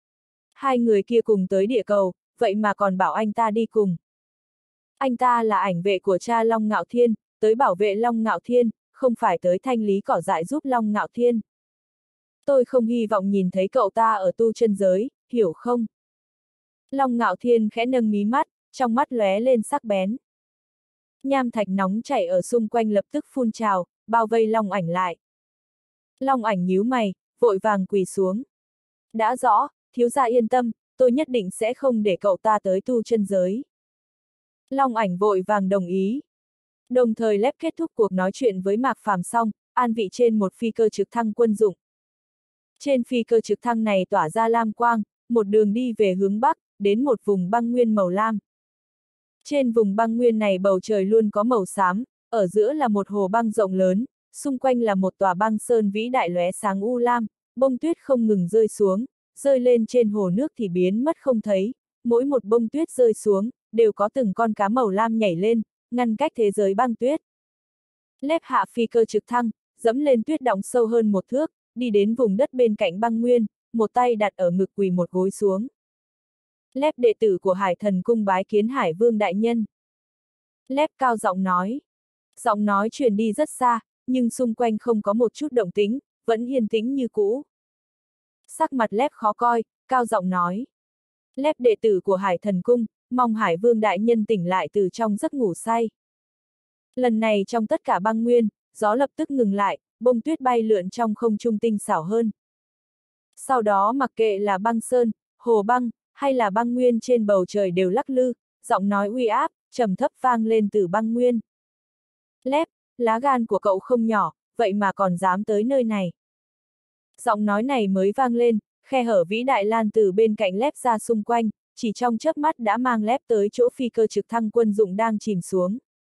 Hai người kia cùng tới địa cầu, vậy mà còn bảo anh ta đi cùng. Anh ta là ảnh vệ của cha Long Ngạo Thiên, tới bảo vệ Long Ngạo Thiên, không phải tới thanh lý cỏ dại giúp Long Ngạo Thiên. Tôi không hy vọng nhìn thấy cậu ta ở tu chân giới, hiểu không? Long Ngạo Thiên khẽ nâng mí mắt, trong mắt lóe lên sắc bén. Nham thạch nóng chảy ở xung quanh lập tức phun trào, bao vây Long Ảnh lại. Long Ảnh nhíu mày, vội vàng quỳ xuống. Đã rõ, thiếu gia yên tâm, tôi nhất định sẽ không để cậu ta tới tu chân giới. Long Ảnh vội vàng đồng ý. Đồng thời lép kết thúc cuộc nói chuyện với Mạc Phàm xong, an vị trên một phi cơ trực thăng quân dụng. Trên phi cơ trực thăng này tỏa ra lam quang, một đường đi về hướng Bắc, đến một vùng băng nguyên màu lam. Trên vùng băng nguyên này bầu trời luôn có màu xám, ở giữa là một hồ băng rộng lớn, xung quanh là một tòa băng sơn vĩ đại lóe sáng u lam, bông tuyết không ngừng rơi xuống, rơi lên trên hồ nước thì biến mất không thấy, mỗi một bông tuyết rơi xuống, đều có từng con cá màu lam nhảy lên, ngăn cách thế giới băng tuyết. Lép hạ phi cơ trực thăng, dẫm lên tuyết đọng sâu hơn một thước, đi đến vùng đất bên cạnh băng nguyên, một tay đặt ở ngực quỳ một gối xuống. Lép đệ tử của Hải Thần cung bái kiến Hải Vương đại nhân. Lép cao giọng nói. Giọng nói truyền đi rất xa, nhưng xung quanh không có một chút động tĩnh, vẫn yên tĩnh như cũ. Sắc mặt Lép khó coi, cao giọng nói. Lép đệ tử của Hải Thần cung, mong Hải Vương đại nhân tỉnh lại từ trong giấc ngủ say. Lần này trong tất cả băng nguyên, gió lập tức ngừng lại, bông tuyết bay lượn trong không trung tinh xảo hơn. Sau đó mặc kệ là băng sơn, hồ băng, hay là băng nguyên trên bầu trời đều lắc lư, giọng nói uy áp, trầm thấp vang lên từ băng nguyên. Lép, lá gan của cậu không nhỏ, vậy mà còn dám tới nơi này. Giọng nói này mới vang lên, khe hở vĩ đại lan từ bên cạnh Lép ra xung quanh, chỉ trong chớp mắt đã mang Lép tới chỗ phi cơ trực thăng quân dụng đang chìm xuống.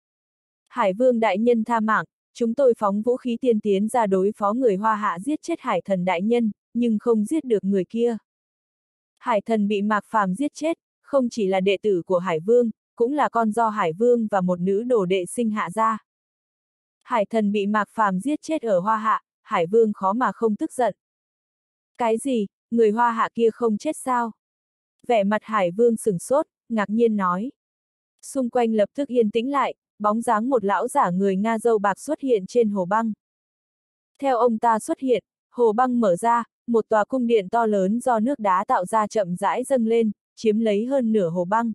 Hải Vương đại nhân tha mạng, chúng tôi phóng vũ khí tiên tiến ra đối phó người Hoa Hạ giết chết Hải Thần đại nhân, nhưng không giết được người kia. Hải Thần bị Mạc Phàm giết chết, không chỉ là đệ tử của Hải Vương, cũng là con do Hải Vương và một nữ đồ đệ sinh hạ ra. Hải Thần bị Mạc Phàm giết chết ở Hoa Hạ, Hải Vương khó mà không tức giận. Cái gì, người Hoa Hạ kia không chết sao? Vẻ mặt Hải Vương sửng sốt, ngạc nhiên nói. Xung quanh lập tức yên tĩnh lại, bóng dáng một lão giả người Nga râu bạc xuất hiện trên hồ băng. Theo ông ta xuất hiện, hồ băng mở ra, một tòa cung điện to lớn do nước đá tạo ra chậm rãi dâng lên, chiếm lấy hơn nửa hồ băng.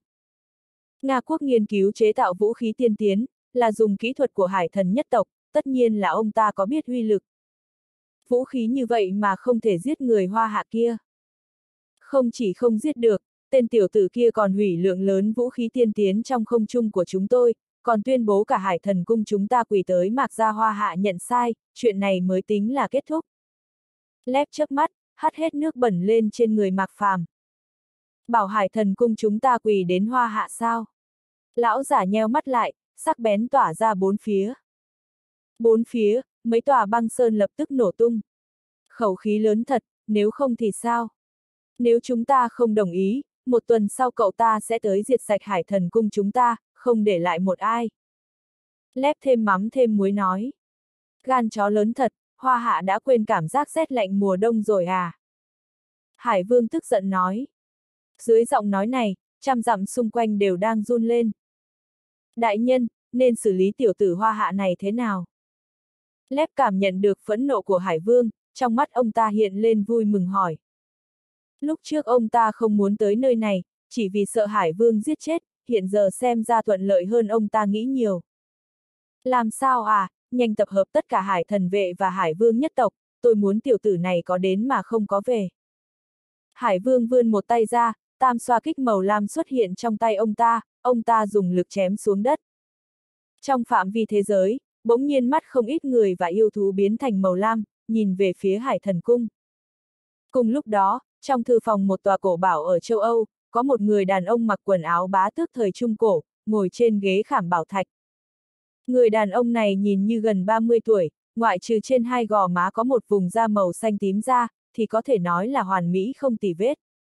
Nga quốc nghiên cứu chế tạo vũ khí tiên tiến, là dùng kỹ thuật của Hải Thần nhất tộc, tất nhiên là ông ta có biết uy lực. Vũ khí như vậy mà không thể giết người Hoa Hạ kia. Không chỉ không giết được, tên tiểu tử kia còn hủy lượng lớn vũ khí tiên tiến trong không trung của chúng tôi, còn tuyên bố cả Hải Thần cung chúng ta quỳ tới Mạc gia Hoa Hạ nhận sai, chuyện này mới tính là kết thúc. Lép chớp mắt, hắt hết nước bẩn lên trên người Mạc Phàm. Bảo Hải Thần cung chúng ta quỳ đến Hoa Hạ sao? Lão giả nheo mắt lại, sắc bén tỏa ra bốn phía. Bốn phía, mấy tòa băng sơn lập tức nổ tung. Khẩu khí lớn thật, nếu không thì sao? Nếu chúng ta không đồng ý, một tuần sau cậu ta sẽ tới diệt sạch Hải Thần cung chúng ta, không để lại một ai. Lép thêm mắm thêm muối nói. Gan chó lớn thật, Hoa Hạ đã quên cảm giác rét lạnh mùa đông rồi à? Hải Vương tức giận nói. Dưới giọng nói này, trăm dặm xung quanh đều đang run lên. Đại nhân, nên xử lý tiểu tử Hoa Hạ này thế nào? Lép cảm nhận được phẫn nộ của Hải Vương, trong mắt ông ta hiện lên vui mừng hỏi. Lúc trước ông ta không muốn tới nơi này, chỉ vì sợ Hải Vương giết chết, hiện giờ xem ra thuận lợi hơn ông ta nghĩ nhiều. Làm sao à, nhanh tập hợp tất cả Hải Thần vệ và Hải Vương nhất tộc, tôi muốn tiểu tử này có đến mà không có về. Hải Vương vươn một tay ra, tam xoa kích màu lam xuất hiện trong tay ông ta dùng lực chém xuống đất. Trong phạm vi thế giới, bỗng nhiên mắt không ít người và yêu thú biến thành màu lam, nhìn về phía Hải Thần cung. Cùng lúc đó, trong thư phòng một tòa cổ bảo ở châu Âu, có một người đàn ông mặc quần áo bá tước thời Trung Cổ, ngồi trên ghế khảm bảo thạch. Người đàn ông này nhìn như gần 30 tuổi, ngoại trừ trên hai gò má có một vùng da màu xanh tím ra, thì có thể nói là hoàn mỹ không tì vết.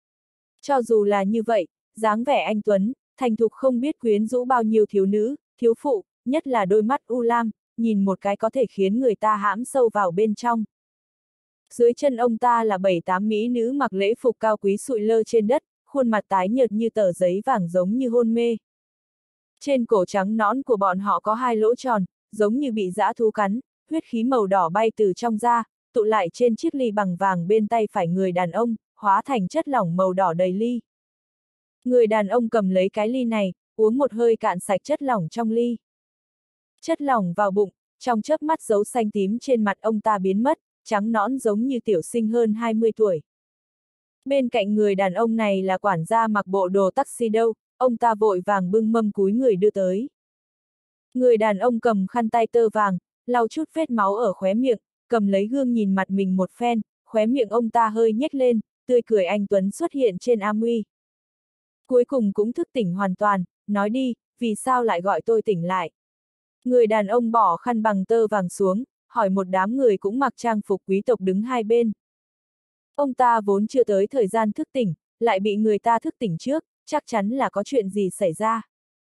Cho dù là như vậy, dáng vẻ anh tuấn, thành thục không biết quyến rũ bao nhiêu thiếu nữ, thiếu phụ, nhất là đôi mắt u lam, nhìn một cái có thể khiến người ta hãm sâu vào bên trong. Dưới chân ông ta là 7-8 mỹ nữ mặc lễ phục cao quý sụi lơ trên đất, khuôn mặt tái nhợt như tờ giấy vàng giống như hôn mê. Trên cổ trắng nõn của bọn họ có hai lỗ tròn, giống như bị dã thú cắn, huyết khí màu đỏ bay từ trong ra, tụ lại trên chiếc ly bằng vàng bên tay phải người đàn ông, hóa thành chất lỏng màu đỏ đầy ly. Người đàn ông cầm lấy cái ly này, uống một hơi cạn sạch chất lỏng trong ly. Chất lỏng vào bụng, trong chớp mắt dấu xanh tím trên mặt ông ta biến mất, trắng nõn giống như tiểu sinh hơn 20 tuổi. Bên cạnh người đàn ông này là quản gia mặc bộ đồ tuxedo, ông ta vội vàng bưng mâm cúi người đưa tới. Người đàn ông cầm khăn tay tơ vàng, lau chút vết máu ở khóe miệng, cầm lấy gương nhìn mặt mình một phen, khóe miệng ông ta hơi nhếch lên, tươi cười anh tuấn xuất hiện trên am uy. Cuối cùng cũng thức tỉnh hoàn toàn, nói đi, vì sao lại gọi tôi tỉnh lại? Người đàn ông bỏ khăn bằng tơ vàng xuống, hỏi một đám người cũng mặc trang phục quý tộc đứng hai bên. Ông ta vốn chưa tới thời gian thức tỉnh, lại bị người ta thức tỉnh trước, chắc chắn là có chuyện gì xảy ra.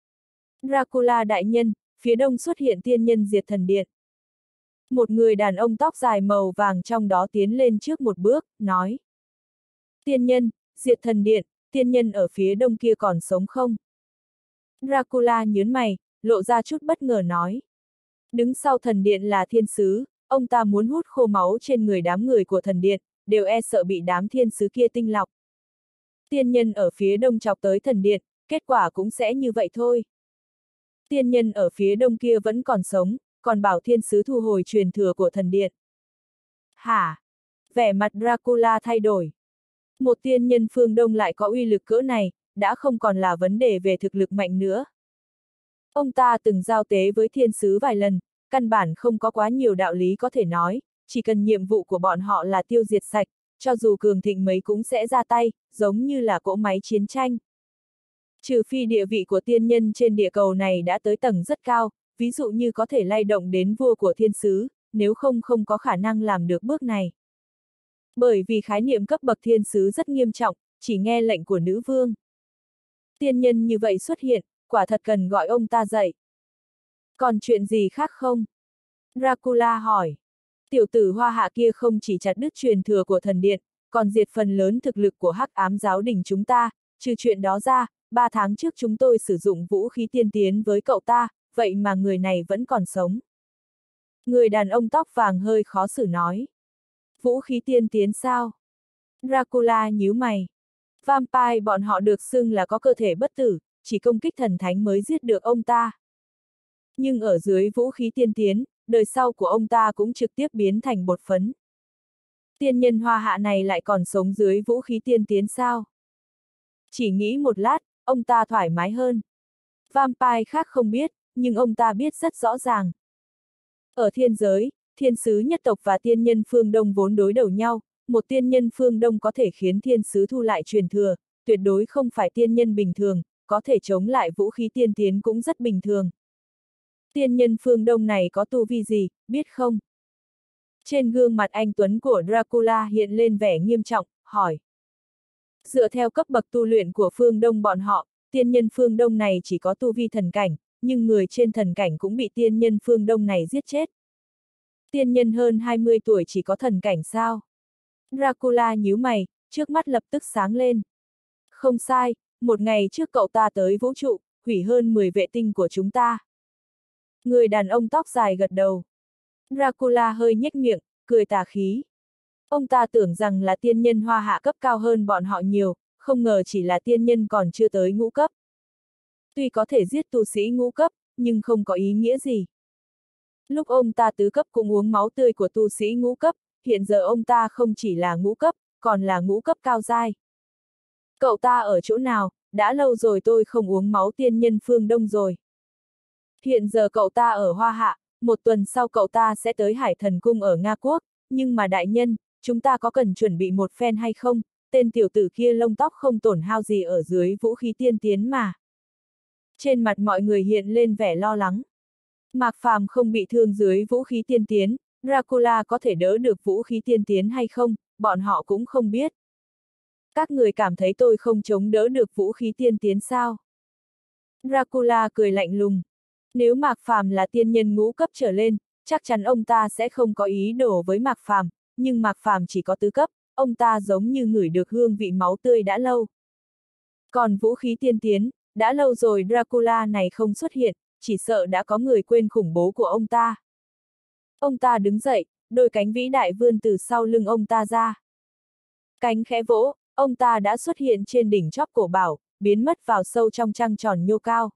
Dracula đại nhân, phía đông xuất hiện tiên nhân diệt thần điện. Một người đàn ông tóc dài màu vàng trong đó tiến lên trước một bước, nói. Tiên nhân, diệt thần điện, tiên nhân ở phía đông kia còn sống không? Dracula nhớn mày, lộ ra chút bất ngờ nói. Đứng sau thần điện là thiên sứ, ông ta muốn hút khô máu trên người đám người của thần điện, đều e sợ bị đám thiên sứ kia tinh lọc. Tiên nhân ở phía đông chọc tới thần điện, kết quả cũng sẽ như vậy thôi. Tiên nhân ở phía đông kia vẫn còn sống, còn bảo thiên sứ thu hồi truyền thừa của thần điện. Hả? Vẻ mặt Dracula thay đổi. Một tiên nhân phương đông lại có uy lực cỡ này, đã không còn là vấn đề về thực lực mạnh nữa. Ông ta từng giao tế với thiên sứ vài lần, căn bản không có quá nhiều đạo lý có thể nói, chỉ cần nhiệm vụ của bọn họ là tiêu diệt sạch, cho dù cường thịnh mấy cũng sẽ ra tay, giống như là cỗ máy chiến tranh. Trừ phi địa vị của tiên nhân trên địa cầu này đã tới tầng rất cao, ví dụ như có thể lay động đến vua của thiên sứ, nếu không không có khả năng làm được bước này. Bởi vì khái niệm cấp bậc thiên sứ rất nghiêm trọng, chỉ nghe lệnh của nữ vương. Tiên nhân như vậy xuất hiện, quả thật cần gọi ông ta dậy. Còn chuyện gì khác không? Dracula hỏi. Tiểu tử Hoa Hạ kia không chỉ chặt đứt truyền thừa của thần điện, còn diệt phần lớn thực lực của Hắc Ám giáo đình chúng ta, trừ chuyện đó ra, 3 tháng trước chúng tôi sử dụng vũ khí tiên tiến với cậu ta, vậy mà người này vẫn còn sống. Người đàn ông tóc vàng hơi khó xử nói. Vũ khí tiên tiến sao? Dracula nhíu mày. Vampire bọn họ được xưng là có cơ thể bất tử, chỉ công kích thần thánh mới giết được ông ta. Nhưng ở dưới vũ khí tiên tiến, đời sau của ông ta cũng trực tiếp biến thành bột phấn. Tiên nhân Hoa Hạ này lại còn sống dưới vũ khí tiên tiến sao? Chỉ nghĩ một lát, ông ta thoải mái hơn. Vampire khác không biết, nhưng ông ta biết rất rõ ràng. Ở thiên giới, thiên sứ nhất tộc và tiên nhân phương Đông vốn đối đầu nhau, một tiên nhân phương Đông có thể khiến thiên sứ thu lại truyền thừa, tuyệt đối không phải tiên nhân bình thường, có thể chống lại vũ khí tiên tiến cũng rất bình thường. Tiên nhân phương Đông này có tu vi gì, biết không? Trên gương mặt anh tuấn của Dracula hiện lên vẻ nghiêm trọng, hỏi. Dựa theo cấp bậc tu luyện của phương Đông bọn họ, tiên nhân phương Đông này chỉ có tu vi thần cảnh, nhưng người trên thần cảnh cũng bị tiên nhân phương Đông này giết chết. Tiên nhân hơn 20 tuổi chỉ có thần cảnh sao? Dracula nhíu mày, trước mắt lập tức sáng lên. Không sai, một ngày trước cậu ta tới vũ trụ, hủy hơn 10 vệ tinh của chúng ta. Người đàn ông tóc dài gật đầu. Dracula hơi nhếch miệng, cười tà khí. Ông ta tưởng rằng là tiên nhân Hoa Hạ cấp cao hơn bọn họ nhiều, không ngờ chỉ là tiên nhân còn chưa tới ngũ cấp. Tuy có thể giết tu sĩ ngũ cấp, nhưng không có ý nghĩa gì. Lúc ông ta tứ cấp cũng uống máu tươi của tu sĩ ngũ cấp, hiện giờ ông ta không chỉ là ngũ cấp, còn là ngũ cấp cao giai. Cậu ta ở chỗ nào, đã lâu rồi tôi không uống máu tiên nhân phương Đông rồi. Hiện giờ cậu ta ở Hoa Hạ, một tuần sau cậu ta sẽ tới Hải Thần Cung ở Nga Quốc, nhưng mà đại nhân, chúng ta có cần chuẩn bị một phen hay không, tên tiểu tử kia lông tóc không tổn hao gì ở dưới vũ khí tiên tiến mà. Trên mặt mọi người hiện lên vẻ lo lắng. Mạc Phàm không bị thương dưới vũ khí tiên tiến, Dracula có thể đỡ được vũ khí tiên tiến hay không, bọn họ cũng không biết. Các người cảm thấy tôi không chống đỡ được vũ khí tiên tiến sao? Dracula cười lạnh lùng. Nếu Mạc Phàm là tiên nhân ngũ cấp trở lên, chắc chắn ông ta sẽ không có ý đồ với Mạc Phàm, nhưng Mạc Phàm chỉ có tứ cấp, ông ta giống như ngửi được hương vị máu tươi đã lâu. Còn vũ khí tiên tiến, đã lâu rồi Dracula này không xuất hiện, chỉ sợ đã có người quên khủng bố của ông ta. Ông ta đứng dậy, đôi cánh vĩ đại vươn từ sau lưng ông ta ra. Cánh khẽ vỗ, ông ta đã xuất hiện trên đỉnh chóp cổ bảo, biến mất vào sâu trong trăng tròn nhô cao.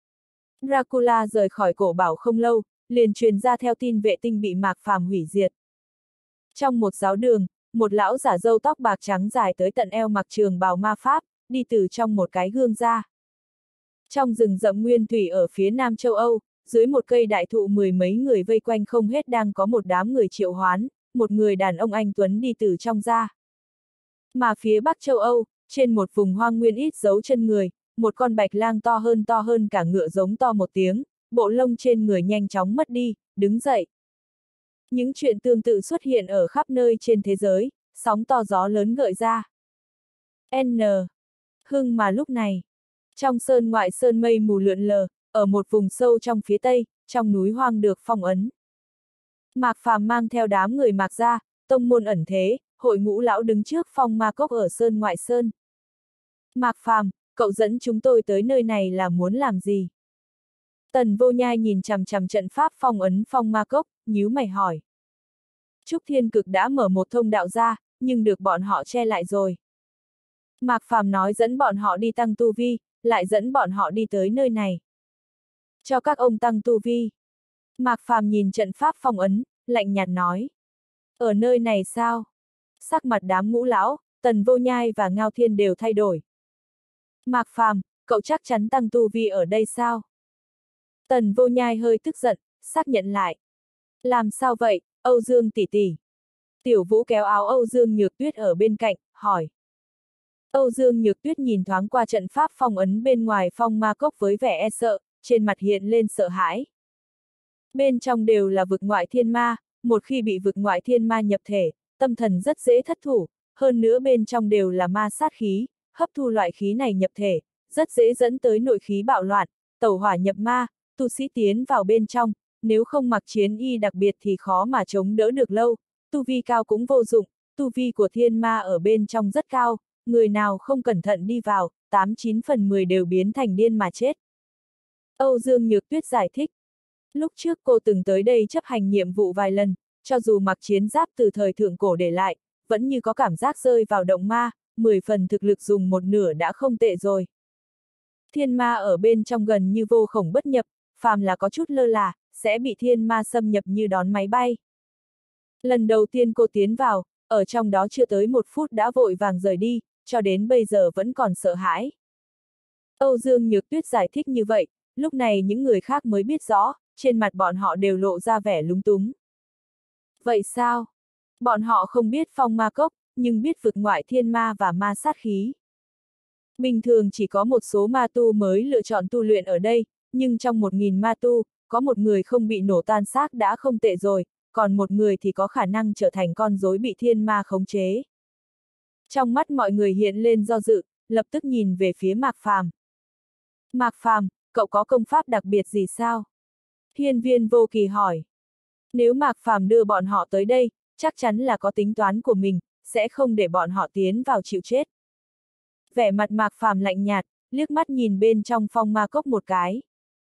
Dracula rời khỏi cổ bảo không lâu, liền truyền ra theo tin vệ tinh bị Mạc Phàm hủy diệt. Trong một giáo đường, một lão giả râu tóc bạc trắng dài tới tận eo mặc trường bào ma pháp, đi từ trong một cái gương ra. Trong rừng rậm nguyên thủy ở phía nam châu Âu, dưới một cây đại thụ mười mấy người vây quanh không hết đang có một đám người triệu hoán, một người đàn ông anh tuấn đi từ trong ra. Mà phía bắc châu Âu, trên một vùng hoang nguyên ít dấu chân người, một con bạch lang to hơn cả ngựa giống to một tiếng, bộ lông trên người nhanh chóng mất đi, đứng dậy. Những chuyện tương tự xuất hiện ở khắp nơi trên thế giới, sóng to gió lớn gợi ra. N. Hưng mà lúc này, trong sơn ngoại sơn mây mù lượn lờ, ở một vùng sâu trong phía tây, trong núi hoang được phong ấn. Mạc Phàm mang theo đám người Mạc gia, tông môn ẩn thế, hội ngũ lão đứng trước phong ma cốc ở sơn ngoại sơn. Mạc Phàm, cậu dẫn chúng tôi tới nơi này là muốn làm gì? Tần Vô Nhai nhìn chằm chằm trận pháp phong ấn phong ma cốc, nhíu mày hỏi. Trúc Thiên Cực đã mở một thông đạo ra, nhưng được bọn họ che lại rồi. Mạc Phàm nói dẫn bọn họ đi tăng tu vi, lại dẫn bọn họ đi tới nơi này. Cho các ông tăng tu vi. Mạc Phàm nhìn trận pháp phong ấn, lạnh nhạt nói. Ở nơi này sao? Sắc mặt đám ngũ lão, Tần Vô Nhai và Ngao Thiên đều thay đổi. Mạc Phàm, cậu chắc chắn tăng tu vi ở đây sao? Tần Vô Nhai hơi tức giận, xác nhận lại. Làm sao vậy, Âu Dương tỷ tỷ? Tiểu Vũ kéo áo Âu Dương Nhược Tuyết ở bên cạnh, hỏi. Âu Dương Nhược Tuyết nhìn thoáng qua trận pháp phong ấn bên ngoài phong ma cốc với vẻ e sợ, trên mặt hiện lên sợ hãi. Bên trong đều là vực ngoại thiên ma, một khi bị vực ngoại thiên ma nhập thể, tâm thần rất dễ thất thủ, hơn nữa bên trong đều là ma sát khí, hấp thu loại khí này nhập thể, rất dễ dẫn tới nội khí bạo loạn, tẩu hỏa nhập ma, tu sĩ tiến vào bên trong, nếu không mặc chiến y đặc biệt thì khó mà chống đỡ được lâu, tu vi cao cũng vô dụng, tu vi của thiên ma ở bên trong rất cao, người nào không cẩn thận đi vào, 8-9 phần 10 đều biến thành điên mà chết. Âu Dương Nhược Tuyết giải thích. Lúc trước cô từng tới đây chấp hành nhiệm vụ vài lần, cho dù mặc chiến giáp từ thời thượng cổ để lại, vẫn như có cảm giác rơi vào động ma, 10 phần thực lực dùng một nửa đã không tệ rồi. Thiên ma ở bên trong gần như vô khổng bất nhập, phàm là có chút lơ là, sẽ bị thiên ma xâm nhập như đón máy bay. Lần đầu tiên cô tiến vào, ở trong đó chưa tới 1 phút đã vội vàng rời đi, cho đến bây giờ vẫn còn sợ hãi. Âu Dương Nhược Tuyết giải thích như vậy, lúc này những người khác mới biết rõ, trên mặt bọn họ đều lộ ra vẻ lúng túng. Vậy sao? Bọn họ không biết phong ma cốc, nhưng biết vực ngoại thiên ma và ma sát khí. Bình thường chỉ có một số ma tu mới lựa chọn tu luyện ở đây, nhưng trong 1000 ma tu, có một người không bị nổ tan xác đã không tệ rồi, còn một người thì có khả năng trở thành con rối bị thiên ma khống chế. Trong mắt mọi người hiện lên do dự, lập tức nhìn về phía Mạc Phàm. Mạc Phàm, cậu có công pháp đặc biệt gì sao? Hiên Viên Vô Kỳ hỏi. Nếu Mạc Phàm đưa bọn họ tới đây, chắc chắn là có tính toán của mình, sẽ không để bọn họ tiến vào chịu chết. Vẻ mặt Mạc Phàm lạnh nhạt, liếc mắt nhìn bên trong phong ma cốc một cái.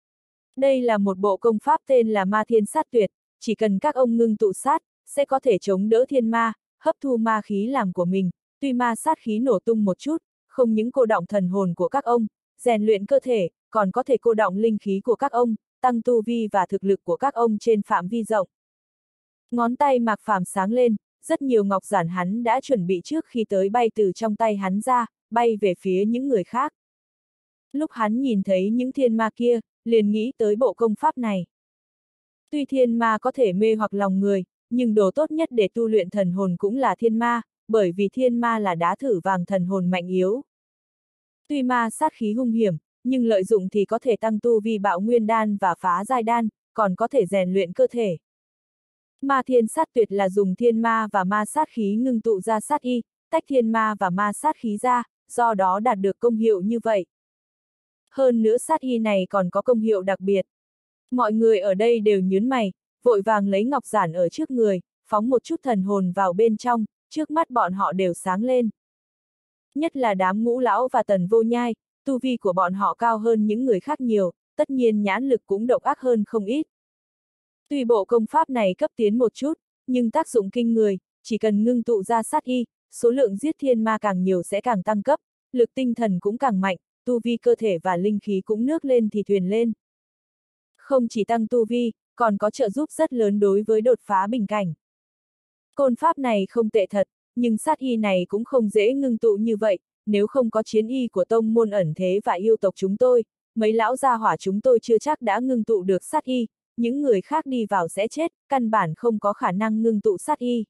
Đây là một bộ công pháp tên là Ma Thiên Sát Tuyệt, chỉ cần các ông ngưng tụ sát, sẽ có thể chống đỡ thiên ma, hấp thu ma khí làm của mình, tuy ma sát khí nổ tung một chút, không những cô đọng thần hồn của các ông, rèn luyện cơ thể, còn có thể cô đọng linh khí của các ông, tăng tu vi và thực lực của các ông trên phạm vi rộng. Ngón tay Mạc Phàm sáng lên, rất nhiều ngọc giản hắn đã chuẩn bị trước khi tới bay từ trong tay hắn ra, bay về phía những người khác. Lúc hắn nhìn thấy những thiên ma kia, liền nghĩ tới bộ công pháp này. Tuy thiên ma có thể mê hoặc lòng người, nhưng đồ tốt nhất để tu luyện thần hồn cũng là thiên ma, bởi vì thiên ma là đá thử vàng thần hồn mạnh yếu. Tuy ma sát khí hung hiểm, nhưng lợi dụng thì có thể tăng tu vi bạo nguyên đan và phá giai đan, còn có thể rèn luyện cơ thể. Ma Thiên Sát Tuyệt là dùng thiên ma và ma sát khí ngưng tụ ra sát y, tách thiên ma và ma sát khí ra, do đó đạt được công hiệu như vậy. Hơn nữa sát y này còn có công hiệu đặc biệt. Mọi người ở đây đều nhướng mày, vội vàng lấy ngọc giản ở trước người, phóng một chút thần hồn vào bên trong, trước mắt bọn họ đều sáng lên. Nhất là đám ngũ lão và Tần Vô Nhai, tu vi của bọn họ cao hơn những người khác nhiều, tất nhiên nhãn lực cũng độc ác hơn không ít. Tuy bộ công pháp này cấp tiến một chút, nhưng tác dụng kinh người, chỉ cần ngưng tụ ra sát y, số lượng giết thiên ma càng nhiều sẽ càng tăng cấp, lực tinh thần cũng càng mạnh, tu vi cơ thể và linh khí cũng nước lên thì thuyền lên. Không chỉ tăng tu vi, còn có trợ giúp rất lớn đối với đột phá bình cảnh. Côn pháp này không tệ thật, nhưng sát y này cũng không dễ ngưng tụ như vậy, nếu không có chiến y của tông môn ẩn thế và yêu tộc chúng tôi, mấy lão gia hỏa chúng tôi chưa chắc đã ngưng tụ được sát y, những người khác đi vào sẽ chết, căn bản không có khả năng ngưng tụ sát y.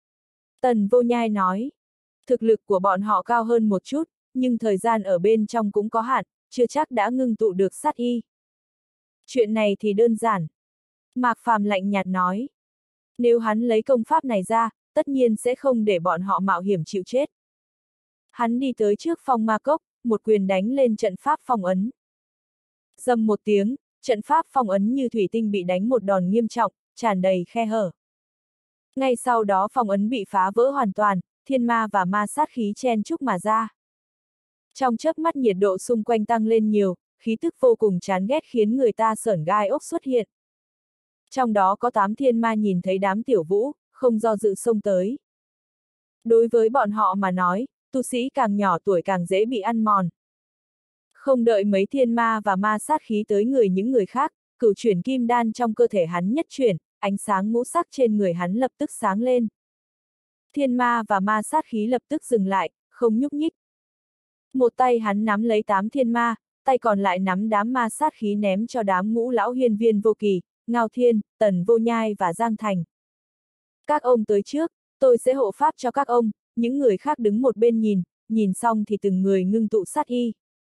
Tần Vô Nhai nói, thực lực của bọn họ cao hơn một chút, nhưng thời gian ở bên trong cũng có hạn, chưa chắc đã ngưng tụ được sát y. Chuyện này thì đơn giản. Mạc Phàm lạnh nhạt nói. Nếu hắn lấy công pháp này ra, tất nhiên sẽ không để bọn họ mạo hiểm chịu chết. Hắn đi tới trước phong ma cốc, một quyền đánh lên trận pháp phong ấn. Dầm một tiếng, trận pháp phong ấn như thủy tinh bị đánh một đòn nghiêm trọng, tràn đầy khe hở. Ngay sau đó phong ấn bị phá vỡ hoàn toàn, thiên ma và ma sát khí chen chúc mà ra. Trong chớp mắt nhiệt độ xung quanh tăng lên nhiều, khí tức vô cùng chán ghét khiến người ta sởn gai ốc xuất hiện. Trong đó có 8 thiên ma nhìn thấy đám tiểu vũ, không do dự xông tới. Đối với bọn họ mà nói, tu sĩ càng nhỏ tuổi càng dễ bị ăn mòn. Không đợi mấy thiên ma và ma sát khí tới người những người khác, cửu chuyển kim đan trong cơ thể hắn nhất chuyển, ánh sáng ngũ sắc trên người hắn lập tức sáng lên. Thiên ma và ma sát khí lập tức dừng lại, không nhúc nhích. Một tay hắn nắm lấy 8 thiên ma, tay còn lại nắm đám ma sát khí ném cho đám ngũ lão hiên viên vô kỳ, Ngao Thiên, Tần Vô Nhai và Giang Thành. Các ông tới trước, tôi sẽ hộ pháp cho các ông, những người khác đứng một bên nhìn xong thì từng người ngưng tụ sát y.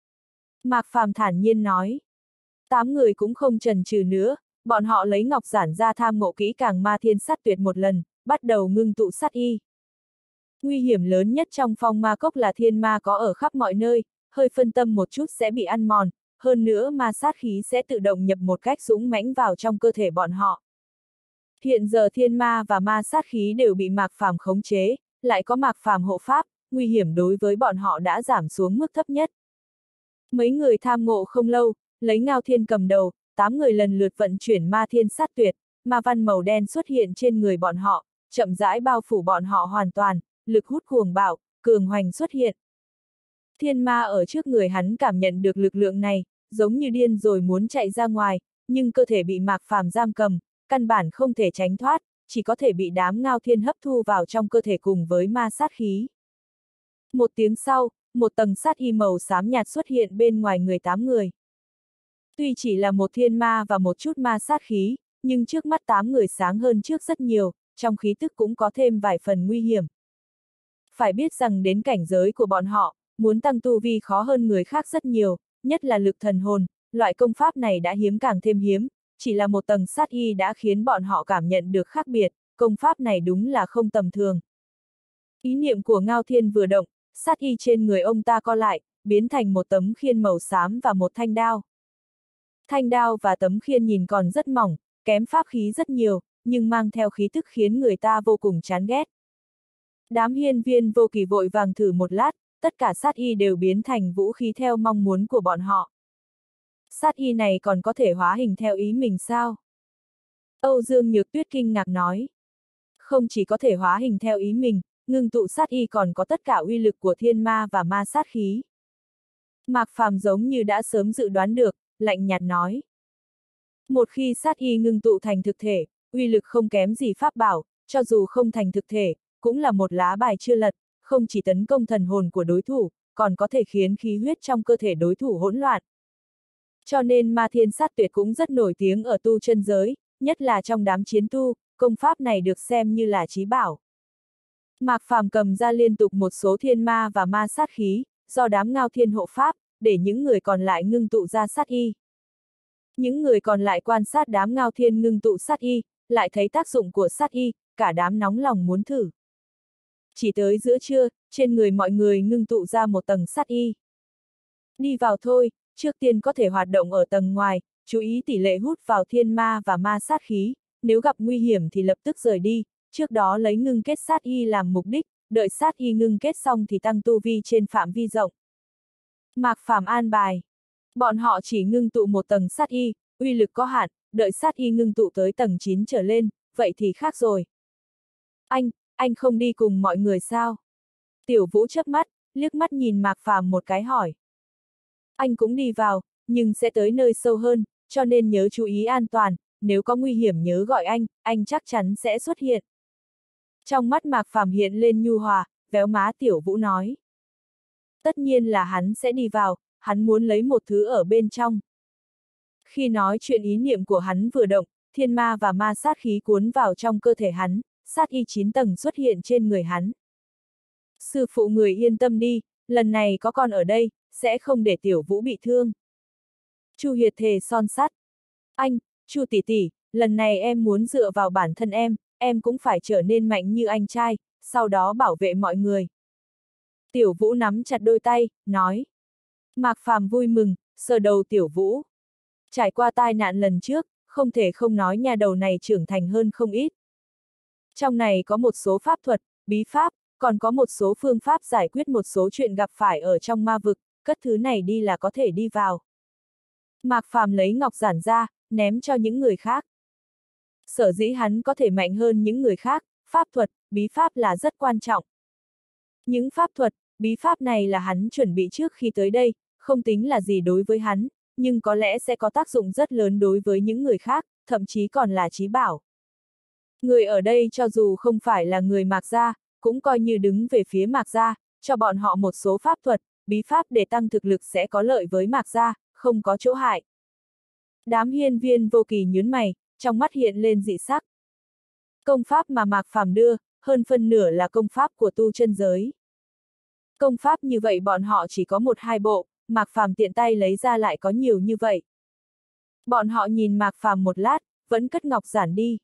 Mạc Phàm thản nhiên nói. 8 người cũng không chần chừ nữa, bọn họ lấy ngọc giản ra tham ngộ kỹ càng ma thiên sát tuyệt một lần, bắt đầu ngưng tụ sát y. Nguy hiểm lớn nhất trong phong ma cốc là thiên ma có ở khắp mọi nơi, hơi phân tâm một chút sẽ bị ăn mòn, hơn nữa ma sát khí sẽ tự động nhập một cách dũng mãnh vào trong cơ thể bọn họ. Hiện giờ thiên ma và ma sát khí đều bị Mạc Phàm khống chế, lại có Mạc Phàm hộ pháp, nguy hiểm đối với bọn họ đã giảm xuống mức thấp nhất. Mấy người tham ngộ không lâu, lấy Ngao Thiên cầm đầu, 8 người lần lượt vận chuyển ma thiên sát tuyệt, ma văn màu đen xuất hiện trên người bọn họ, chậm rãi bao phủ bọn họ hoàn toàn, lực hút cuồng bạo, cường hoành xuất hiện. Thiên ma ở trước người hắn cảm nhận được lực lượng này, giống như điên rồi muốn chạy ra ngoài, nhưng cơ thể bị Mạc Phàm giam cầm, căn bản không thể tránh thoát, chỉ có thể bị đám Ngao Thiên hấp thu vào trong cơ thể cùng với ma sát khí. Một tiếng sau, một tầng sát y màu xám nhạt xuất hiện bên ngoài người 8 người. Tuy chỉ là một thiên ma và một chút ma sát khí, nhưng trước mắt 8 người sáng hơn trước rất nhiều, trong khí tức cũng có thêm vài phần nguy hiểm. Phải biết rằng đến cảnh giới của bọn họ, muốn tăng tu vi khó hơn người khác rất nhiều, nhất là lực thần hồn, loại công pháp này đã hiếm càng thêm hiếm, chỉ là một tầng sát y đã khiến bọn họ cảm nhận được khác biệt, công pháp này đúng là không tầm thường. Ý niệm của Ngao Thiên vừa động, sát y trên người ông ta co lại, biến thành một tấm khiên màu xám và một thanh đao. Thanh đao và tấm khiên nhìn còn rất mỏng, kém pháp khí rất nhiều, nhưng mang theo khí tức khiến người ta vô cùng chán ghét. Đám hiên viên vô kỳ vội vàng thử một lát, tất cả sát y đều biến thành vũ khí theo mong muốn của bọn họ. Sát y này còn có thể hóa hình theo ý mình sao? Âu Dương Nhược Tuyết kinh ngạc nói. Không chỉ có thể hóa hình theo ý mình, ngưng tụ sát y còn có tất cả uy lực của thiên ma và ma sát khí. Mạc Phàm giống như đã sớm dự đoán được, lạnh nhạt nói. Một khi sát y ngưng tụ thành thực thể, uy lực không kém gì pháp bảo, cho dù không thành thực thể, cũng là một lá bài chưa lật, không chỉ tấn công thần hồn của đối thủ, còn có thể khiến khí huyết trong cơ thể đối thủ hỗn loạn. Cho nên ma thiên sát tuyệt cũng rất nổi tiếng ở tu chân giới, nhất là trong đám chiến tu, công pháp này được xem như là chí bảo. Mạc Phàm cầm ra liên tục một số thiên ma và ma sát khí, do đám Ngao Thiên hộ pháp, để những người còn lại ngưng tụ ra sát y. Những người còn lại quan sát đám Ngao Thiên ngưng tụ sát y, lại thấy tác dụng của sát y, cả đám nóng lòng muốn thử. Chỉ tới giữa trưa, trên người mọi người ngưng tụ ra một tầng sát y. Đi vào thôi, trước tiên có thể hoạt động ở tầng ngoài, chú ý tỷ lệ hút vào thiên ma và ma sát khí, nếu gặp nguy hiểm thì lập tức rời đi, trước đó lấy ngưng kết sát y làm mục đích, đợi sát y ngưng kết xong thì tăng tu vi trên phạm vi rộng. Mạc Phàm an bài. Bọn họ chỉ ngưng tụ một tầng sát y, uy lực có hạn, đợi sát y ngưng tụ tới tầng 9 trở lên, vậy thì khác rồi. Anh không đi cùng mọi người sao? Tiểu Vũ chớp mắt, liếc mắt nhìn Mạc Phàm một cái hỏi. Anh cũng đi vào, nhưng sẽ tới nơi sâu hơn, cho nên nhớ chú ý an toàn, nếu có nguy hiểm nhớ gọi anh chắc chắn sẽ xuất hiện. Trong mắt Mạc Phàm hiện lên nhu hòa, véo má Tiểu Vũ nói. Tất nhiên là hắn sẽ đi vào, hắn muốn lấy một thứ ở bên trong. Khi nói chuyện ý niệm của hắn vừa động, thiên ma và ma sát khí cuốn vào trong cơ thể hắn, sát y 9 tầng xuất hiện trên người hắn. Sư phụ người yên tâm đi, lần này có con ở đây, sẽ không để Tiểu Vũ bị thương. Chu Hiệt thề son sắt. Chu tỷ tỷ, lần này em muốn dựa vào bản thân em, em cũng phải trở nên mạnh như anh trai, sau đó bảo vệ mọi người. Tiểu Vũ nắm chặt đôi tay, nói. Mạc Phàm vui mừng, sờ đầu Tiểu Vũ. Trải qua tai nạn lần trước, không thể không nói nhà đầu này trưởng thành hơn không ít. Trong này có một số pháp thuật, bí pháp, còn có một số phương pháp giải quyết một số chuyện gặp phải ở trong ma vực, cất thứ này đi là có thể đi vào. Mạc Phàm lấy ngọc giản ra, ném cho những người khác. Sở dĩ hắn có thể mạnh hơn những người khác, pháp thuật, bí pháp là rất quan trọng. Những pháp thuật, bí pháp này là hắn chuẩn bị trước khi tới đây, không tính là gì đối với hắn, nhưng có lẽ sẽ có tác dụng rất lớn đối với những người khác, thậm chí còn là chí bảo. Người ở đây cho dù không phải là người Mạc gia, cũng coi như đứng về phía Mạc gia, cho bọn họ một số pháp thuật, bí pháp để tăng thực lực sẽ có lợi với Mạc gia, không có chỗ hại. Đám hiên viên vô kỳ nhướng mày, trong mắt hiện lên dị sắc. Công pháp mà Mạc Phàm đưa, hơn phân nửa là công pháp của tu chân giới. Công pháp như vậy bọn họ chỉ có 1-2 bộ, Mạc Phàm tiện tay lấy ra lại có nhiều như vậy. Bọn họ nhìn Mạc Phàm một lát, vẫn cất ngọc giản đi.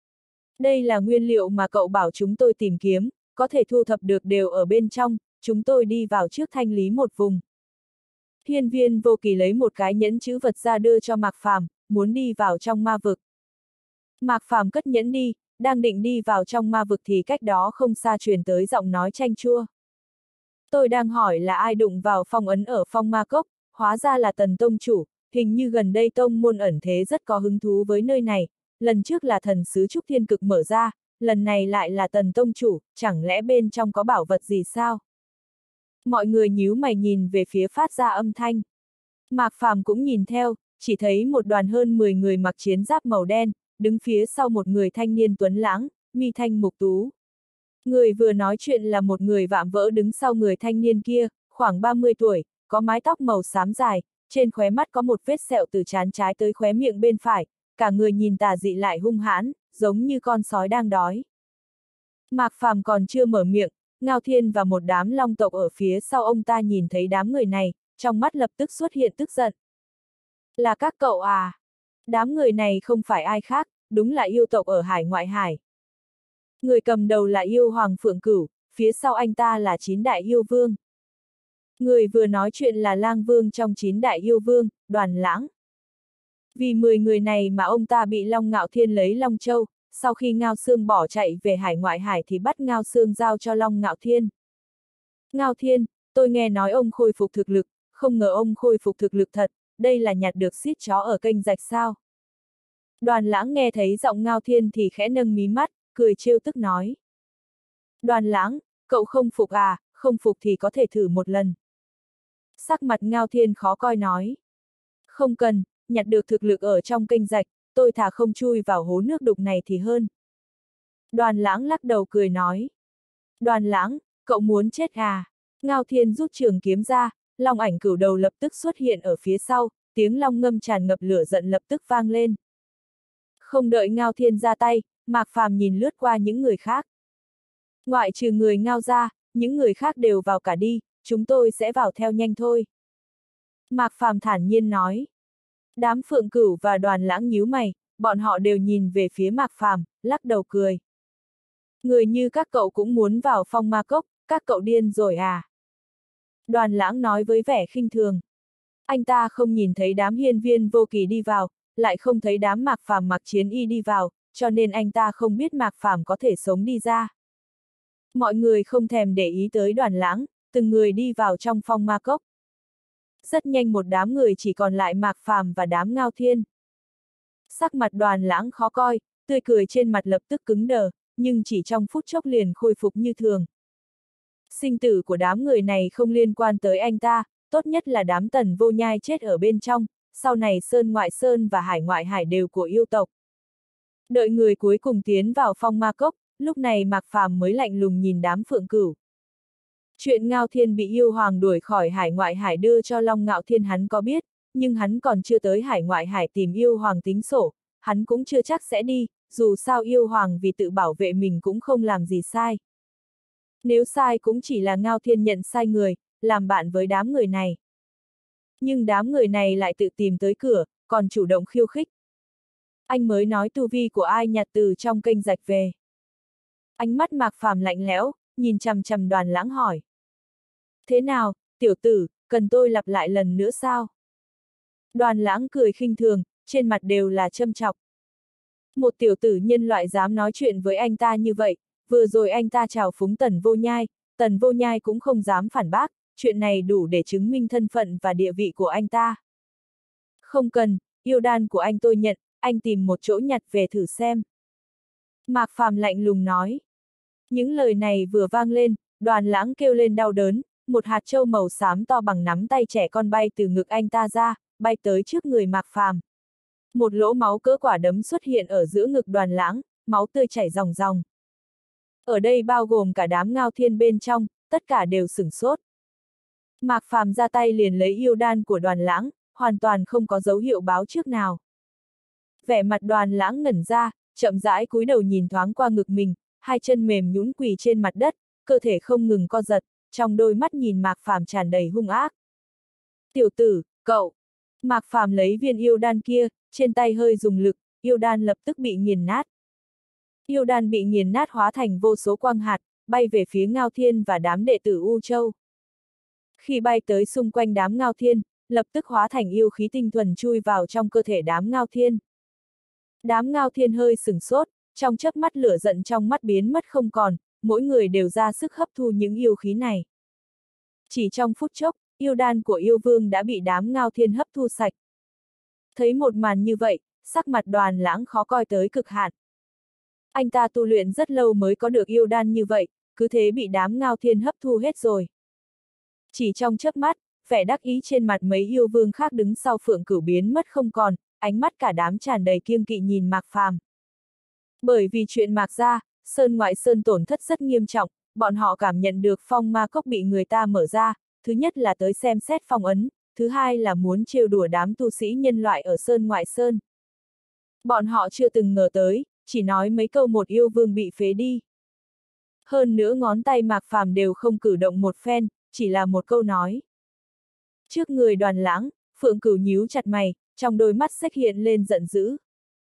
Đây là nguyên liệu mà cậu bảo chúng tôi tìm kiếm, có thể thu thập được đều ở bên trong, chúng tôi đi vào trước thanh lý một vùng. Hiên viên vô kỳ lấy một cái nhẫn chữ vật ra đưa cho Mạc Phàm, muốn đi vào trong ma vực. Mạc Phàm cất nhẫn đi, đang định đi vào trong ma vực thì cách đó không xa truyền tới giọng nói chanh chua. Tôi đang hỏi là ai đụng vào phong ấn ở phong ma cốc, hóa ra là Tần tông chủ, hình như gần đây tông môn ẩn thế rất có hứng thú với nơi này, lần trước là thần sứ Trúc Thiên Cực mở ra, lần này lại là Tần tông chủ, chẳng lẽ bên trong có bảo vật gì sao? Mọi người nhíu mày nhìn về phía phát ra âm thanh. Mạc Phàm cũng nhìn theo, chỉ thấy một đoàn hơn 10 người mặc chiến giáp màu đen, đứng phía sau một người thanh niên tuấn lãng, mi thanh mục tú. Người vừa nói chuyện là một người vạm vỡ đứng sau người thanh niên kia, khoảng 30 tuổi, có mái tóc màu xám dài, trên khóe mắt có một vết sẹo từ trán trái tới khóe miệng bên phải, cả người nhìn tà dị lại hung hãn, giống như con sói đang đói. Mạc Phàm còn chưa mở miệng, Ngao Thiên và một đám long tộc ở phía sau ông ta nhìn thấy đám người này, trong mắt lập tức xuất hiện tức giận. Là các cậu à? Đám người này không phải ai khác, đúng là yêu tộc ở hải ngoại hải. Người cầm đầu là yêu hoàng Phượng Cửu, phía sau anh ta là 9 đại yêu vương. Người vừa nói chuyện là lang vương trong 9 đại yêu vương, Đoàn Lãng. Vì 10 người này mà ông ta bị Long Ngạo Thiên lấy Long Châu, sau khi Ngao Xương bỏ chạy về hải ngoại hải thì bắt Ngao Xương giao cho Long Ngạo Thiên. Ngao Thiên, tôi nghe nói ông khôi phục thực lực, không ngờ ông khôi phục thực lực thật, đây là nhặt được xít chó ở kênh rạch sao? Đoàn Lãng nghe thấy giọng Ngao Thiên thì khẽ nâng mí mắt, cười trêu tức nói. Đoàn Lãng, cậu không phục à, không phục thì có thể thử một lần. Sắc mặt Ngao Thiên khó coi nói. Không cần, nhặt được thực lực ở trong kênh rạch, tôi thà không chui vào hố nước đục này thì hơn. Đoàn Lãng lắc đầu cười nói. Đoàn Lãng, cậu muốn chết à? Ngao Thiên rút trường kiếm ra, long ảnh cửu đầu lập tức xuất hiện ở phía sau, tiếng long ngâm tràn ngập lửa giận lập tức vang lên. Không đợi Ngao Thiên ra tay, Mạc Phàm nhìn lướt qua những người khác. Ngoại trừ người Ngao ra, những người khác đều vào cả đi, chúng tôi sẽ vào theo nhanh thôi. Mạc Phàm thản nhiên nói. Đám Phượng Cửu và Đoàn Lãng nhíu mày, bọn họ đều nhìn về phía Mạc Phàm, lắc đầu cười. Người như các cậu cũng muốn vào phong ma cốc, các cậu điên rồi à? Đoàn Lãng nói với vẻ khinh thường. Anh ta không nhìn thấy đám hiên viên vô kỳ đi vào, lại không thấy đám Mạc Phàm mặc chiến y đi vào, cho nên anh ta không biết Mạc Phàm có thể sống đi ra. Mọi người không thèm để ý tới Đoàn Lãng, từng người đi vào trong phong ma cốc. Rất nhanh một đám người chỉ còn lại Mạc Phàm và đám Ngao Thiên. Sắc mặt Đoàn Lãng khó coi, tươi cười trên mặt lập tức cứng đờ, nhưng chỉ trong phút chốc liền khôi phục như thường. Sinh tử của đám người này không liên quan tới anh ta, tốt nhất là đám Tần Vô Nhai chết ở bên trong, sau này sơn ngoại sơn và hải ngoại hải đều của yêu tộc. Đợi người cuối cùng tiến vào phong ma cốc, lúc này Mạc Phàm mới lạnh lùng nhìn đám Phượng Cửu. Chuyện Ngao Thiên bị yêu hoàng đuổi khỏi hải ngoại hải đưa cho Long Ngạo Thiên hắn có biết, nhưng hắn còn chưa tới hải ngoại hải tìm yêu hoàng tính sổ, hắn cũng chưa chắc sẽ đi, dù sao yêu hoàng vì tự bảo vệ mình cũng không làm gì sai. Nếu sai cũng chỉ là Ngao Thiên nhận sai người, làm bạn với đám người này. Nhưng đám người này lại tự tìm tới cửa, còn chủ động khiêu khích. Anh mới nói tu vi của ai nhặt từ trong kênh rạch về. Ánh mắt Mạc Phàm lạnh lẽo, nhìn chằm chằm Đoàn Lãng hỏi. Thế nào, tiểu tử, cần tôi lặp lại lần nữa sao? Đoàn Lãng cười khinh thường, trên mặt đều là châm chọc. Một tiểu tử nhân loại dám nói chuyện với anh ta như vậy, vừa rồi anh ta chào phúng Tần Vô Nhai cũng không dám phản bác, chuyện này đủ để chứng minh thân phận và địa vị của anh ta. Không cần, yêu đan của anh tôi nhận, anh tìm một chỗ nhặt về thử xem. Mạc Phàm lạnh lùng nói. Những lời này vừa vang lên, Đoàn Lãng kêu lên đau đớn, một hạt châu màu xám to bằng nắm tay trẻ con bay từ ngực anh ta ra, bay tới trước người Mạc Phàm. Một lỗ máu cỡ quả đấm xuất hiện ở giữa ngực Đoàn Lãng, máu tươi chảy ròng ròng. Ở đây bao gồm cả đám Ngao Thiên bên trong, tất cả đều sửng sốt. Mạc Phàm ra tay liền lấy yêu đan của Đoàn Lãng, hoàn toàn không có dấu hiệu báo trước nào. Vẻ mặt Đoàn Lãng ngẩn ra, chậm rãi cúi đầu nhìn thoáng qua ngực mình, hai chân mềm nhũn quỳ trên mặt đất, cơ thể không ngừng co giật, trong đôi mắt nhìn Mạc Phàm tràn đầy hung ác. Tiểu tử, cậu! Mạc Phàm lấy viên yêu đan kia, trên tay hơi dùng lực, yêu đan lập tức bị nghiền nát. Yêu đan bị nghiền nát hóa thành vô số quang hạt, bay về phía Ngao Thiên và đám đệ tử U Châu. Khi bay tới xung quanh đám Ngao Thiên, lập tức hóa thành yêu khí tinh thuần chui vào trong cơ thể đám Ngao Thiên. Đám Ngao Thiên hơi sửng sốt, trong chớp mắt lửa giận trong mắt biến mất không còn, mỗi người đều ra sức hấp thu những yêu khí này. Chỉ trong phút chốc, yêu đan của yêu vương đã bị đám Ngao Thiên hấp thu sạch. Thấy một màn như vậy, sắc mặt Đoàn Lãng khó coi tới cực hạn. Anh ta tu luyện rất lâu mới có được yêu đan như vậy, cứ thế bị đám Ngao Thiên hấp thu hết rồi. Chỉ trong chớp mắt, vẻ đắc ý trên mặt mấy yêu vương khác đứng sau Phượng Cửu biến mất không còn, ánh mắt cả đám tràn đầy kiêng kỵ nhìn Mạc Phàm. Bởi vì chuyện Mạc gia, Sơn Ngoại Sơn tổn thất rất nghiêm trọng, bọn họ cảm nhận được phong ma cốc bị người ta mở ra, thứ nhất là tới xem xét phong ấn, thứ hai là muốn trêu đùa đám tu sĩ nhân loại ở Sơn Ngoại Sơn. Bọn họ chưa từng ngờ tới, chỉ nói mấy câu một yêu vương bị phế đi. Hơn nữa ngón tay Mạc Phàm đều không cử động một phen, chỉ là một câu nói. Trước người Đoàn Lãng, Phượng Cửu nhíu chặt mày, trong đôi mắt xếch hiện lên giận dữ.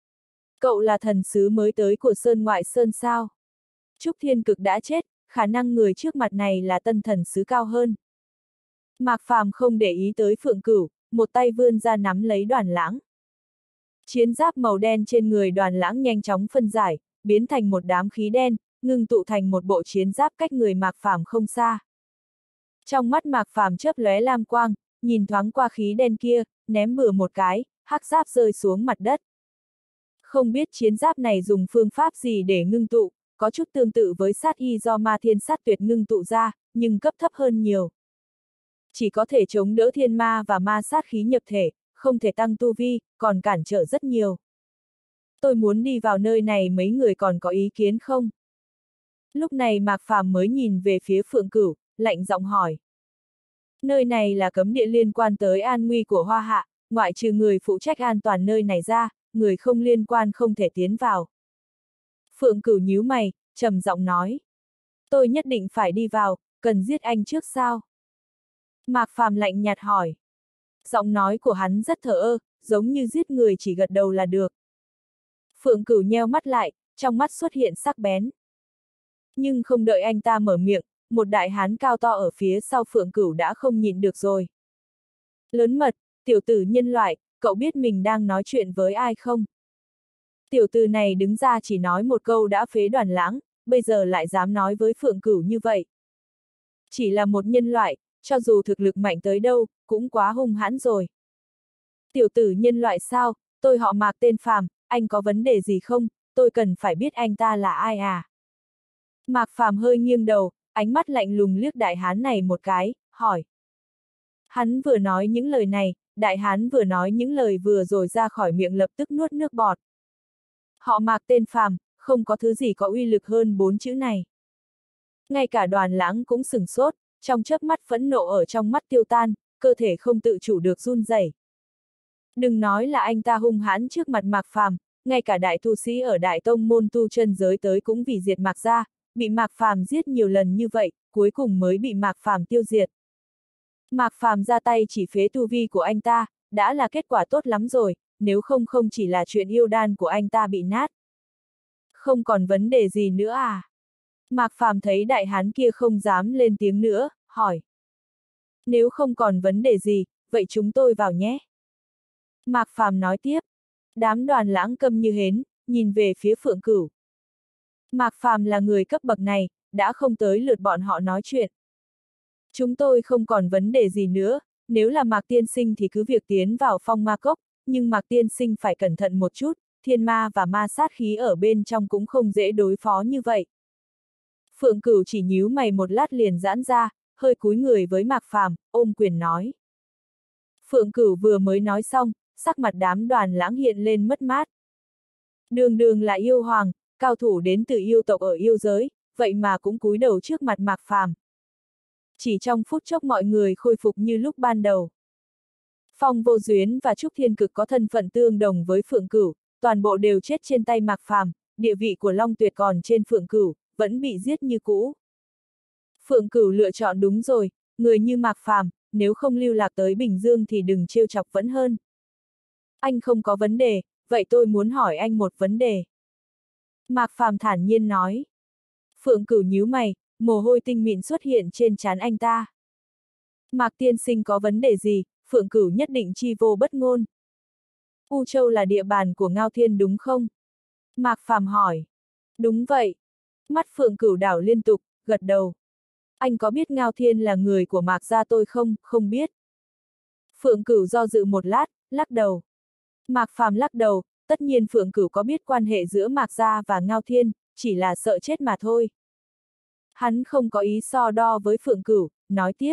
Cậu là thần sứ mới tới của Sơn Ngoại Sơn sao? Trúc Thiên Cực đã chết, khả năng người trước mặt này là tân thần sứ cao hơn. Mạc Phàm không để ý tới Phượng Cửu, một tay vươn ra nắm lấy Đoàn Lãng. Chiến giáp màu đen trên người Đoàn Lãng nhanh chóng phân giải, biến thành một đám khí đen, ngưng tụ thành một bộ chiến giáp cách người Mạc Phàm không xa. Trong mắt Mạc Phàm chớp lóe lam quang, nhìn thoáng qua khí đen kia, ném bừa một cái, hắc giáp rơi xuống mặt đất. Không biết chiến giáp này dùng phương pháp gì để ngưng tụ, có chút tương tự với sát y do Ma Thiên Sát Tuyệt ngưng tụ ra, nhưng cấp thấp hơn nhiều. Chỉ có thể chống đỡ thiên ma và ma sát khí nhập thể, không thể tăng tu vi, còn cản trở rất nhiều. Tôi muốn đi vào nơi này, mấy người còn có ý kiến không? Lúc này Mạc Phàm mới nhìn về phía Phượng Cửu, lạnh giọng hỏi. Nơi này là cấm địa liên quan tới an nguy của Hoa Hạ, ngoại trừ người phụ trách an toàn nơi này ra, người không liên quan không thể tiến vào. Phượng Cửu nhíu mày, trầm giọng nói. Tôi nhất định phải đi vào, cần giết anh trước sao? Mạc Phàm lạnh nhạt hỏi. Giọng nói của hắn rất thờ ơ, giống như giết người chỉ gật đầu là được. Phượng Cửu nheo mắt lại, trong mắt xuất hiện sắc bén. Nhưng không đợi anh ta mở miệng, một đại hán cao to ở phía sau Phượng Cửu đã không nhịn được rồi. Lớn mật, tiểu tử nhân loại, cậu biết mình đang nói chuyện với ai không? Tiểu tử này đứng ra chỉ nói một câu đã phế Đoàn Lãng, bây giờ lại dám nói với Phượng Cửu như vậy. Chỉ là một nhân loại, cho dù thực lực mạnh tới đâu, cũng quá hung hãn rồi. Tiểu tử nhân loại sao, tôi họ Mạc tên Phàm, anh có vấn đề gì không, tôi cần phải biết anh ta là ai à? Mạc Phàm hơi nghiêng đầu, ánh mắt lạnh lùng liếc đại hán này một cái, hỏi. Hắn vừa nói những lời này, đại hán vừa nói những lời vừa rồi ra khỏi miệng lập tức nuốt nước bọt. Họ Mạc tên Phàm, không có thứ gì có uy lực hơn 4 chữ này. Ngay cả Đoàn Lãng cũng sửng sốt, trong chớp mắt phẫn nộ ở trong mắt tiêu tan, cơ thể không tự chủ được run rẩy. Đừng nói là anh ta hung hãn trước mặt Mạc Phàm, ngay cả đại tu sĩ ở đại tông môn tu chân giới tới cũng vì diệt Mạc gia, bị Mạc Phàm giết nhiều lần như vậy, cuối cùng mới bị Mạc Phàm tiêu diệt. Mạc Phàm ra tay chỉ phế tu vi của anh ta, đã là kết quả tốt lắm rồi, nếu không không chỉ là chuyện yêu đan của anh ta bị nát. Không còn vấn đề gì nữa à? Mạc Phàm thấy đại hán kia không dám lên tiếng nữa, hỏi. Nếu không còn vấn đề gì, vậy chúng tôi vào nhé. Mạc Phàm nói tiếp. Đám Đoàn Lãng câm như hến, nhìn về phía Phượng Cửu. Mạc Phàm là người cấp bậc này, đã không tới lượt bọn họ nói chuyện. Chúng tôi không còn vấn đề gì nữa, nếu là Mạc tiên sinh thì cứ việc tiến vào phong ma cốc, nhưng Mạc tiên sinh phải cẩn thận một chút, thiên ma và ma sát khí ở bên trong cũng không dễ đối phó như vậy. Phượng Cửu chỉ nhíu mày một lát liền giãn ra, hơi cúi người với Mạc Phàm, ôm quyền nói. Phượng Cửu vừa mới nói xong, sắc mặt đám Đoàn Lãng hiện lên mất mát. Đường đường là yêu hoàng, cao thủ đến từ yêu tộc ở yêu giới, vậy mà cũng cúi đầu trước mặt Mạc Phàm. Chỉ trong phút chốc mọi người khôi phục như lúc ban đầu. Phong Vô Duyến và Trúc Thiên Cực có thân phận tương đồng với Phượng Cửu, toàn bộ đều chết trên tay Mạc Phàm, địa vị của Long Tuyệt còn trên Phượng Cửu, vẫn bị giết như cũ. Phượng Cửu lựa chọn đúng rồi, người như Mạc Phàm, nếu không lưu lạc tới Bình Dương thì đừng trêu chọc vẫn hơn. Anh không có vấn đề, vậy tôi muốn hỏi anh một vấn đề. Mạc Phàm thản nhiên nói. Phượng Cửu nhíu mày, mồ hôi tinh mịn xuất hiện trên trán anh ta. Mạc tiên sinh có vấn đề gì, Phượng Cửu nhất định chi vô bất ngôn. U Châu là địa bàn của Ngao Thiên đúng không? Mạc Phàm hỏi. Đúng vậy. Mắt Phượng Cửu đảo liên tục, gật đầu. Anh có biết Ngao Thiên là người của Mạc gia tôi không? Không biết. Phượng Cửu do dự một lát, lắc đầu. Mạc Phàm lắc đầu, tất nhiên Phượng Cửu có biết quan hệ giữa Mạc gia và Ngao Thiên, chỉ là sợ chết mà thôi. Hắn không có ý so đo với Phượng Cửu, nói tiếp.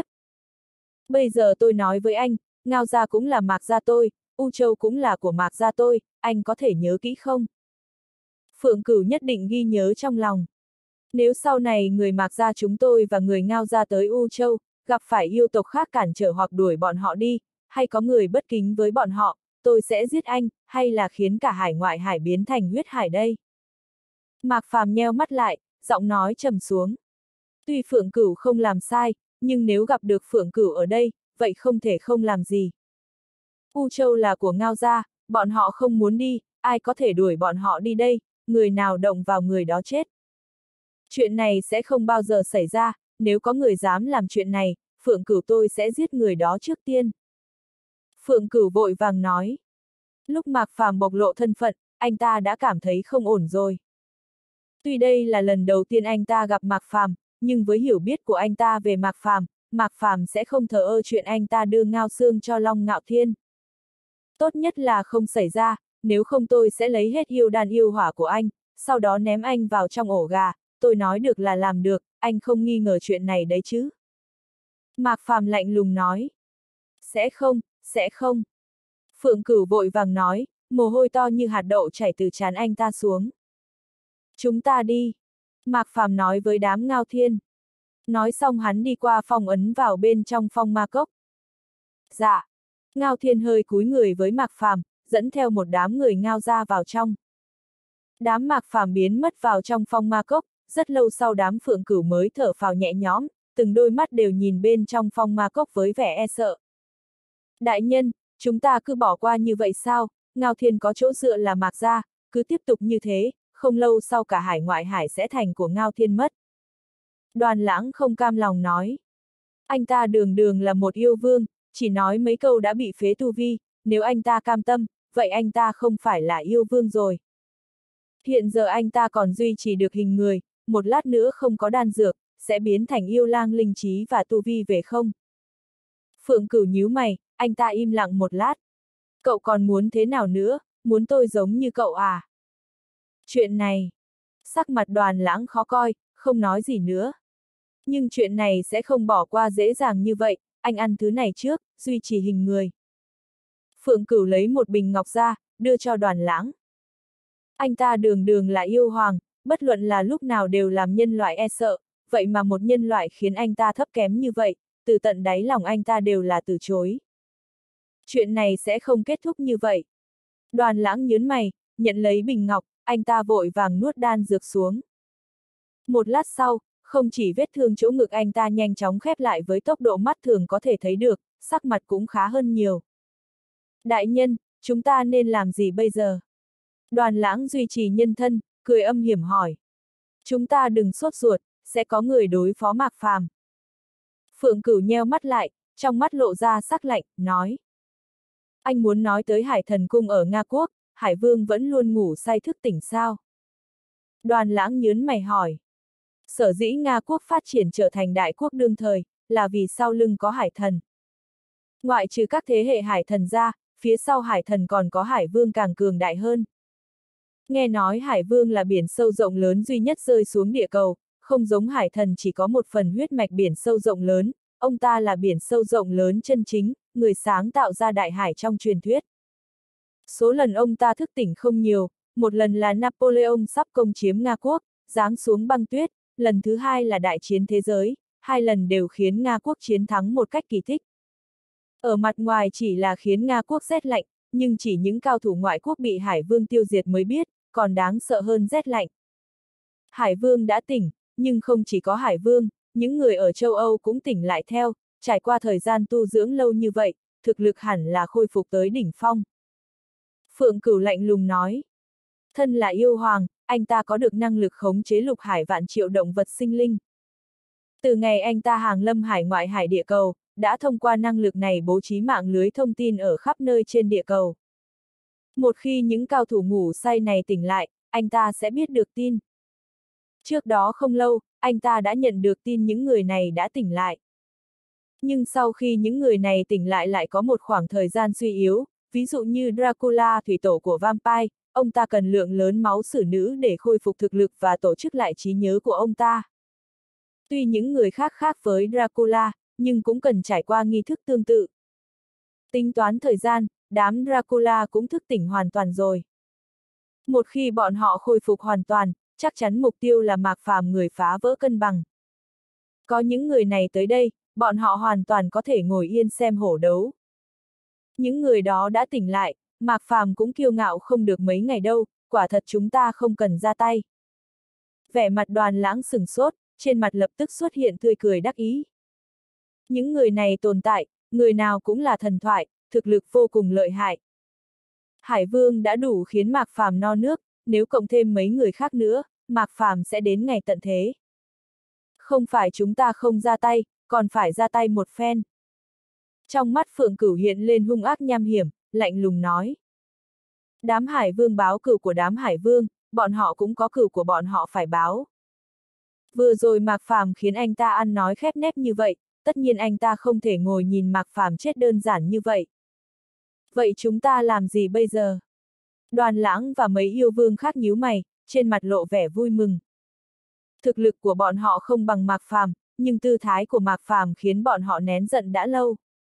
Bây giờ tôi nói với anh, Ngao gia cũng là Mạc gia tôi, U Châu cũng là của Mạc gia tôi, anh có thể nhớ kỹ không? Phượng Cửu nhất định ghi nhớ trong lòng. Nếu sau này người Mạc gia chúng tôi và người Ngao gia tới U Châu, gặp phải yêu tộc khác cản trở hoặc đuổi bọn họ đi, hay có người bất kính với bọn họ, tôi sẽ giết anh, hay là khiến cả hải ngoại hải biến thành huyết hải đây? Mạc Phàm nheo mắt lại, giọng nói trầm xuống. Tuy Phượng Cửu không làm sai, nhưng nếu gặp được Phượng Cửu ở đây, vậy không thể không làm gì. U Châu là của Ngao gia, bọn họ không muốn đi, ai có thể đuổi bọn họ đi đây, người nào động vào người đó chết. Chuyện này sẽ không bao giờ xảy ra, nếu có người dám làm chuyện này, Phượng Cửu tôi sẽ giết người đó trước tiên. Phượng Cửu vội vàng nói. Lúc Mạc Phàm bộc lộ thân phận, anh ta đã cảm thấy không ổn rồi. Tuy đây là lần đầu tiên anh ta gặp Mạc Phàm, nhưng với hiểu biết của anh ta về Mạc Phàm sẽ không thờ ơ chuyện anh ta đưa Ngao Xương cho Long Ngạo Thiên. Tốt nhất là không xảy ra, nếu không tôi sẽ lấy hết yêu đan yêu hỏa của anh, sau đó ném anh vào trong ổ gà, tôi nói được là làm được, anh không nghi ngờ chuyện này đấy chứ. Mạc Phàm lạnh lùng nói. Sẽ không, sẽ không. Phượng Cửu vội vàng nói, mồ hôi to như hạt đậu chảy từ trán anh ta xuống. Chúng ta đi. Mạc Phàm nói với đám Ngao Thiên. Nói xong hắn đi qua phong ấn vào bên trong phong ma cốc. Dạ. Ngao Thiên hơi cúi người với Mạc Phàm, dẫn theo một đám người Ngao ra vào trong. Đám Mạc Phàm biến mất vào trong phong ma cốc, rất lâu sau đám Phượng Cửu mới thở phào nhẹ nhõm, từng đôi mắt đều nhìn bên trong phong ma cốc với vẻ e sợ. Đại nhân, chúng ta cứ bỏ qua như vậy sao, Ngao Thiên có chỗ dựa là Mạc gia, cứ tiếp tục như thế, không lâu sau cả hải ngoại hải sẽ thành của Ngao Thiên mất. Đoàn Lãng không cam lòng nói. Anh ta đường đường là một yêu vương, chỉ nói mấy câu đã bị phế tu vi, nếu anh ta cam tâm, vậy anh ta không phải là yêu vương rồi. Hiện giờ anh ta còn duy trì được hình người, một lát nữa không có đan dược, sẽ biến thành yêu lang linh trí và tu vi về không? Phượng Cửu nhíu mày, anh ta im lặng một lát. Cậu còn muốn thế nào nữa, muốn tôi giống như cậu à? Chuyện này, sắc mặt Đoàn Lãng khó coi, không nói gì nữa. Nhưng chuyện này sẽ không bỏ qua dễ dàng như vậy, anh ăn thứ này trước, duy trì hình người. Phượng Cửu lấy một bình ngọc ra, đưa cho Đoàn Lãng. Anh ta đường đường là yêu hoàng, bất luận là lúc nào đều làm nhân loại e sợ, vậy mà một nhân loại khiến anh ta thấp kém như vậy, từ tận đáy lòng anh ta đều là từ chối. Chuyện này sẽ không kết thúc như vậy. Đoàn Lãng nhớn mày, nhận lấy bình ngọc, anh ta vội vàng nuốt đan dược xuống. Một lát sau, không chỉ vết thương chỗ ngực anh ta nhanh chóng khép lại với tốc độ mắt thường có thể thấy được, sắc mặt cũng khá hơn nhiều. Đại nhân, chúng ta nên làm gì bây giờ? Đoàn Lãng duy trì nhân thân, cười âm hiểm hỏi. Chúng ta đừng sốt ruột, sẽ có người đối phó Mạc Phàm. Phượng Cửu nheo mắt lại, trong mắt lộ ra sắc lạnh, nói. Anh muốn nói tới Hải Thần Cung ở Nga Quốc, Hải Vương vẫn luôn ngủ say thức tỉnh sao? Đoàn Lãng nhớn mày hỏi. Sở dĩ Nga Quốc phát triển trở thành đại quốc đương thời, là vì sau lưng có Hải Thần. Ngoại trừ các thế hệ Hải Thần ra, phía sau Hải Thần còn có Hải Vương càng cường đại hơn. Nghe nói Hải Vương là biển sâu rộng lớn duy nhất rơi xuống địa cầu, không giống Hải Thần chỉ có một phần huyết mạch biển sâu rộng lớn, ông ta là biển sâu rộng lớn chân chính, người sáng tạo ra đại hải trong truyền thuyết. Số lần ông ta thức tỉnh không nhiều, một lần là Napoleon sắp công chiếm Nga Quốc, giáng xuống băng tuyết, lần thứ hai là đại chiến thế giới, hai lần đều khiến Nga Quốc chiến thắng một cách kỳ tích. Ở mặt ngoài chỉ là khiến Nga Quốc rét lạnh, nhưng chỉ những cao thủ ngoại quốc bị Hải Vương tiêu diệt mới biết, còn đáng sợ hơn rét lạnh. Hải Vương đã tỉnh, nhưng không chỉ có Hải Vương, những người ở châu Âu cũng tỉnh lại theo, trải qua thời gian tu dưỡng lâu như vậy, thực lực hẳn là khôi phục tới đỉnh phong. Phượng Cửu lạnh lùng nói. Thân là yêu hoàng, anh ta có được năng lực khống chế lục hải vạn triệu động vật sinh linh. Từ ngày anh ta hàng lâm hải ngoại hải địa cầu, đã thông qua năng lực này bố trí mạng lưới thông tin ở khắp nơi trên địa cầu. Một khi những cao thủ ngủ say này tỉnh lại, anh ta sẽ biết được tin. Trước đó không lâu, anh ta đã nhận được tin những người này đã tỉnh lại. Nhưng sau khi những người này tỉnh lại có một khoảng thời gian suy yếu, ví dụ như Dracula thủy tổ của vampire, ông ta cần lượng lớn máu xử nữ để khôi phục thực lực và tổ chức lại trí nhớ của ông ta. Tuy những người khác khác với Dracula, nhưng cũng cần trải qua nghi thức tương tự. Tính toán thời gian, đám Dracula cũng thức tỉnh hoàn toàn rồi. Một khi bọn họ khôi phục hoàn toàn, chắc chắn mục tiêu là Mạc Phàm người phá vỡ cân bằng. Có những người này tới đây, bọn họ hoàn toàn có thể ngồi yên xem hổ đấu. Những người đó đã tỉnh lại, Mạc Phàm cũng kiêu ngạo không được mấy ngày đâu, quả thật chúng ta không cần ra tay. Vẻ mặt Đoàn Lãng sửng sốt, trên mặt lập tức xuất hiện tươi cười đắc ý. Những người này tồn tại, người nào cũng là thần thoại, thực lực vô cùng lợi hại. Hải Vương đã đủ khiến Mạc Phàm no nước, nếu cộng thêm mấy người khác nữa, Mạc Phàm sẽ đến ngày tận thế. Không phải chúng ta không ra tay, còn phải ra tay một phen. Trong mắt Phượng Cửu hiện lên hung ác nham hiểm, lạnh lùng nói. Đám Hải Vương báo cửu của đám Hải Vương, bọn họ cũng có cửu của bọn họ phải báo. Vừa rồi Mạc Phàm khiến anh ta ăn nói khép nép như vậy, tất nhiên anh ta không thể ngồi nhìn Mạc Phàm chết đơn giản như vậy. Vậy chúng ta làm gì bây giờ? Đoàn Lãng và mấy yêu vương khác nhíu mày, trên mặt lộ vẻ vui mừng. Thực lực của bọn họ không bằng Mạc Phàm, nhưng tư thái của Mạc Phàm khiến bọn họ nén giận đã lâu.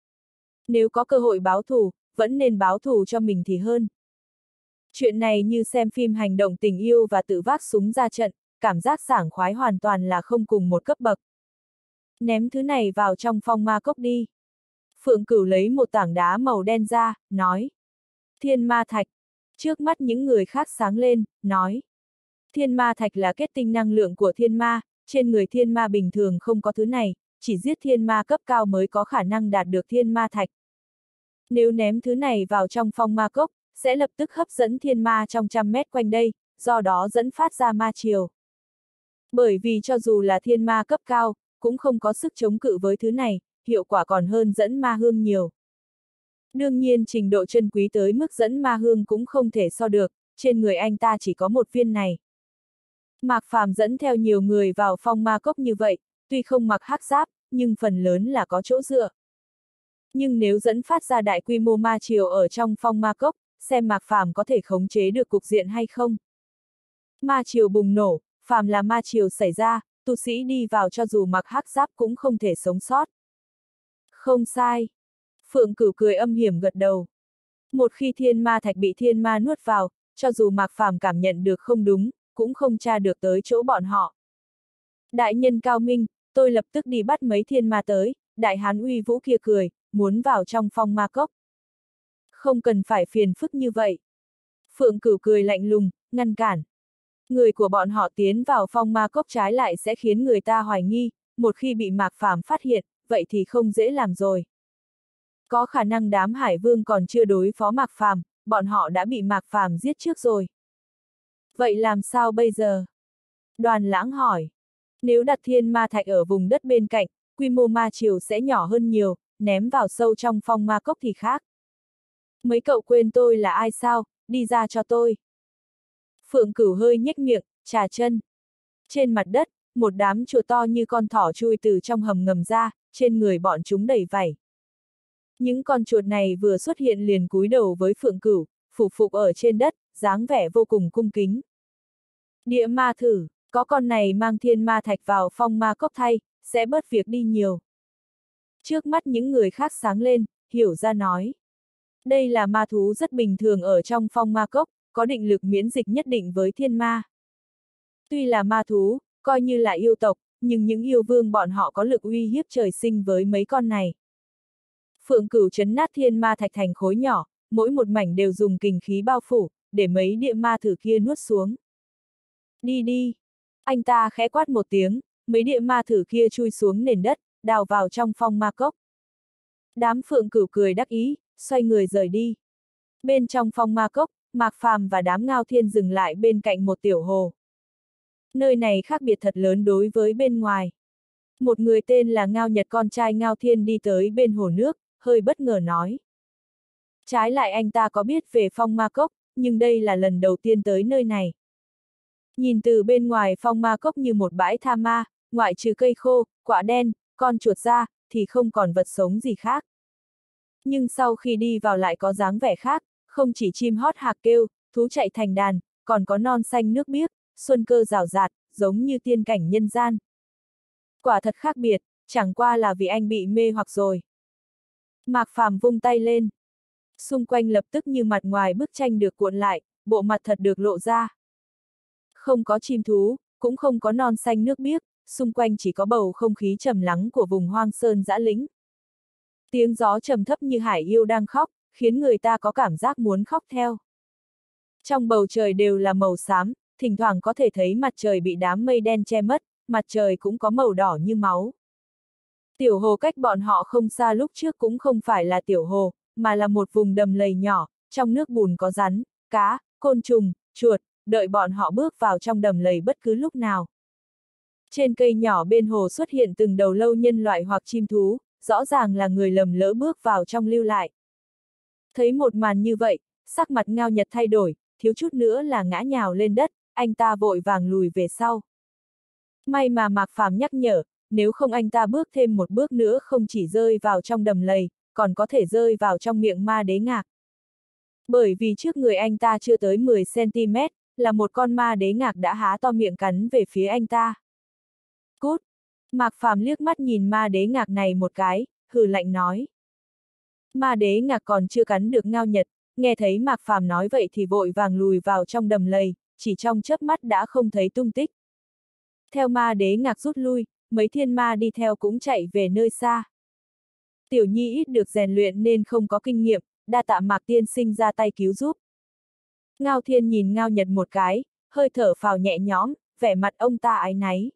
Nếu có cơ hội báo thù, vẫn nên báo thù cho mình thì hơn. Chuyện này như xem phim hành động tình yêu và tự vác súng ra trận, cảm giác sảng khoái hoàn toàn là không cùng một cấp bậc. Ném thứ này vào trong phong ma cốc đi. Phượng Cửu lấy một tảng đá màu đen ra, nói. Thiên ma thạch. Trước mắt những người khác sáng lên, nói. Thiên ma thạch là kết tinh năng lượng của thiên ma, trên người thiên ma bình thường không có thứ này, chỉ giết thiên ma cấp cao mới có khả năng đạt được thiên ma thạch. Nếu ném thứ này vào trong phong ma cốc, sẽ lập tức hấp dẫn thiên ma trong 100 mét quanh đây, do đó dẫn phát ra ma triều. Bởi vì cho dù là thiên ma cấp cao, cũng không có sức chống cự với thứ này, hiệu quả còn hơn dẫn ma hương nhiều. Đương nhiên trình độ chân quý tới mức dẫn ma hương cũng không thể so được, trên người anh ta chỉ có một viên này. Mạc Phàm dẫn theo nhiều người vào phong ma cốc như vậy, tuy không mặc hắc giáp, nhưng phần lớn là có chỗ dựa. Nhưng nếu dẫn phát ra đại quy mô ma triều ở trong phong ma cốc, xem Mạc Phàm có thể khống chế được cục diện hay không. Ma triều bùng nổ, phàm là ma triều xảy ra, tu sĩ đi vào cho dù mặc hắc giáp cũng không thể sống sót. Không sai. Phượng Cửu cười âm hiểm gật đầu. Một khi thiên ma thạch bị thiên ma nuốt vào, cho dù Mạc Phàm cảm nhận được không đúng, cũng không tra được tới chỗ bọn họ. Đại nhân cao minh, tôi lập tức đi bắt mấy thiên ma tới, đại hán uy vũ kia cười, muốn vào trong phong ma cốc. Không cần phải phiền phức như vậy. Phượng Cửu cười lạnh lùng, ngăn cản. Người của bọn họ tiến vào phong ma cốc trái lại sẽ khiến người ta hoài nghi, một khi bị Mạc Phàm phát hiện, vậy thì không dễ làm rồi. Có khả năng đám Hải Vương còn chưa đối phó Mạc Phàm, bọn họ đã bị Mạc Phàm giết trước rồi. Vậy làm sao bây giờ? Đoàn Lãng hỏi. Nếu đặt thiên ma thạch ở vùng đất bên cạnh, quy mô ma triều sẽ nhỏ hơn nhiều, ném vào sâu trong phong ma cốc thì khác. Mấy cậu quên tôi là ai sao, đi ra cho tôi. Phượng Cửu hơi nhếch miệng, trà chân. Trên mặt đất, một đám chuột to như con thỏ chui từ trong hầm ngầm ra, trên người bọn chúng đầy vảy. Những con chuột này vừa xuất hiện liền cúi đầu với Phượng Cửu, phục phục ở trên đất, dáng vẻ vô cùng cung kính. Địa ma thử, có con này mang thiên ma thạch vào phong ma cốc thay, sẽ bớt việc đi nhiều. Trước mắt những người khác sáng lên, hiểu ra nói. Đây là ma thú rất bình thường ở trong phong ma cốc, có định lực miễn dịch nhất định với thiên ma. Tuy là ma thú, coi như là yêu tộc, nhưng những yêu vương bọn họ có lực uy hiếp trời sinh với mấy con này. Phượng Cửu trấn nát thiên ma thạch thành khối nhỏ, mỗi một mảnh đều dùng kình khí bao phủ, để mấy địa ma thử kia nuốt xuống. Đi đi! Anh ta khẽ quát một tiếng, mấy địa ma thử kia chui xuống nền đất, đào vào trong phong ma cốc. Đám Phượng Cửu cười đắc ý, xoay người rời đi. Bên trong phong ma cốc, Mạc Phàm và đám Ngao Thiên dừng lại bên cạnh một tiểu hồ. Nơi này khác biệt thật lớn đối với bên ngoài. Một người tên là Ngao Nhật con trai Ngao Thiên đi tới bên hồ nước, hơi bất ngờ nói. Trái lại anh ta có biết về phong ma cốc, nhưng đây là lần đầu tiên tới nơi này. Nhìn từ bên ngoài phong ma cốc như một bãi tha ma, ngoại trừ cây khô, quả đen, con chuột ra, thì không còn vật sống gì khác. Nhưng sau khi đi vào lại có dáng vẻ khác, không chỉ chim hót hạc kêu, thú chạy thành đàn, còn có non xanh nước biếc, xuân cơ rào rạt, giống như tiên cảnh nhân gian. Quả thật khác biệt, chẳng qua là vì anh bị mê hoặc rồi. Mạc Phàm vung tay lên. Xung quanh lập tức như mặt ngoài bức tranh được cuộn lại, bộ mặt thật được lộ ra. Không có chim thú, cũng không có non xanh nước biếc, xung quanh chỉ có bầu không khí trầm lắng của vùng hoang sơn dã lĩnh. Tiếng gió trầm thấp như hải yêu đang khóc, khiến người ta có cảm giác muốn khóc theo. Trong bầu trời đều là màu xám, thỉnh thoảng có thể thấy mặt trời bị đám mây đen che mất, mặt trời cũng có màu đỏ như máu. Tiểu hồ cách bọn họ không xa lúc trước cũng không phải là tiểu hồ, mà là một vùng đầm lầy nhỏ, trong nước bùn có rắn, cá, côn trùng, chuột, đợi bọn họ bước vào trong đầm lầy bất cứ lúc nào. Trên cây nhỏ bên hồ xuất hiện từng đầu lâu nhân loại hoặc chim thú, rõ ràng là người lầm lỡ bước vào trong lưu lại. Thấy một màn như vậy, sắc mặt Ngao Nhật thay đổi, thiếu chút nữa là ngã nhào lên đất, anh ta vội vàng lùi về sau. May mà Mạc Phàm nhắc nhở, nếu không anh ta bước thêm một bước nữa không chỉ rơi vào trong đầm lầy, còn có thể rơi vào trong miệng ma đế ngạc. Bởi vì trước người anh ta chưa tới 10 cm, là một con ma đế ngạc đã há to miệng cắn về phía anh ta. Cút! Mạc Phàm liếc mắt nhìn ma đế ngạc này một cái, hừ lạnh nói. Ma đế ngạc còn chưa cắn được Ngao Nhật, nghe thấy Mạc Phàm nói vậy thì vội vàng lùi vào trong đầm lầy, chỉ trong chớp mắt đã không thấy tung tích. Theo ma đế ngạc rút lui, mấy thiên ma đi theo cũng chạy về nơi xa. Tiểu Nhi ít được rèn luyện nên không có kinh nghiệm, đa tạ Mạc tiên sinh ra tay cứu giúp. Ngao Thiên nhìn Ngao Nhật một cái, hơi thở phào nhẹ nhõm, vẻ mặt ông ta áy náy.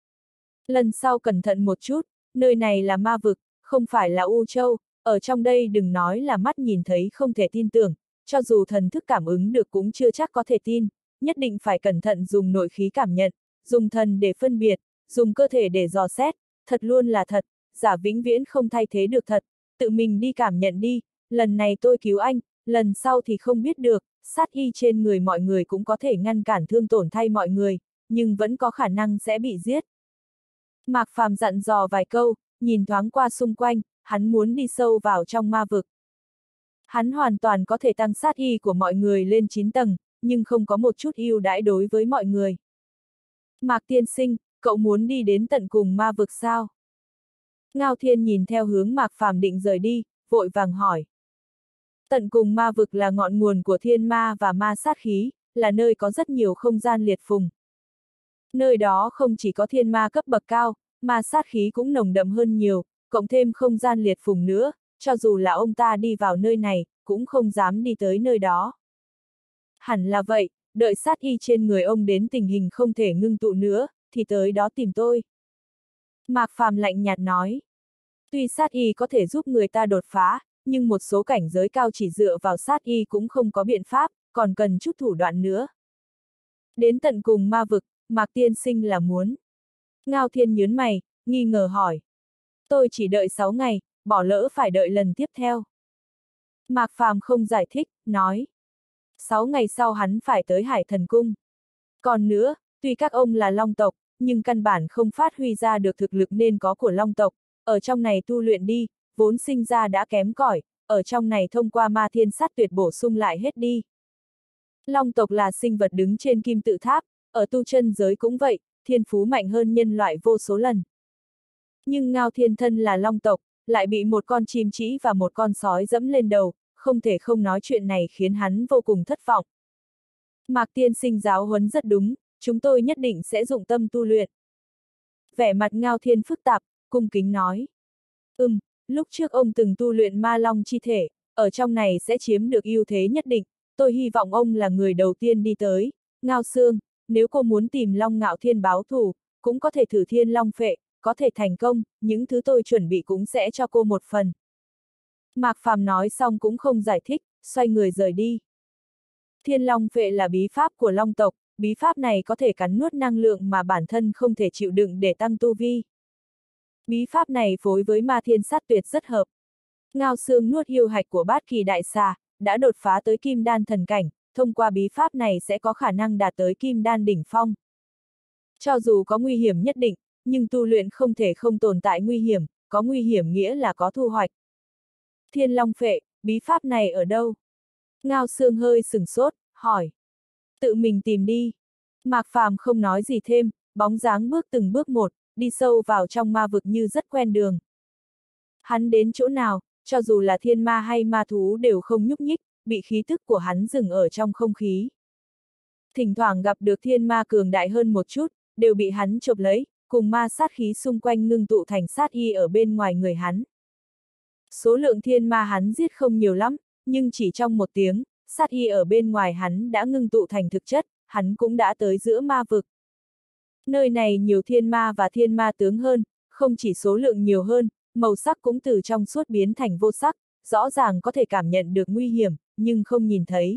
Lần sau cẩn thận một chút, nơi này là ma vực, không phải là U Châu, ở trong đây đừng nói là mắt nhìn thấy không thể tin tưởng, cho dù thần thức cảm ứng được cũng chưa chắc có thể tin, nhất định phải cẩn thận dùng nội khí cảm nhận, dùng thần để phân biệt, dùng cơ thể để dò xét, thật luôn là thật, giả vĩnh viễn không thay thế được thật, tự mình đi cảm nhận đi, lần này tôi cứu anh, lần sau thì không biết được, sát y trên người mọi người cũng có thể ngăn cản thương tổn thay mọi người, nhưng vẫn có khả năng sẽ bị giết. Mạc Phàm dặn dò vài câu, nhìn thoáng qua xung quanh, hắn muốn đi sâu vào trong ma vực. Hắn hoàn toàn có thể tăng sát y của mọi người lên 9 tầng, nhưng không có một chút ưu đãi đối với mọi người. Mạc tiên sinh, cậu muốn đi đến tận cùng ma vực sao? Ngao Thiên nhìn theo hướng Mạc Phàm định rời đi, vội vàng hỏi. Tận cùng ma vực là ngọn nguồn của thiên ma và ma sát khí, là nơi có rất nhiều không gian liệt phùng. Nơi đó không chỉ có thiên ma cấp bậc cao, ma sát khí cũng nồng đậm hơn nhiều, cộng thêm không gian liệt phùng nữa, cho dù là ông ta đi vào nơi này, cũng không dám đi tới nơi đó. Hẳn là vậy, đợi sát y trên người ông đến tình hình không thể ngưng tụ nữa, thì tới đó tìm tôi. Mạc Phàm lạnh nhạt nói. Tuy sát y có thể giúp người ta đột phá, nhưng một số cảnh giới cao chỉ dựa vào sát y cũng không có biện pháp, còn cần chút thủ đoạn nữa. Đến tận cùng ma vực, Mạc tiên sinh là muốn. Ngao Thiên nhớn mày, nghi ngờ hỏi. Tôi chỉ đợi 6 ngày, bỏ lỡ phải đợi lần tiếp theo. Mạc Phàm không giải thích, nói. 6 ngày sau hắn phải tới Hải Thần Cung. Còn nữa, tuy các ông là Long tộc, nhưng căn bản không phát huy ra được thực lực nên có của Long tộc, ở trong này tu luyện đi, vốn sinh ra đã kém cỏi, ở trong này thông qua ma thiên sát tuyệt bổ sung lại hết đi. Long tộc là sinh vật đứng trên kim tự tháp, ở tu chân giới cũng vậy, thiên phú mạnh hơn nhân loại vô số lần. Nhưng Ngao Thiên thân là Long tộc, lại bị một con chim trĩ và một con sói dẫm lên đầu, không thể không nói chuyện này khiến hắn vô cùng thất vọng. Mạc tiên sinh giáo huấn rất đúng, chúng tôi nhất định sẽ dụng tâm tu luyện. Vẻ mặt Ngao Thiên phức tạp, cung kính nói. Lúc trước ông từng tu luyện ma long chi thể, ở trong này sẽ chiếm được ưu thế nhất định, tôi hy vọng ông là người đầu tiên đi tới. Ngao Sương, nếu cô muốn tìm Long Ngạo Thiên báo thù, cũng có thể thử Thiên Long Phệ, có thể thành công, những thứ tôi chuẩn bị cũng sẽ cho cô một phần. Mạc Phàm nói xong cũng không giải thích, xoay người rời đi. Thiên Long Phệ là bí pháp của Long tộc, bí pháp này có thể cắn nuốt năng lượng mà bản thân không thể chịu đựng để tăng tu vi. Bí pháp này phối với ma thiên sát tuyệt rất hợp. Ngao Sương nuốt yêu hạch của bát kỳ đại xà, đã đột phá tới kim đan thần cảnh, thông qua bí pháp này sẽ có khả năng đạt tới kim đan đỉnh phong. Cho dù có nguy hiểm nhất định, nhưng tu luyện không thể không tồn tại nguy hiểm, có nguy hiểm nghĩa là có thu hoạch. Thiên Long Phệ, bí pháp này ở đâu? Ngao Sương hơi sửng sốt, hỏi. Tự mình tìm đi. Mạc Phàm không nói gì thêm, bóng dáng bước từng bước một, đi sâu vào trong ma vực như rất quen đường. Hắn đến chỗ nào, cho dù là thiên ma hay ma thú đều không nhúc nhích, bị khí tức của hắn dừng ở trong không khí. Thỉnh thoảng gặp được thiên ma cường đại hơn một chút, đều bị hắn chộp lấy, cùng ma sát khí xung quanh ngưng tụ thành sát y ở bên ngoài người hắn. Số lượng thiên ma hắn giết không nhiều lắm, nhưng chỉ trong một tiếng, sát y ở bên ngoài hắn đã ngưng tụ thành thực chất, hắn cũng đã tới giữa ma vực. Nơi này nhiều thiên ma và thiên ma tướng hơn, không chỉ số lượng nhiều hơn, màu sắc cũng từ trong suốt biến thành vô sắc, rõ ràng có thể cảm nhận được nguy hiểm, nhưng không nhìn thấy.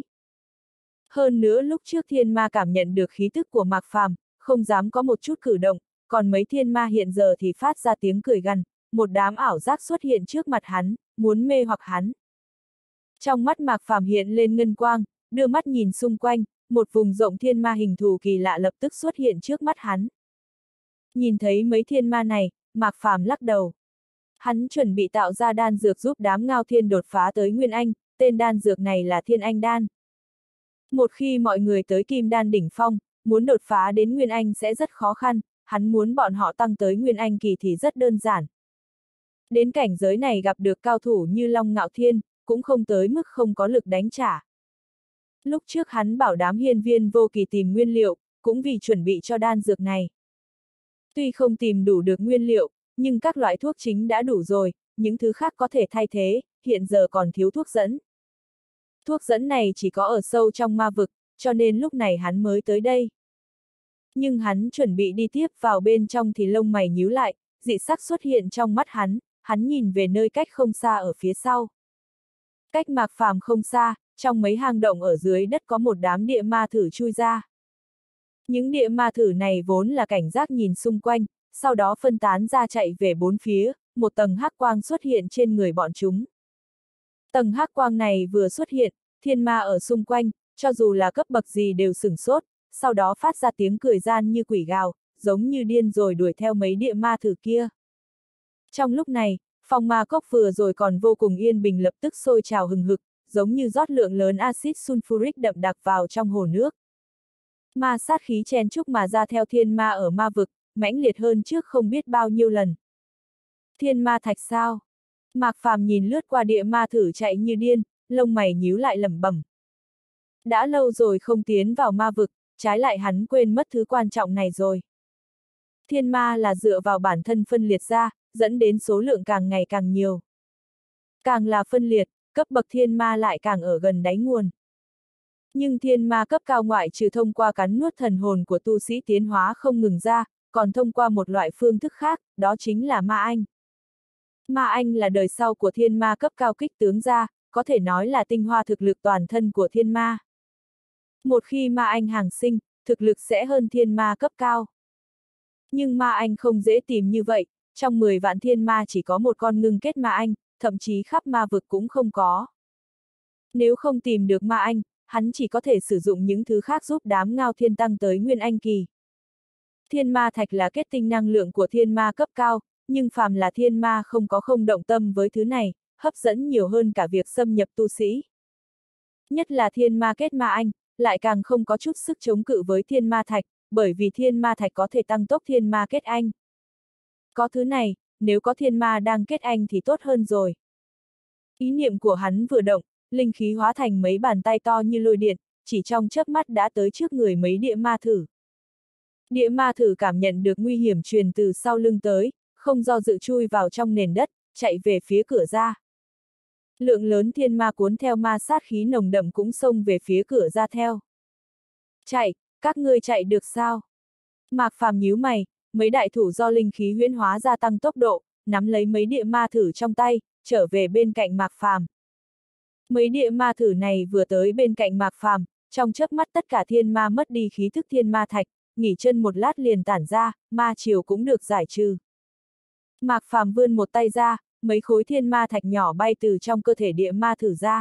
Hơn nữa lúc trước thiên ma cảm nhận được khí tức của Mạc Phàm, không dám có một chút cử động, còn mấy thiên ma hiện giờ thì phát ra tiếng cười gằn, một đám ảo giác xuất hiện trước mặt hắn, muốn mê hoặc hắn. Trong mắt Mạc Phàm hiện lên ngân quang, đưa mắt nhìn xung quanh, một vùng rộng thiên ma hình thù kỳ lạ lập tức xuất hiện trước mắt hắn. Nhìn thấy mấy thiên ma này, Mạc Phàm lắc đầu. Hắn chuẩn bị tạo ra đan dược giúp đám Ngao Thiên đột phá tới Nguyên Anh, tên đan dược này là Thiên Anh Đan. Một khi mọi người tới Kim Đan đỉnh phong, muốn đột phá đến Nguyên Anh sẽ rất khó khăn, hắn muốn bọn họ tăng tới Nguyên Anh kỳ thì rất đơn giản. Đến cảnh giới này gặp được cao thủ như Long Ngạo Thiên, cũng không tới mức không có lực đánh trả. Lúc trước hắn bảo đám hiên viên vô kỳ tìm nguyên liệu, cũng vì chuẩn bị cho đan dược này. Tuy không tìm đủ được nguyên liệu, nhưng các loại thuốc chính đã đủ rồi, những thứ khác có thể thay thế, hiện giờ còn thiếu thuốc dẫn. Thuốc dẫn này chỉ có ở sâu trong ma vực, cho nên lúc này hắn mới tới đây. Nhưng hắn chuẩn bị đi tiếp vào bên trong thì lông mày nhíu lại, dị sắc xuất hiện trong mắt hắn nhìn về nơi cách không xa ở phía sau. Cách Mạc Phàm không xa, trong mấy hang động ở dưới đất có một đám địa ma thử chui ra. Những địa ma thử này vốn là cảnh giác nhìn xung quanh, sau đó phân tán ra chạy về bốn phía, một tầng hắc quang xuất hiện trên người bọn chúng. Tầng hắc quang này vừa xuất hiện, thiên ma ở xung quanh, cho dù là cấp bậc gì đều sửng sốt, sau đó phát ra tiếng cười gian như quỷ gào, giống như điên rồi đuổi theo mấy địa ma thử kia. Trong lúc này, phòng ma cốc vừa rồi còn vô cùng yên bình lập tức sôi trào hừng hực, giống như rót lượng lớn axit sulfuric đậm đặc vào trong hồ nước. Ma sát khí chen chúc mà ra theo thiên ma ở ma vực, mãnh liệt hơn trước không biết bao nhiêu lần. Thiên ma thạch sao? Mạc Phàm nhìn lướt qua địa ma thử chạy như điên, lông mày nhíu lại lẩm bẩm. Đã lâu rồi không tiến vào ma vực, trái lại hắn quên mất thứ quan trọng này rồi. Thiên ma là dựa vào bản thân phân liệt ra, dẫn đến số lượng càng ngày càng nhiều. Càng là phân liệt, cấp bậc thiên ma lại càng ở gần đáy nguồn. Nhưng thiên ma cấp cao ngoại trừ thông qua cắn nuốt thần hồn của tu sĩ tiến hóa không ngừng ra, còn thông qua một loại phương thức khác, đó chính là ma anh. Ma anh là đời sau của thiên ma cấp cao kích tướng ra, có thể nói là tinh hoa thực lực toàn thân của thiên ma. Một khi ma anh hàng sinh, thực lực sẽ hơn thiên ma cấp cao. Nhưng ma anh không dễ tìm như vậy, trong 10 vạn thiên ma chỉ có một con ngưng kết ma anh, thậm chí khắp ma vực cũng không có. Nếu không tìm được ma anh, hắn chỉ có thể sử dụng những thứ khác giúp đám ngao thiên tăng tới nguyên anh kỳ. Thiên ma thạch là kết tinh năng lượng của thiên ma cấp cao, nhưng phàm là thiên ma không động tâm với thứ này, hấp dẫn nhiều hơn cả việc xâm nhập tu sĩ. Nhất là thiên ma kết ma anh, lại càng không có chút sức chống cự với thiên ma thạch, bởi vì thiên ma thạch có thể tăng tốc thiên ma kết anh. Có thứ này, nếu có thiên ma đang kết anh thì tốt hơn rồi. Ý niệm của hắn vừa động, linh khí hóa thành mấy bàn tay to như lôi điện, chỉ trong chớp mắt đã tới trước người mấy địa ma thử. Địa ma thử cảm nhận được nguy hiểm truyền từ sau lưng tới, không do dự chui vào trong nền đất, chạy về phía cửa ra. Lượng lớn thiên ma cuốn theo ma sát khí nồng đậm cũng xông về phía cửa ra theo. Chạy, các ngươi chạy được sao? Mạc Phàm nhíu mày, mấy đại thủ do linh khí huyễn hóa gia tăng tốc độ, nắm lấy mấy địa ma thử trong tay, trở về bên cạnh Mạc Phàm. Mấy địa ma thử này vừa tới bên cạnh Mạc Phàm, trong chớp mắt tất cả thiên ma mất đi khí thức thiên ma thạch, nghỉ chân một lát liền tản ra, ma chiều cũng được giải trừ. Mạc Phàm vươn một tay ra, mấy khối thiên ma thạch nhỏ bay từ trong cơ thể địa ma thử ra.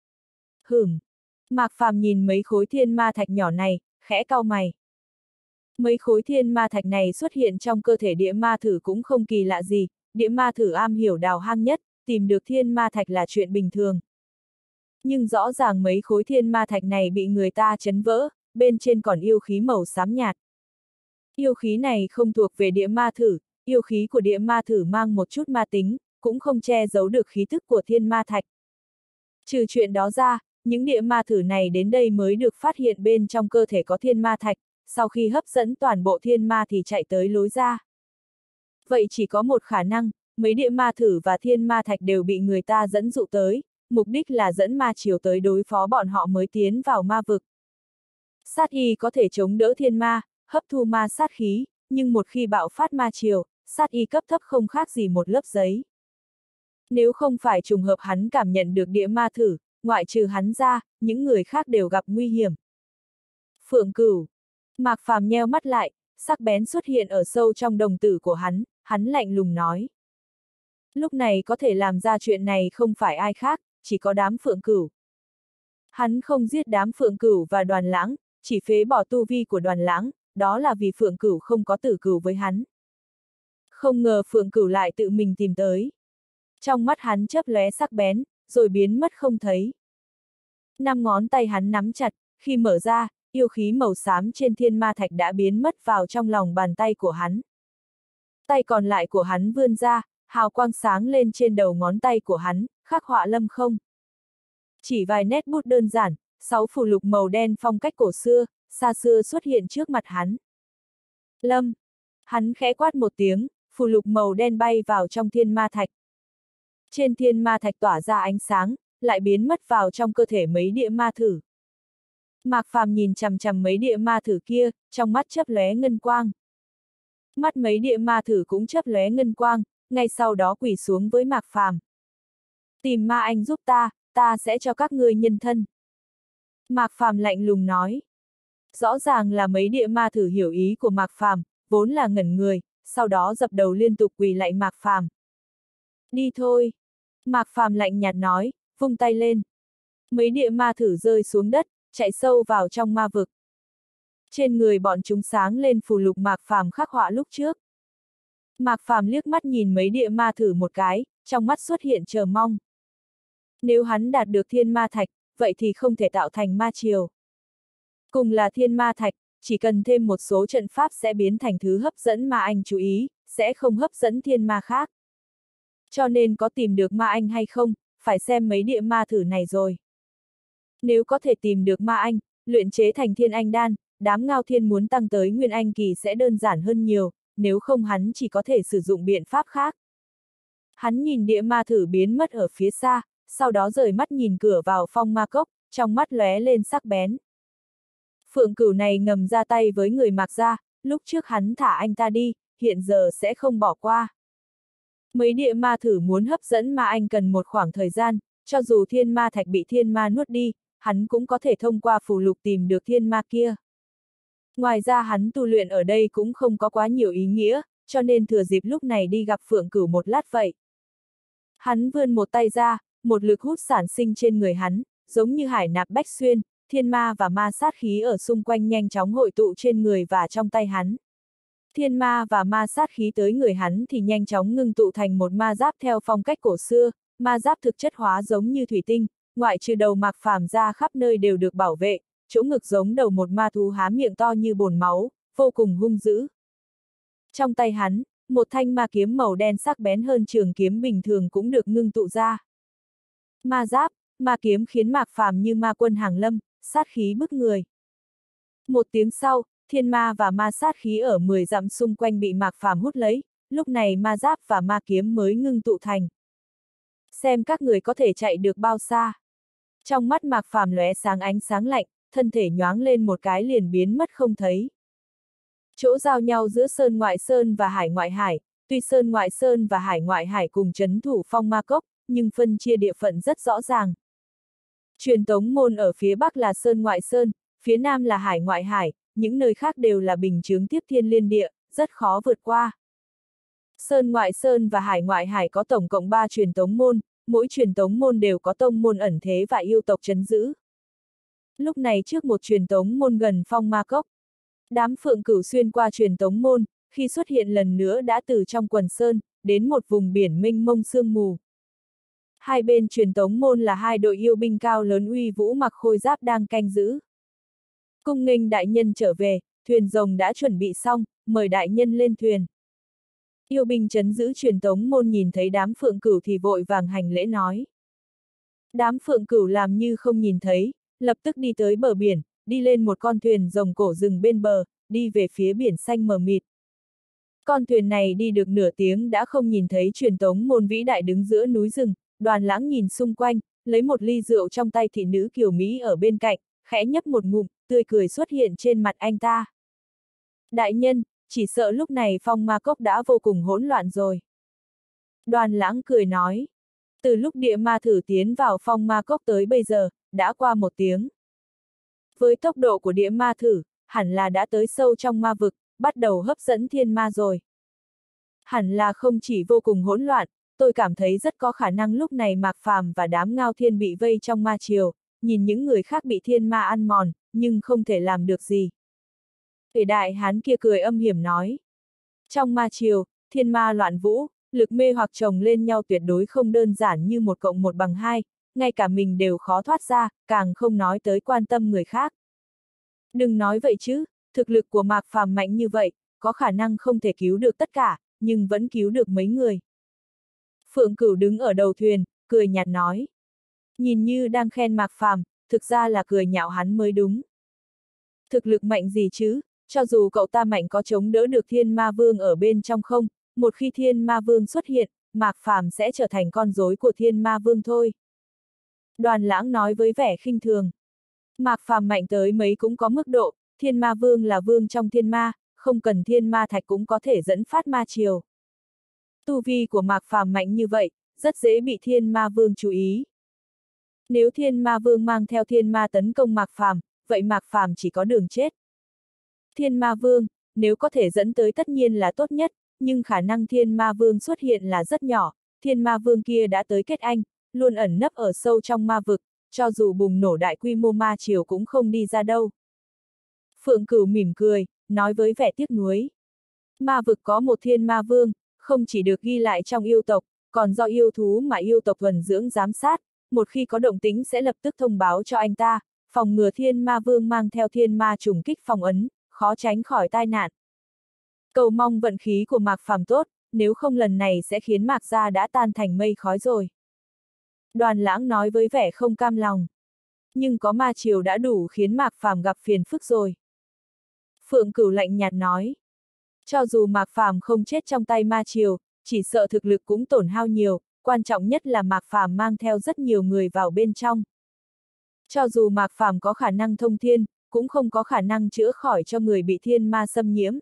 Mạc Phàm nhìn mấy khối thiên ma thạch nhỏ này, khẽ cau mày. Mấy khối thiên ma thạch này xuất hiện trong cơ thể địa ma thử cũng không kỳ lạ gì, địa ma thử am hiểu đào hang nhất, tìm được thiên ma thạch là chuyện bình thường. Nhưng rõ ràng mấy khối thiên ma thạch này bị người ta chấn vỡ, bên trên còn yêu khí màu xám nhạt. Yêu khí này không thuộc về địa ma thử, yêu khí của địa ma thử mang một chút ma tính, cũng không che giấu được khí thức của thiên ma thạch. Trừ chuyện đó ra, những địa ma thử này đến đây mới được phát hiện bên trong cơ thể có thiên ma thạch, sau khi hấp dẫn toàn bộ thiên ma thì chạy tới lối ra. Vậy chỉ có một khả năng, mấy địa ma thử và thiên ma thạch đều bị người ta dẫn dụ tới, mục đích là dẫn ma chiều tới đối phó bọn họ mới tiến vào ma vực. Sát y có thể chống đỡ thiên ma, hấp thu ma sát khí, nhưng một khi bạo phát ma chiều, sát y cấp thấp không khác gì một lớp giấy. Nếu không phải trùng hợp hắn cảm nhận được địa ma thử, ngoại trừ hắn ra, những người khác đều gặp nguy hiểm. Phượng Cửu. Mạc Phàm nheo mắt lại, sắc bén xuất hiện ở sâu trong đồng tử của hắn lạnh lùng nói. Lúc này có thể làm ra chuyện này không phải ai khác, chỉ có đám Phượng Cửu. Hắn không giết đám Phượng Cửu và Đoàn Lãng, chỉ phế bỏ tu vi của Đoàn Lãng, đó là vì Phượng Cửu không có tử cửu với hắn. Không ngờ Phượng Cửu lại tự mình tìm tới. Trong mắt hắn chớp lóe sắc bén, rồi biến mất không thấy. 5 ngón tay hắn nắm chặt, khi mở ra, yêu khí màu xám trên thiên ma thạch đã biến mất vào trong lòng bàn tay của hắn. Tay còn lại của hắn vươn ra, hào quang sáng lên trên đầu ngón tay của hắn, khắc họa lâm không. Chỉ vài nét bút đơn giản, 6 phù lục màu đen phong cách cổ xưa, xa xưa xuất hiện trước mặt hắn. Lâm! Hắn khẽ quát một tiếng, phù lục màu đen bay vào trong thiên ma thạch. Trên thiên ma thạch tỏa ra ánh sáng, lại biến mất vào trong cơ thể mấy địa ma thử. Mạc Phàm nhìn chằm chằm mấy địa ma thử kia, trong mắt chớp lóe ngân quang. Mắt mấy địa ma thử cũng chớp lóe ngân quang, ngay sau đó quỳ xuống với Mạc Phàm. Tìm ma anh giúp ta sẽ cho các ngươi nhân thân. Mạc Phàm lạnh lùng nói. Rõ ràng là mấy địa ma thử hiểu ý của Mạc Phàm, vốn là ngẩn người, sau đó dập đầu liên tục quỳ lạy Mạc Phàm. Đi thôi. Mạc Phàm lạnh nhạt nói, vung tay lên. Mấy địa ma thử rơi xuống đất, chạy sâu vào trong ma vực. Trên người bọn chúng sáng lên phù lục Mạc Phàm khắc họa lúc trước. Mạc Phàm liếc mắt nhìn mấy địa ma thử một cái, trong mắt xuất hiện chờ mong. Nếu hắn đạt được thiên ma thạch, vậy thì không thể tạo thành ma chiều. Cùng là thiên ma thạch, chỉ cần thêm một số trận pháp sẽ biến thành thứ hấp dẫn ma anh chú ý, sẽ không hấp dẫn thiên ma khác. Cho nên có tìm được ma anh hay không, phải xem mấy địa ma thử này rồi. Nếu có thể tìm được ma anh, luyện chế thành thiên anh đan, đám ngao thiên muốn tăng tới nguyên anh kỳ sẽ đơn giản hơn nhiều, nếu không hắn chỉ có thể sử dụng biện pháp khác. Hắn nhìn địa ma thử biến mất ở phía xa, sau đó rời mắt nhìn cửa vào phong ma cốc, trong mắt lóe lên sắc bén. Phượng Cửu này ngầm ra tay với người Mạc gia, lúc trước hắn thả anh ta đi, hiện giờ sẽ không bỏ qua. Mấy địa ma thử muốn hấp dẫn ma anh cần một khoảng thời gian, cho dù thiên ma thạch bị thiên ma nuốt đi, hắn cũng có thể thông qua phù lục tìm được thiên ma kia. Ngoài ra hắn tu luyện ở đây cũng không có quá nhiều ý nghĩa, cho nên thừa dịp lúc này đi gặp Phượng Cửu một lát vậy. Hắn vươn một tay ra, một lực hút sản sinh trên người hắn, giống như hải nạp bách xuyên, thiên ma và ma sát khí ở xung quanh nhanh chóng hội tụ trên người và trong tay hắn. Thiên ma và ma sát khí tới người hắn thì nhanh chóng ngưng tụ thành một ma giáp theo phong cách cổ xưa, ma giáp thực chất hóa giống như thủy tinh, ngoại trừ đầu Mạc Phàm ra khắp nơi đều được bảo vệ, chỗ ngực giống đầu một ma thú há miệng to như bồn máu, vô cùng hung dữ. Trong tay hắn, một thanh ma kiếm màu đen sắc bén hơn trường kiếm bình thường cũng được ngưng tụ ra. Ma giáp, ma kiếm khiến Mạc Phàm như ma quân hàng lâm, sát khí bức người. Một tiếng sau, thiên ma và ma sát khí ở 10 dặm xung quanh bị Mạc Phàm hút lấy, lúc này ma giáp và ma kiếm mới ngưng tụ thành. Xem các người có thể chạy được bao xa. Trong mắt Mạc Phàm lóe sáng ánh sáng lạnh, thân thể nhoáng lên một cái liền biến mất không thấy. Chỗ giao nhau giữa Sơn Ngoại Sơn và Hải Ngoại Hải, tuy Sơn Ngoại Sơn và Hải Ngoại Hải cùng trấn thủ Phong Ma Cốc, nhưng phân chia địa phận rất rõ ràng. Truyền tống môn ở phía Bắc là Sơn Ngoại Sơn, phía Nam là Hải Ngoại Hải, những nơi khác đều là bình chướng tiếp thiên liên địa, rất khó vượt qua. Sơn Ngoại Sơn và Hải Ngoại Hải có tổng cộng 3 truyền tống môn, mỗi truyền tống môn đều có tông môn ẩn thế và yêu tộc trấn giữ. Lúc này trước một truyền tống môn gần Phong Ma Cốc, đám Phượng Cửu xuyên qua truyền tống môn, khi xuất hiện lần nữa đã từ trong quần sơn, đến một vùng biển mênh mông sương mù. Hai bên truyền tống môn là hai đội yêu binh cao lớn uy vũ mặc khôi giáp đang canh giữ. Cung nghênh đại nhân trở về, thuyền rồng đã chuẩn bị xong, mời đại nhân lên thuyền. Yêu binh trấn giữ truyền tống môn nhìn thấy đám Phượng Cửu thì vội vàng hành lễ nói. Đám Phượng Cửu làm như không nhìn thấy, lập tức đi tới bờ biển, đi lên một con thuyền rồng cổ dừng bên bờ, đi về phía biển xanh mờ mịt. Con thuyền này đi được nửa tiếng đã không nhìn thấy truyền tống môn vĩ đại đứng giữa núi rừng, Đoàn Lãng nhìn xung quanh, lấy một ly rượu trong tay thị nữ kiều Mỹ ở bên cạnh, khẽ nhấp một ngụm, tươi cười xuất hiện trên mặt anh ta. Đại nhân, chỉ sợ lúc này Phong Ma Cốc đã vô cùng hỗn loạn rồi. Đoàn Lãng cười nói. Từ lúc địa ma thử tiến vào Phong Ma Cốc tới bây giờ, đã qua 1 tiếng. Với tốc độ của địa ma thử, hẳn là đã tới sâu trong ma vực, bắt đầu hấp dẫn thiên ma rồi. Hẳn là không chỉ vô cùng hỗn loạn, tôi cảm thấy rất có khả năng lúc này Mạc Phàm và đám Ngao Thiên bị vây trong ma triều, nhìn những người khác bị thiên ma ăn mòn, nhưng không thể làm được gì. Người đại hán kia cười âm hiểm nói. Trong ma triều, thiên ma loạn vũ, lực mê hoặc chồng lên nhau tuyệt đối không đơn giản như 1 + 1 = 2, ngay cả mình đều khó thoát ra, càng không nói tới quan tâm người khác. Đừng nói vậy chứ, thực lực của Mạc Phàm mạnh như vậy, có khả năng không thể cứu được tất cả, nhưng vẫn cứu được mấy người. Phượng Cửu đứng ở đầu thuyền, cười nhạt nói. Nhìn như đang khen Mạc Phàm, thực ra là cười nhạo hắn mới đúng. Thực lực mạnh gì chứ, cho dù cậu ta mạnh có chống đỡ được Thiên Ma Vương ở bên trong không, một khi Thiên Ma Vương xuất hiện, Mạc Phàm sẽ trở thành con rối của Thiên Ma Vương thôi. Đoàn Lãng nói với vẻ khinh thường. Mạc Phàm mạnh tới mấy cũng có mức độ, Thiên Ma Vương là vương trong thiên ma, không cần thiên ma thạch cũng có thể dẫn phát ma triều. Tu vi của Mạc Phàm mạnh như vậy, rất dễ bị Thiên Ma Vương chú ý. Nếu Thiên Ma Vương mang theo thiên ma tấn công Mạc Phàm, vậy Mạc Phàm chỉ có đường chết. Thiên Ma Vương, nếu có thể dẫn tới tất nhiên là tốt nhất, nhưng khả năng Thiên Ma Vương xuất hiện là rất nhỏ, Thiên Ma Vương kia đã tới kết anh, luôn ẩn nấp ở sâu trong ma vực, cho dù bùng nổ đại quy mô ma triều cũng không đi ra đâu. Phượng Cửu mỉm cười, nói với vẻ tiếc nuối. Ma vực có một Thiên Ma Vương, không chỉ được ghi lại trong yêu tộc, còn do yêu thú mà yêu tộc thuần dưỡng giám sát, một khi có động tĩnh sẽ lập tức thông báo cho anh ta, phòng ngừa Thiên Ma Vương mang theo thiên ma trùng kích phong ấn, khó tránh khỏi tai nạn. Cầu mong vận khí của Mạc Phàm tốt, nếu không lần này sẽ khiến Mạc gia đã tan thành mây khói rồi. Đoàn Lãng nói với vẻ không cam lòng. Nhưng có ma triều đã đủ khiến Mạc Phàm gặp phiền phức rồi. Phượng Cửu lạnh nhạt nói. Cho dù Mạc Phàm không chết trong tay ma triều, chỉ sợ thực lực cũng tổn hao nhiều, quan trọng nhất là Mạc Phàm mang theo rất nhiều người vào bên trong. Cho dù Mạc Phàm có khả năng thông thiên, cũng không có khả năng chữa khỏi cho người bị thiên ma xâm nhiễm.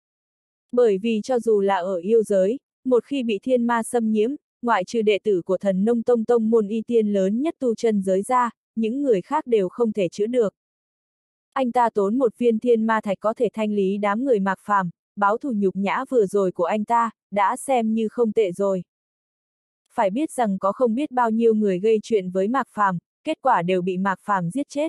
Bởi vì cho dù là ở yêu giới, một khi bị thiên ma xâm nhiễm, ngoại trừ đệ tử của Thần Nông Tông tông môn y tiên lớn nhất tu chân giới ra, những người khác đều không thể chữa được. Anh ta tốn một viên thiên ma thạch có thể thanh lý đám người Mạc Phàm, báo thù nhục nhã vừa rồi của anh ta, đã xem như không tệ rồi. Phải biết rằng có không biết bao nhiêu người gây chuyện với Mạc Phàm, kết quả đều bị Mạc Phàm giết chết.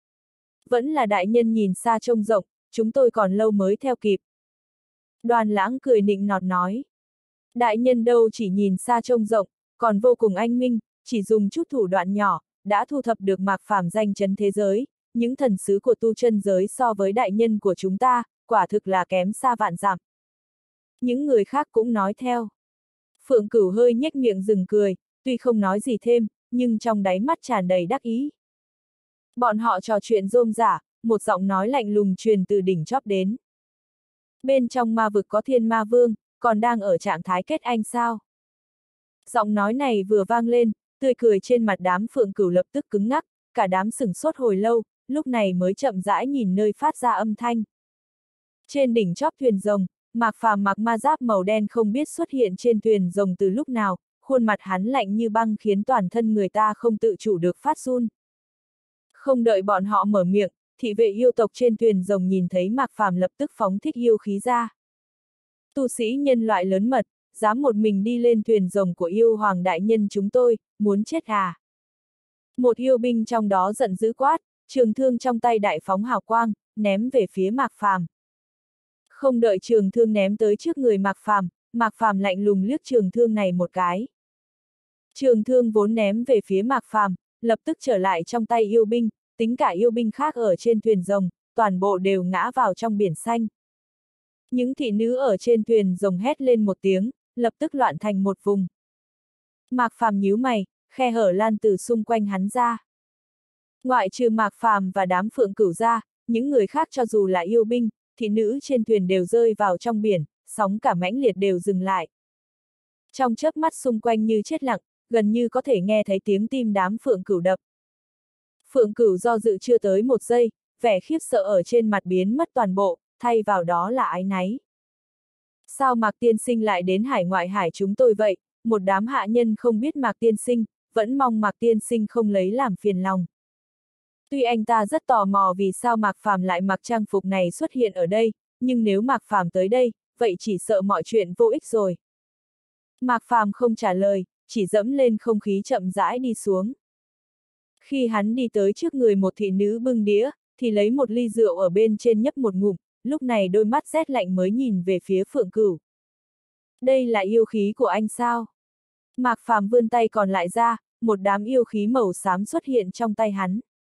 Vẫn là đại nhân nhìn xa trông rộng, chúng tôi còn lâu mới theo kịp. Đoàn Lãng cười nịnh nọt nói. Đại nhân đâu chỉ nhìn xa trông rộng, còn vô cùng anh minh, chỉ dùng chút thủ đoạn nhỏ, đã thu thập được Mạc Phàm danh chấn thế giới, những thần sứ của tu chân giới so với đại nhân của chúng ta, quả thực là kém xa vạn dặm. Những người khác cũng nói theo. Phượng Cửu hơi nhếch miệng dừng cười, tuy không nói gì thêm, nhưng trong đáy mắt tràn đầy đắc ý. Bọn họ trò chuyện rôm rả, một giọng nói lạnh lùng truyền từ đỉnh chóp đến. Bên trong ma vực có Thiên Ma Vương, còn đang ở trạng thái kết anh sao? Giọng nói này vừa vang lên, tươi cười trên mặt đám Phượng Cửu lập tức cứng ngắc, cả đám sửng sốt hồi lâu, lúc này mới chậm rãi nhìn nơi phát ra âm thanh. Trên đỉnh chóp thuyền rồng, Mạc Phàm mặc ma giáp màu đen không biết xuất hiện trên thuyền rồng từ lúc nào, khuôn mặt hắn lạnh như băng khiến toàn thân người ta không tự chủ được phát run. Không đợi bọn họ mở miệng, thị vệ yêu tộc trên thuyền rồng nhìn thấy Mạc Phàm lập tức phóng thích yêu khí ra. Tu sĩ nhân loại lớn mật, dám một mình đi lên thuyền rồng của yêu hoàng đại nhân chúng tôi, muốn chết à? Một yêu binh trong đó giận dữ quát, trường thương trong tay đại phóng hào quang, ném về phía Mạc Phàm. Không đợi trường thương ném tới trước người Mạc Phàm lạnh lùng liếc trường thương này một cái. Trường thương vốn ném về phía Mạc Phàm, lập tức trở lại trong tay yêu binh, tính cả yêu binh khác ở trên thuyền rồng, toàn bộ đều ngã vào trong biển xanh. Những thị nữ ở trên thuyền rồng hét lên một tiếng, lập tức loạn thành một vùng. Mạc Phàm nhíu mày, khe hở lan từ xung quanh hắn ra. Ngoại trừ Mạc Phàm và đám Phượng Cửu ra, những người khác cho dù là yêu binh, thị nữ trên thuyền đều rơi vào trong biển, sóng cả mãnh liệt đều dừng lại. Trong chớp mắt xung quanh như chết lặng, gần như có thể nghe thấy tiếng tim đám Phượng Cửu đập. Phượng Cửu do dự chưa tới một giây, vẻ khiếp sợ ở trên mặt biến mất toàn bộ, thay vào đó là áy náy. Sao Mạc tiên sinh lại đến hải ngoại hải chúng tôi vậy? Một đám hạ nhân không biết Mạc tiên sinh, vẫn mong Mạc tiên sinh không lấy làm phiền lòng. Tuy anh ta rất tò mò vì sao Mạc Phàm lại mặc trang phục này xuất hiện ở đây, nhưng nếu Mạc Phàm tới đây, vậy chỉ sợ mọi chuyện vô ích rồi. Mạc Phàm không trả lời, chỉ dẫm lên không khí chậm rãi đi xuống. Khi hắn đi tới trước người một thị nữ bưng đĩa, thì lấy một ly rượu ở bên trên nhấp một ngụm, lúc này đôi mắt rét lạnh mới nhìn về phía Phượng Cửu. Đây là yêu khí của anh sao? Mạc Phàm vươn tay còn lại ra, một đám yêu khí màu xám xuất hiện trong tay hắn.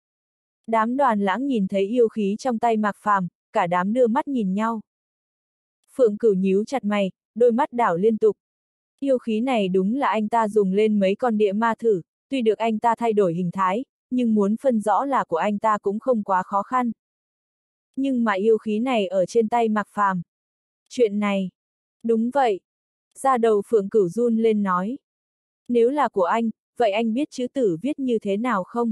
Đám Đoàn Lãng nhìn thấy yêu khí trong tay Mạc Phàm, cả đám đưa mắt nhìn nhau. Phượng Cửu nhíu chặt mày, đôi mắt đảo liên tục. Yêu khí này đúng là anh ta dùng lên mấy con địa ma thử, tuy được anh ta thay đổi hình thái, nhưng muốn phân rõ là của anh ta cũng không quá khó khăn. Nhưng mà yêu khí này ở trên tay Mạc Phàm. Chuyện này, đúng vậy. Da đầu Phượng Cửu run lên nói. Nếu là của anh, vậy anh biết chữ tử viết như thế nào không?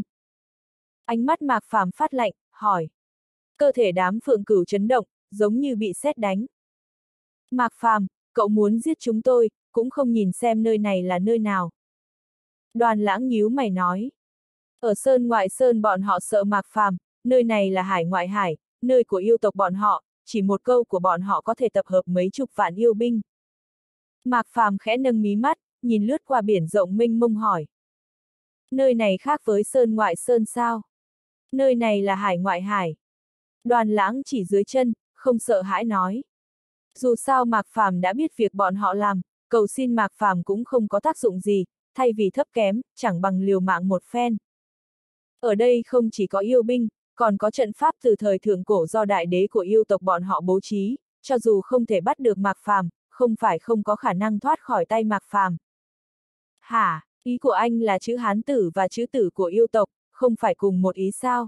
Ánh mắt Mạc Phàm phát lạnh, hỏi. Cơ thể đám Phượng Cửu chấn động, giống như bị sét đánh. Mạc Phàm, cậu muốn giết chúng tôi, cũng không nhìn xem nơi này là nơi nào. Đoàn Lãng nhíu mày nói. Ở sơn ngoại sơn bọn họ sợ Mạc Phàm, nơi này là hải ngoại hải, nơi của yêu tộc bọn họ, chỉ một câu của bọn họ có thể tập hợp mấy chục vạn yêu binh. Mạc Phàm khẽ nâng mí mắt, nhìn lướt qua biển rộng mênh mông hỏi. Nơi này khác với sơn ngoại sơn sao? Nơi này là hải ngoại hải. Đoàn Lãng chỉ dưới chân, không sợ hãi nói. Dù sao Mạc Phàm đã biết việc bọn họ làm, cầu xin Mạc Phàm cũng không có tác dụng gì, thay vì thấp kém, chẳng bằng liều mạng một phen. Ở đây không chỉ có yêu binh, còn có trận pháp từ thời thượng cổ do đại đế của yêu tộc bọn họ bố trí, cho dù không thể bắt được Mạc Phàm, không phải không có khả năng thoát khỏi tay Mạc Phàm. Hả, ý của anh là chữ Hán tử và chữ tử của yêu tộc, không phải cùng một ý sao?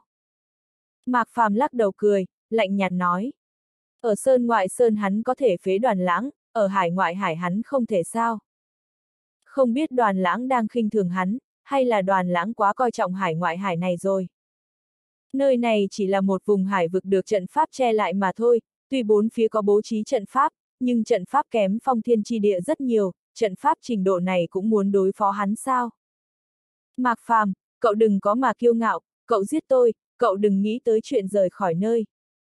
Mạc Phàm lắc đầu cười, lạnh nhạt nói. Ở sơn ngoại sơn hắn có thể phế Đoàn Lãng, ở hải ngoại hải hắn không thể sao? Không biết Đoàn Lãng đang khinh thường hắn, hay là Đoàn Lãng quá coi trọng hải ngoại hải này rồi? Nơi này chỉ là một vùng hải vực được trận pháp che lại mà thôi, tuy bốn phía có bố trí trận pháp, nhưng trận pháp kém phong thiên chi địa rất nhiều, trận pháp trình độ này cũng muốn đối phó hắn sao? Mạc Phàm, cậu đừng có mà kiêu ngạo, cậu giết tôi, cậu đừng nghĩ tới chuyện rời khỏi nơi.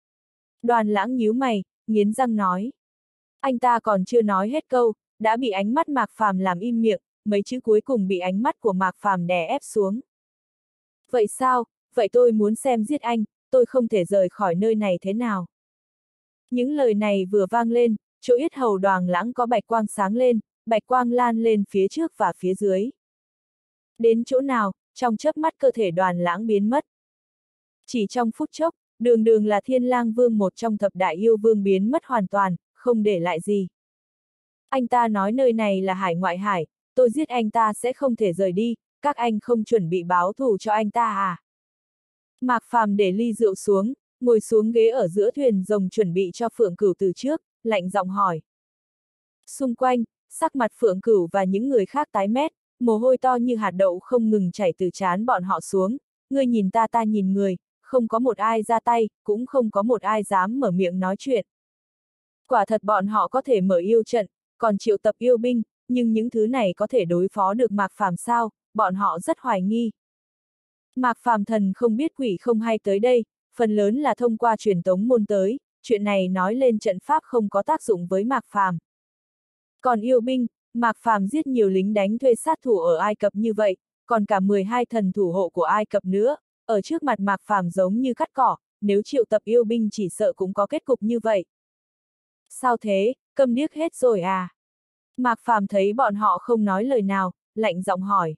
Đoàn Lãng nhíu mày, nghiến răng nói. Anh ta còn chưa nói hết câu, đã bị ánh mắt Mạc Phàm làm im miệng, mấy chữ cuối cùng bị ánh mắt của Mạc Phàm đè ép xuống. Vậy sao, vậy tôi muốn xem giết anh, tôi không thể rời khỏi nơi này thế nào? Những lời này vừa vang lên, chỗ yết hầu Đoàn Lãng có bạch quang sáng lên, bạch quang lan lên phía trước và phía dưới. Đến chỗ nào, trong chớp mắt cơ thể Đoàn Lãng biến mất. Chỉ trong phút chốc, đường đường là Thiên Lang Vương một trong thập đại yêu vương biến mất hoàn toàn, không để lại gì. Anh ta nói nơi này là hải ngoại hải, tôi giết anh ta sẽ không thể rời đi, các anh không chuẩn bị báo thù cho anh ta à? Mạc Phàm để ly rượu xuống, ngồi xuống ghế ở giữa thuyền rồng chuẩn bị cho Phượng Cửu từ trước, lạnh giọng hỏi. Xung quanh, sắc mặt Phượng Cửu và những người khác tái mét, mồ hôi to như hạt đậu không ngừng chảy từ trán bọn họ xuống, người nhìn ta ta nhìn người, không có một ai ra tay, cũng không có một ai dám mở miệng nói chuyện. Quả thật bọn họ có thể mở yêu trận, còn triệu tập yêu binh, nhưng những thứ này có thể đối phó được Mạc Phàm sao, bọn họ rất hoài nghi. Mạc Phàm thần không biết quỷ không hay tới đây, phần lớn là thông qua truyền tống môn tới, chuyện này nói lên trận pháp không có tác dụng với Mạc Phàm. Còn yêu binh, Mạc Phàm giết nhiều lính đánh thuê sát thủ ở Ai Cập như vậy, còn cả 12 thần thủ hộ của Ai Cập nữa, ở trước mặt Mạc Phàm giống như cắt cỏ, nếu triệu tập yêu binh chỉ sợ cũng có kết cục như vậy. Sao thế, câm điếc hết rồi à? Mạc Phàm thấy bọn họ không nói lời nào, lạnh giọng hỏi.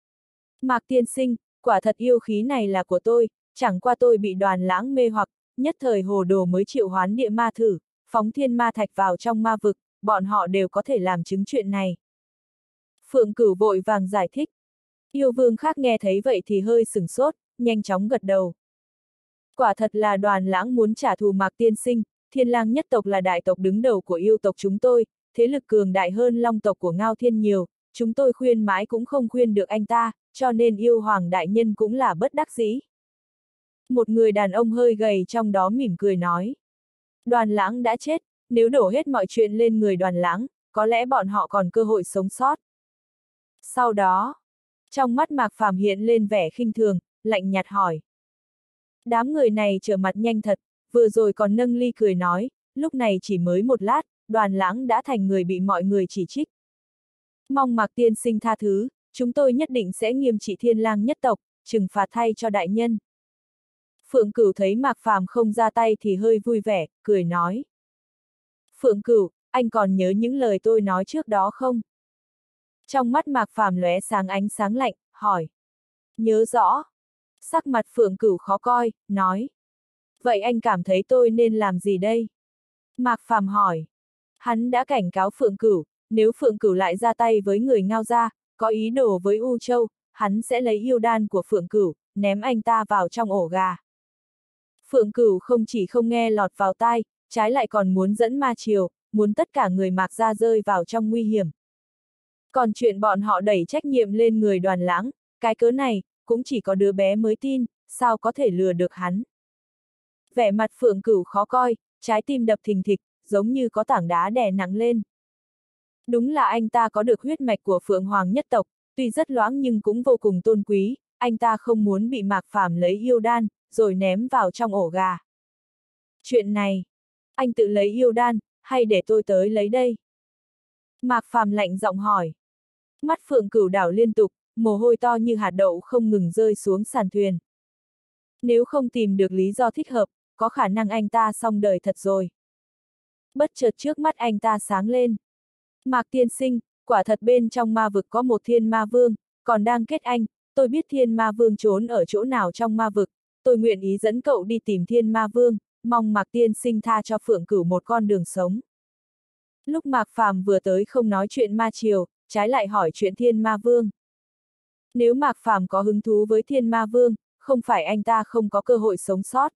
Mạc tiên sinh, quả thật yêu khí này là của tôi, chẳng qua tôi bị Đoàn Lãng mê hoặc, nhất thời hồ đồ mới triệu hoán địa ma thử, phóng thiên ma thạch vào trong ma vực, bọn họ đều có thể làm chứng chuyện này. Phượng Cửu vội vàng giải thích. Yêu vương khác nghe thấy vậy thì hơi sửng sốt, nhanh chóng gật đầu. Quả thật là Đoàn Lãng muốn trả thù Mạc tiên sinh, Thiên Lang nhất tộc là đại tộc đứng đầu của yêu tộc chúng tôi, thế lực cường đại hơn Long tộc của Ngao Thiên nhiều, chúng tôi khuyên mãi cũng không khuyên được anh ta, cho nên yêu hoàng đại nhân cũng là bất đắc dĩ. Một người đàn ông hơi gầy trong đó mỉm cười nói. Đoàn Lãng đã chết, nếu đổ hết mọi chuyện lên người Đoàn Lãng, có lẽ bọn họ còn cơ hội sống sót. Sau đó, trong mắt Mạc Phàm hiện lên vẻ khinh thường, lạnh nhạt hỏi. Đám người này trở mặt nhanh thật, vừa rồi còn nâng ly cười nói, lúc này chỉ mới một lát, Đoàn Lãng đã thành người bị mọi người chỉ trích. Mong Mạc tiên sinh tha thứ, chúng tôi nhất định sẽ nghiêm trị Thiên Lang nhất tộc, trừng phạt thay cho đại nhân. Phượng Cửu thấy Mạc Phàm không ra tay thì hơi vui vẻ, cười nói. Phượng Cửu, anh còn nhớ những lời tôi nói trước đó không? Trong mắt Mạc Phàm lóe sáng ánh sáng lạnh, hỏi. Nhớ rõ. Sắc mặt Phượng Cửu khó coi, nói. Vậy anh cảm thấy tôi nên làm gì đây? Mạc Phàm hỏi. Hắn đã cảnh cáo Phượng Cửu, nếu Phượng Cửu lại ra tay với người Ngao gia, có ý đồ với U Châu, hắn sẽ lấy yêu đan của Phượng Cửu, ném anh ta vào trong ổ gà. Phượng Cửu không chỉ không nghe lọt vào tai, trái lại còn muốn dẫn ma triều, muốn tất cả người Mạc gia rơi vào trong nguy hiểm. Còn chuyện bọn họ đẩy trách nhiệm lên người Đoàn Lãng, cái cớ này, cũng chỉ có đứa bé mới tin, sao có thể lừa được hắn. Vẻ mặt Phượng Cửu khó coi, trái tim đập thình thịch, giống như có tảng đá đè nặng lên. Đúng là anh ta có được huyết mạch của Phượng Hoàng nhất tộc, tuy rất loãng nhưng cũng vô cùng tôn quý, anh ta không muốn bị Mạc Phàm lấy yêu đan, rồi ném vào trong ổ gà. Chuyện này, anh tự lấy yêu đan, hay để tôi tới lấy đây? Mạc Phàm lạnh giọng hỏi. Mắt Phượng Cửu đảo liên tục, mồ hôi to như hạt đậu không ngừng rơi xuống sàn thuyền. Nếu không tìm được lý do thích hợp, có khả năng anh ta xong đời thật rồi. Bất chợt trước mắt anh ta sáng lên. Mạc tiên sinh, quả thật bên trong ma vực có một thiên ma vương, còn đang kết anh, tôi biết thiên ma vương trốn ở chỗ nào trong ma vực, tôi nguyện ý dẫn cậu đi tìm thiên ma vương, mong Mạc tiên sinh tha cho Phượng Cửu một con đường sống. Lúc Mạc Phàm vừa tới không nói chuyện ma triều, trái lại hỏi chuyện thiên ma vương. Nếu Mạc Phàm có hứng thú với thiên ma vương, không phải anh ta không có cơ hội sống sót.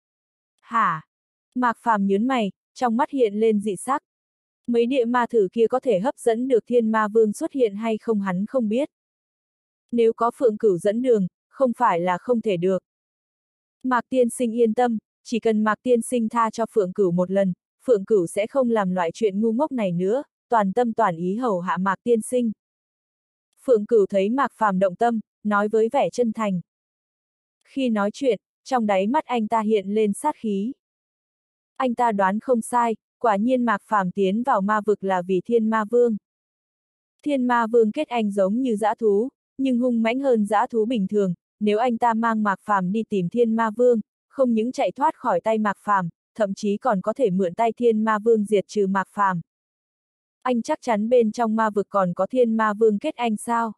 Hả? Mạc Phàm nhớn mày, trong mắt hiện lên dị sắc. Mấy địa ma thử kia có thể hấp dẫn được thiên ma vương xuất hiện hay không hắn không biết. Nếu có Phượng Cửu dẫn đường, không phải là không thể được. Mạc tiên sinh yên tâm, chỉ cần Mạc tiên sinh tha cho Phượng Cửu một lần, Phượng Cửu sẽ không làm loại chuyện ngu ngốc này nữa, toàn tâm toàn ý hầu hạ Mạc tiên sinh. Phượng Cửu thấy Mạc Phàm động tâm, nói với vẻ chân thành. Khi nói chuyện, trong đáy mắt anh ta hiện lên sát khí. Anh ta đoán không sai, quả nhiên Mạc Phàm tiến vào ma vực là vì Thiên Ma Vương. Thiên Ma Vương kết anh giống như dã thú, nhưng hung mãnh hơn dã thú bình thường, nếu anh ta mang Mạc Phàm đi tìm Thiên Ma Vương, không những chạy thoát khỏi tay Mạc Phàm, thậm chí còn có thể mượn tay Thiên Ma Vương diệt trừ Mạc Phàm. Anh chắc chắn bên trong ma vực còn có Thiên Ma Vương kết anh sao?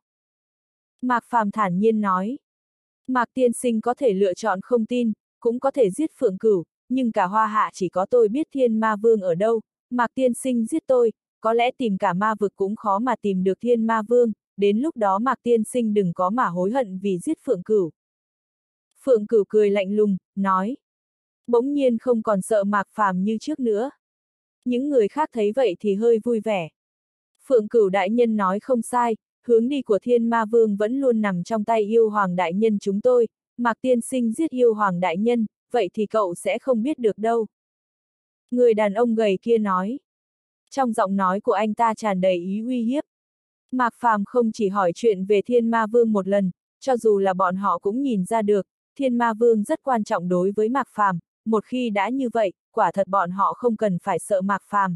Mạc Phàm thản nhiên nói. Mạc tiên sinh có thể lựa chọn không tin, cũng có thể giết Phượng Cửu, nhưng cả Hoa Hạ chỉ có tôi biết Thiên Ma Vương ở đâu, Mạc tiên sinh giết tôi, có lẽ tìm cả ma vực cũng khó mà tìm được Thiên Ma Vương, đến lúc đó Mạc tiên sinh đừng có mà hối hận vì giết Phượng Cửu. Phượng Cửu cười lạnh lùng, nói. Bỗng nhiên không còn sợ Mạc Phàm như trước nữa. Những người khác thấy vậy thì hơi vui vẻ. Phượng Cửu đại nhân nói không sai, hướng đi của Thiên Ma Vương vẫn luôn nằm trong tay Yêu Hoàng đại nhân chúng tôi, Mạc tiên sinh giết Yêu Hoàng đại nhân, vậy thì cậu sẽ không biết được đâu. Người đàn ông gầy kia nói. Trong giọng nói của anh ta tràn đầy ý uy hiếp. Mạc Phàm không chỉ hỏi chuyện về Thiên Ma Vương một lần, cho dù là bọn họ cũng nhìn ra được, Thiên Ma Vương rất quan trọng đối với Mạc Phàm, một khi đã như vậy, quả thật bọn họ không cần phải sợ Mạc Phàm.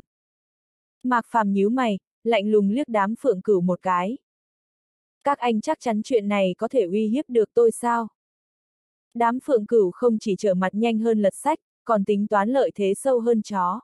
Mạc Phàm nhíu mày, lạnh lùng liếc đám Phượng Cửu một cái. Các anh chắc chắn chuyện này có thể uy hiếp được tôi sao? Đám Phượng Cửu không chỉ trở mặt nhanh hơn lật sách, còn tính toán lợi thế sâu hơn chó.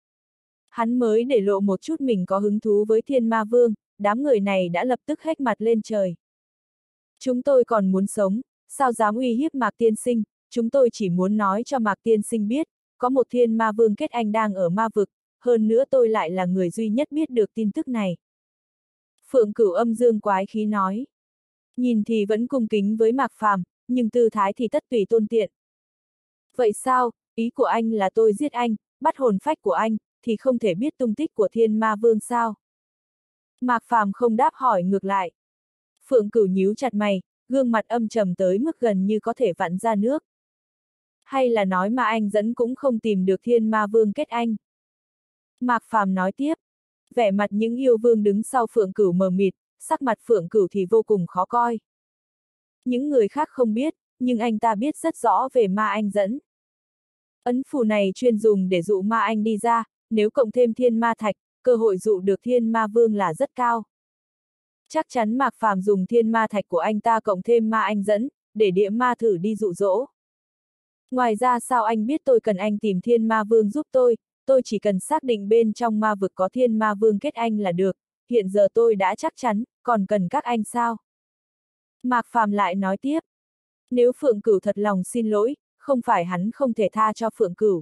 Hắn mới để lộ một chút mình có hứng thú với Thiên Ma Vương, đám người này đã lập tức hét mặt lên trời. Chúng tôi còn muốn sống, sao dám uy hiếp Mạc tiên sinh, chúng tôi chỉ muốn nói cho Mạc tiên sinh biết, có một Thiên Ma Vương kết anh đang ở ma vực, hơn nữa tôi lại là người duy nhất biết được tin tức này. Phượng Cửu âm dương quái khí nói. Nhìn thì vẫn cung kính với Mạc Phàm, nhưng tư thái thì tất tùy tôn tiện. Vậy sao, ý của anh là tôi giết anh, bắt hồn phách của anh, thì không thể biết tung tích của Thiên Ma Vương sao? Mạc Phàm không đáp hỏi ngược lại. Phượng Cửu nhíu chặt mày, gương mặt âm trầm tới mức gần như có thể vặn ra nước. Hay là nói mà anh dẫn cũng không tìm được Thiên Ma Vương kết anh? Mạc Phàm nói tiếp. Vẻ mặt những yêu vương đứng sau Phượng Cửu mờ mịt, sắc mặt Phượng Cửu thì vô cùng khó coi. Những người khác không biết, nhưng anh ta biết rất rõ về ma anh dẫn. Ấn phù này chuyên dùng để dụ ma anh đi ra, nếu cộng thêm Thiên Ma Thạch, cơ hội dụ được Thiên Ma Vương là rất cao. Chắc chắn Mạc Phàm dùng Thiên Ma Thạch của anh ta cộng thêm ma anh dẫn, để địa ma thử đi dụ dỗ. Ngoài ra sao anh biết tôi cần anh tìm Thiên Ma Vương giúp tôi chỉ cần xác định bên trong ma vực có Thiên Ma Vương kết anh là được, hiện giờ tôi đã chắc chắn, còn cần các anh sao? Mạc Phàm lại nói tiếp. Nếu Phượng Cửu thật lòng xin lỗi, không phải hắn không thể tha cho Phượng Cửu.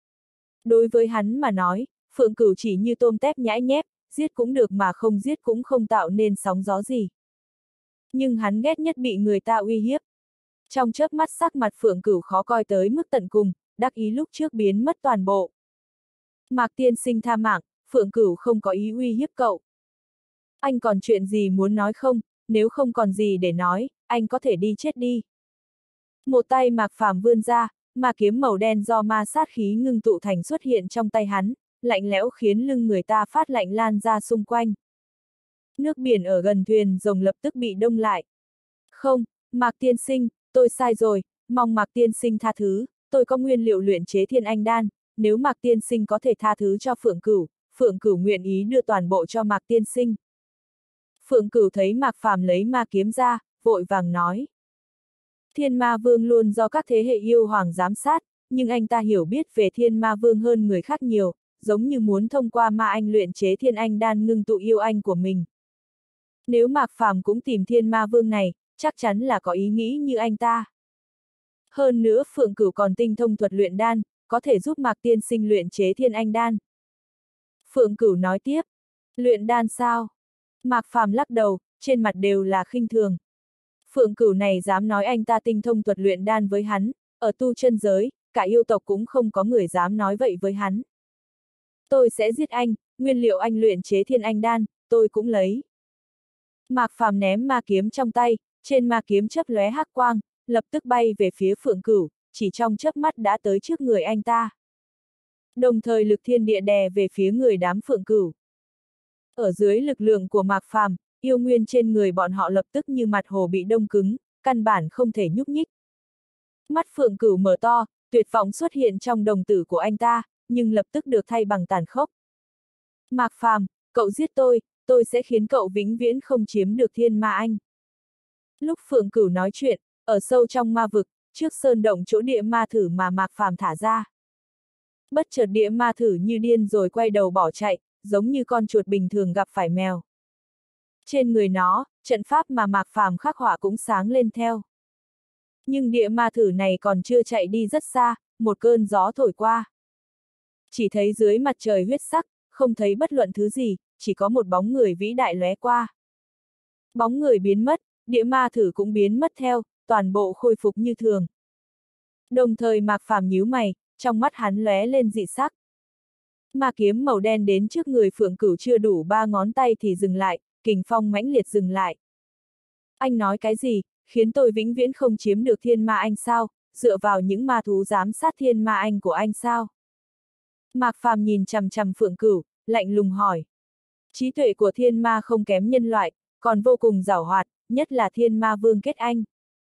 Đối với hắn mà nói, Phượng Cửu chỉ như tôm tép nhãi nhép, giết cũng được mà không giết cũng không tạo nên sóng gió gì. Nhưng hắn ghét nhất bị người ta uy hiếp. Trong chớp mắt sắc mặt Phượng Cửu khó coi tới mức tận cùng, đắc ý lúc trước biến mất toàn bộ. Mạc tiên sinh tha mạng, Phượng Cửu không có ý uy hiếp cậu. Anh còn chuyện gì muốn nói không, nếu không còn gì để nói, anh có thể đi chết đi. Một tay Mạc Phàm vươn ra, ma kiếm màu đen do ma sát khí ngưng tụ thành xuất hiện trong tay hắn, lạnh lẽo khiến lưng người ta phát lạnh lan ra xung quanh. Nước biển ở gần thuyền rồng lập tức bị đông lại. Không, Mạc tiên sinh, tôi sai rồi, mong Mạc tiên sinh tha thứ, tôi có nguyên liệu luyện chế Thiên Anh Đan, nếu Mạc tiên sinh có thể tha thứ cho Phượng Cửu nguyện ý đưa toàn bộ cho Mạc tiên sinh. Phượng Cửu thấy Mạc Phàm lấy ma kiếm ra, vội vàng nói. Thiên Ma Vương luôn do các thế hệ yêu hoàng giám sát, nhưng anh ta hiểu biết về Thiên Ma Vương hơn người khác nhiều, giống như muốn thông qua ma anh luyện chế Thiên Anh Đan ngưng tụ yêu anh của mình. Nếu Mạc Phàm cũng tìm Thiên Ma Vương này, chắc chắn là có ý nghĩ như anh ta. Hơn nữa Phượng Cửu còn tinh thông thuật luyện đan, có thể giúp Mạc tiên sinh luyện chế Thiên Anh Đan. Phượng Cửu nói tiếp, luyện đan sao? Mạc Phàm lắc đầu, trên mặt đều là khinh thường. Phượng Cửu này dám nói anh ta tinh thông thuật luyện đan với hắn, ở tu chân giới, cả yêu tộc cũng không có người dám nói vậy với hắn. Tôi sẽ giết anh, nguyên liệu anh luyện chế Thiên Anh Đan, tôi cũng lấy. Mạc Phàm ném ma kiếm trong tay, trên ma kiếm chớp lóe hắc quang, lập tức bay về phía Phượng Cửu, chỉ trong chớp mắt đã tới trước người anh ta. Đồng thời lực thiên địa đè về phía người đám Phượng Cửu. Ở dưới lực lượng của Mạc Phàm, yêu nguyên trên người bọn họ lập tức như mặt hồ bị đông cứng, căn bản không thể nhúc nhích. Mắt Phượng Cửu mở to, tuyệt vọng xuất hiện trong đồng tử của anh ta, nhưng lập tức được thay bằng tàn khốc. Mạc Phàm, cậu giết tôi sẽ khiến cậu vĩnh viễn không chiếm được Thiên Ma Anh. Lúc Phượng Cửu nói chuyện, ở sâu trong ma vực, trước sơn động chỗ địa ma thử mà Mạc Phàm thả ra. Bất chợt địa ma thử như điên rồi quay đầu bỏ chạy, giống như con chuột bình thường gặp phải mèo. Trên người nó, trận pháp mà Mạc Phàm khắc họa cũng sáng lên theo. Nhưng địa ma thử này còn chưa chạy đi rất xa, một cơn gió thổi qua. Chỉ thấy dưới mặt trời huyết sắc, không thấy bất luận thứ gì, chỉ có một bóng người vĩ đại lóe qua. Bóng người biến mất, địa ma thử cũng biến mất theo, toàn bộ khôi phục như thường. Đồng thời Mạc Phàm nhíu mày, trong mắt hắn lóe lên dị sắc. Ma kiếm màu đen đến trước người Phượng Cửu chưa đủ 3 ngón tay thì dừng lại, kình phong mãnh liệt dừng lại. Anh nói cái gì, khiến tôi vĩnh viễn không chiếm được Thiên Ma Anh sao, dựa vào những ma thú giám sát Thiên Ma Anh của anh sao? Mạc Phàm nhìn chằm chằm Phượng Cửu, lạnh lùng hỏi. Trí tuệ của Thiên Ma không kém nhân loại, còn vô cùng giàu hoạt, nhất là Thiên Ma Vương kết anh.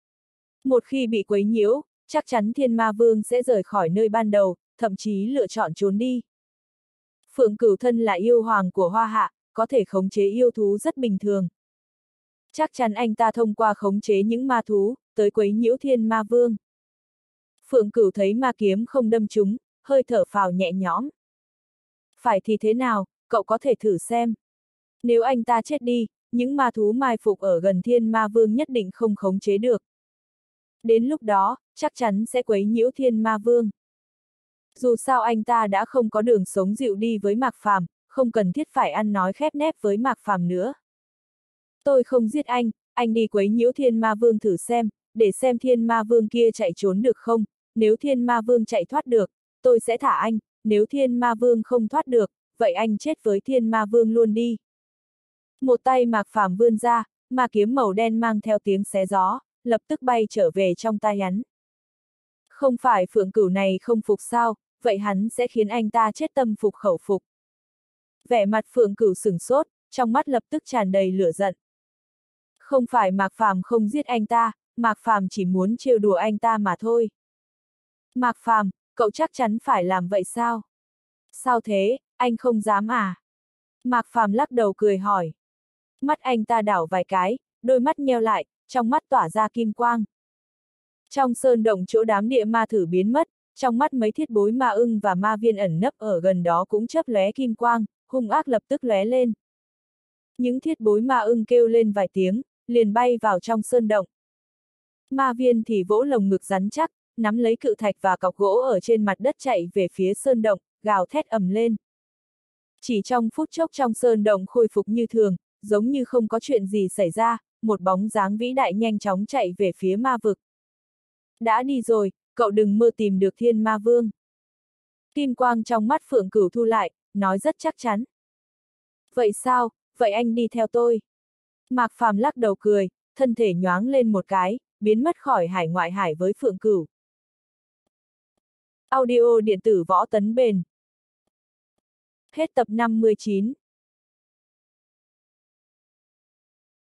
Một khi bị quấy nhiễu, chắc chắn Thiên Ma Vương sẽ rời khỏi nơi ban đầu, thậm chí lựa chọn trốn đi. Phượng Cửu thân là yêu hoàng của Hoa Hạ, có thể khống chế yêu thú rất bình thường. Chắc chắn anh ta thông qua khống chế những ma thú, tới quấy nhiễu Thiên Ma Vương. Phượng Cửu thấy ma kiếm không đâm trúng, hơi thở phào nhẹ nhõm. Phải thì thế nào, cậu có thể thử xem. Nếu anh ta chết đi, những ma thú mai phục ở gần Thiên Ma Vương nhất định không khống chế được. Đến lúc đó, chắc chắn sẽ quấy nhiễu Thiên Ma Vương. Dù sao anh ta đã không có đường sống dịu đi với Mạc Phàm, không cần thiết phải ăn nói khép nép với Mạc Phàm nữa. Tôi không giết anh đi quấy nhiễu Thiên Ma Vương thử xem, để xem Thiên Ma Vương kia chạy trốn được không, nếu Thiên Ma Vương chạy thoát được, tôi sẽ thả anh, nếu Thiên Ma Vương không thoát được, vậy anh chết với Thiên Ma Vương luôn đi. Một tay Mạc Phàm vươn ra, ma kiếm màu đen mang theo tiếng xé gió, lập tức bay trở về trong tay hắn. Không phải Phượng Cửu này không phục sao, vậy hắn sẽ khiến anh ta chết tâm phục khẩu phục. Vẻ mặt Phượng Cửu sửng sốt, trong mắt lập tức tràn đầy lửa giận. Không phải Mạc Phàm không giết anh ta, Mạc Phàm chỉ muốn trêu đùa anh ta mà thôi. Mạc Phàm, cậu chắc chắn phải làm vậy sao? Sao thế, anh không dám à? Mạc Phàm lắc đầu cười hỏi. Mắt anh ta đảo vài cái, đôi mắt nheo lại, trong mắt tỏa ra kim quang. Trong sơn động chỗ đám địa ma thử biến mất, trong mắt mấy thiết bối ma ưng và ma viên ẩn nấp ở gần đó cũng chớp lóe kim quang, hung ác lập tức lóe lên. Những thiết bối ma ưng kêu lên vài tiếng, liền bay vào trong sơn động. Ma viên thì vỗ lồng ngực rắn chắc, nắm lấy cự thạch và cọc gỗ ở trên mặt đất chạy về phía sơn động, gào thét ầm lên. Chỉ trong phút chốc trong sơn động khôi phục như thường, giống như không có chuyện gì xảy ra, một bóng dáng vĩ đại nhanh chóng chạy về phía ma vực. Đã đi rồi, cậu đừng mơ tìm được Thiên Ma Vương. Kim quang trong mắt Phượng Cửu thu lại, nói rất chắc chắn. Vậy sao, vậy anh đi theo tôi. Mạc Phàm lắc đầu cười, thân thể nhoáng lên một cái, biến mất khỏi hải ngoại hải với Phượng Cửu. Audio điện tử Võ Tấn Bền. Hết tập 59.